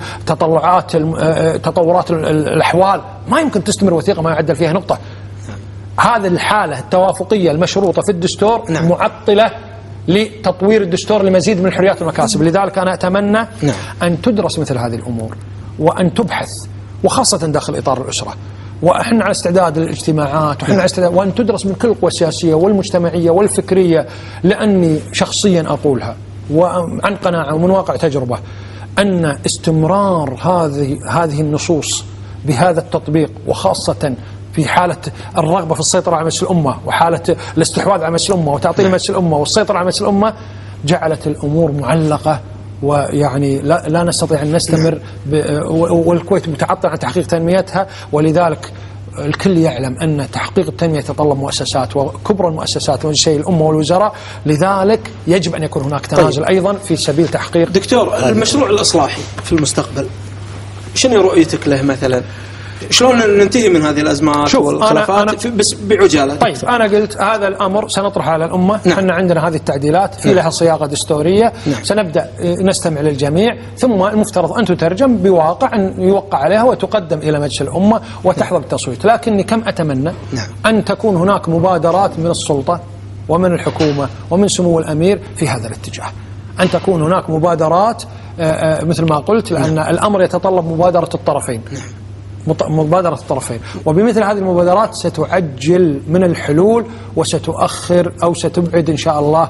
تطورات الأحوال. ما يمكن تستمر وثيقة ما يعدل فيها نقطة. هذه الحالة التوافقية المشروطة في الدستور معطلة لتطوير الدستور لمزيد من الحريات والمكاسب. لذلك أنا أتمنى أن تدرس مثل هذه الأمور وأن تبحث، وخاصة داخل إطار الأسرة، وإحنا على استعداد للاجتماعات، وإحنا على استعداد وأن تدرس من كل القوى السياسية والمجتمعية والفكرية، لأني شخصيا أقولها وعن قناعة ومن واقع تجربة أن استمرار هذه النصوص بهذا التطبيق، وخاصة في حالة الرغبة في السيطرة على مجلس الأمة وحالة الاستحواذ على مجلس الأمة وتعطيل مجلس الأمة والسيطرة على مجلس الأمة، جعلت الأمور معلقة، ويعني لا نستطيع أن نستمر والكويت متعطل عن تحقيق تنميتها. ولذلك الكل يعلم أن تحقيق التنمية يتطلب مؤسسات، وكبرى المؤسسات وشيء الأمة والوزراء. لذلك يجب أن يكون هناك تنازل أيضا في سبيل تحقيق. دكتور، المشروع الإصلاحي في المستقبل شنو رؤيتك له مثلا؟ شلون ننتهي من هذه الأزمات والخلافات بس بعجالة؟ طيب أنا قلت هذا الأمر سنطرح على الأمة. احنا عندنا هذه التعديلات في لها صياغة دستورية. سنبدأ نستمع للجميع، ثم المفترض أن تترجم بواقع أن يوقع عليها وتقدم إلى مجلس الأمة وتحظى بالتصويت. لكني كم أتمنى أن تكون هناك مبادرات من السلطة ومن الحكومة ومن سمو الأمير في هذا الاتجاه، أن تكون هناك مبادرات مثل ما قلت، لأن الأمر يتطلب مبادرة الطرفين. مبادرة الطرفين، وبمثل هذه المبادرات ستعجل من الحلول وستؤخر أو ستبعد إن شاء الله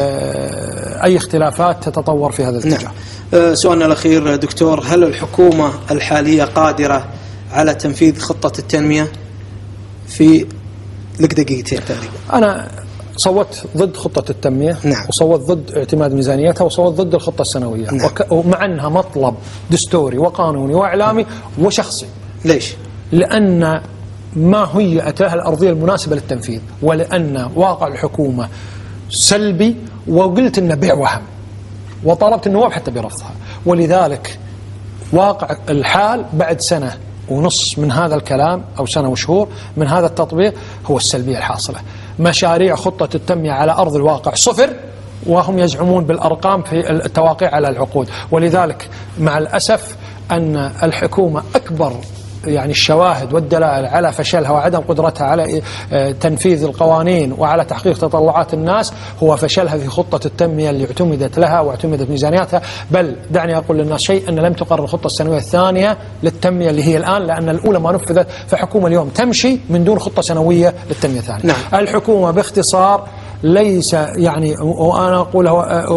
أي اختلافات تتطور في هذا الاتجاه. سؤالنا الأخير دكتور، هل الحكومة الحالية قادرة على تنفيذ خطة التنمية؟ في لك دقيقتين تقريبا. أنا صوت ضد خطة التنمية، وصوت ضد اعتماد ميزانيتها، وصوت ضد الخطة السنوية، ومع أنها مطلب دستوري وقانوني وإعلامي وشخصي. ليش؟ لأن ما هيئت لها الأرضية المناسبة للتنفيذ، ولأن واقع الحكومة سلبي، وقلت إنه بيع وهم، وطلبت النواب حتى برفضها. ولذلك واقع الحال بعد سنة ونص من هذا الكلام أو سنة وشهور من هذا التطبيق هو السلبية الحاصلة. مشاريع خطة التنمية على أرض الواقع صفر، وهم يزعمون بالأرقام في التواقيع على العقود. ولذلك مع الأسف أن الحكومة أكبر يعني الشواهد والدلائل على فشلها وعدم قدرتها على تنفيذ القوانين وعلى تحقيق تطلعات الناس هو فشلها في خطة التنمية اللي اعتمدت لها واعتمدت ميزانياتها. بل دعني أقول للناس شيء، أن لم تقرر الخطة السنوية الثانية للتنمية اللي هي الآن، لأن الأولى ما نفذت. فحكومة اليوم تمشي من دون خطة سنوية للتنمية الثانية. الحكومة باختصار ليس يعني، وأنا أقولها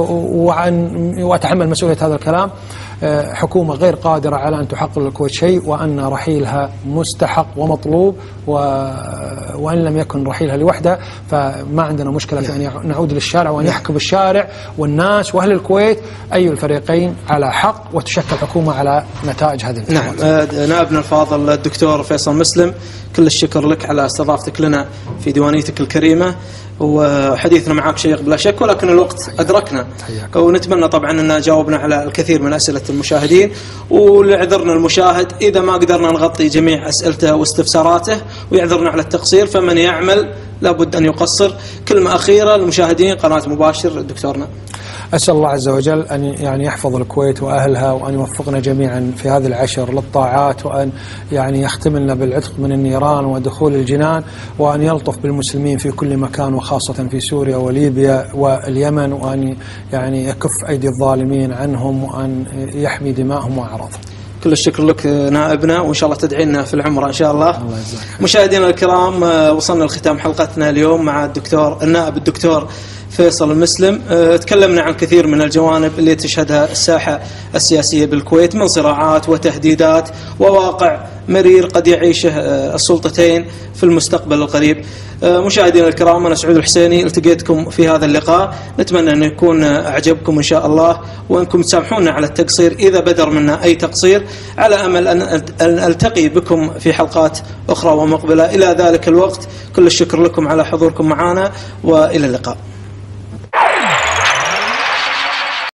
وأتحمل مسؤولية هذا الكلام، حكومة غير قادرة على أن تحقق للكويت شيء، وأن رحيلها مستحق ومطلوب، وإن لم يكن رحيلها لوحدها فما عندنا مشكلة في أن نعود للشارع وأن يحكم الشارع والناس وأهل الكويت أي الفريقين على حق، وتشكل حكومة على نتائج هذه الانتخابات. نائبنا الفاضل الدكتور فيصل مسلم، كل الشكر لك على استضافتك لنا في ديوانيتك الكريمة، وحديثنا معك شيق بلا شك، ولكن الوقت أدركنا، ونتمنى طبعا أن جاوبنا على الكثير من أسئلة المشاهدين، ولعذرنا المشاهد إذا ما قدرنا نغطي جميع أسئلته واستفساراته، ويعذرنا على التقصير، فمن يعمل لابد أن يقصر. كلمة أخيرة للمشاهدين قناة مباشر دكتورنا. أسأل الله عز وجل أن يعني يحفظ الكويت وأهلها، وأن يوفقنا جميعا في هذه العشر للطاعات، وأن يعني يختملنا بالعتق من النيران ودخول الجنان، وأن يلطف بالمسلمين في كل مكان، وخاصة في سوريا وليبيا واليمن، وأن يعني يكف أيدي الظالمين عنهم، وأن يحمي دماءهم وأعراضهم. كل الشكر لك نائبنا، وإن شاء الله تدعينا في العمرة إن شاء الله. مشاهدينا الكرام، وصلنا لختام حلقتنا اليوم مع النائب الدكتور فيصل المسلم. تكلمنا عن كثير من الجوانب اللي تشهدها الساحة السياسية بالكويت من صراعات وتهديدات وواقع مرير قد يعيشه السلطتين في المستقبل القريب. مشاهدينا الكرام، أنا سعود الحسيني التقيتكم في هذا اللقاء، نتمنى أن يكون أعجبكم إن شاء الله، وأنكم تسامحونا على التقصير إذا بدر منا أي تقصير، على أمل أن ألتقي بكم في حلقات أخرى ومقبلة. إلى ذلك الوقت كل الشكر لكم على حضوركم معنا، وإلى اللقاء.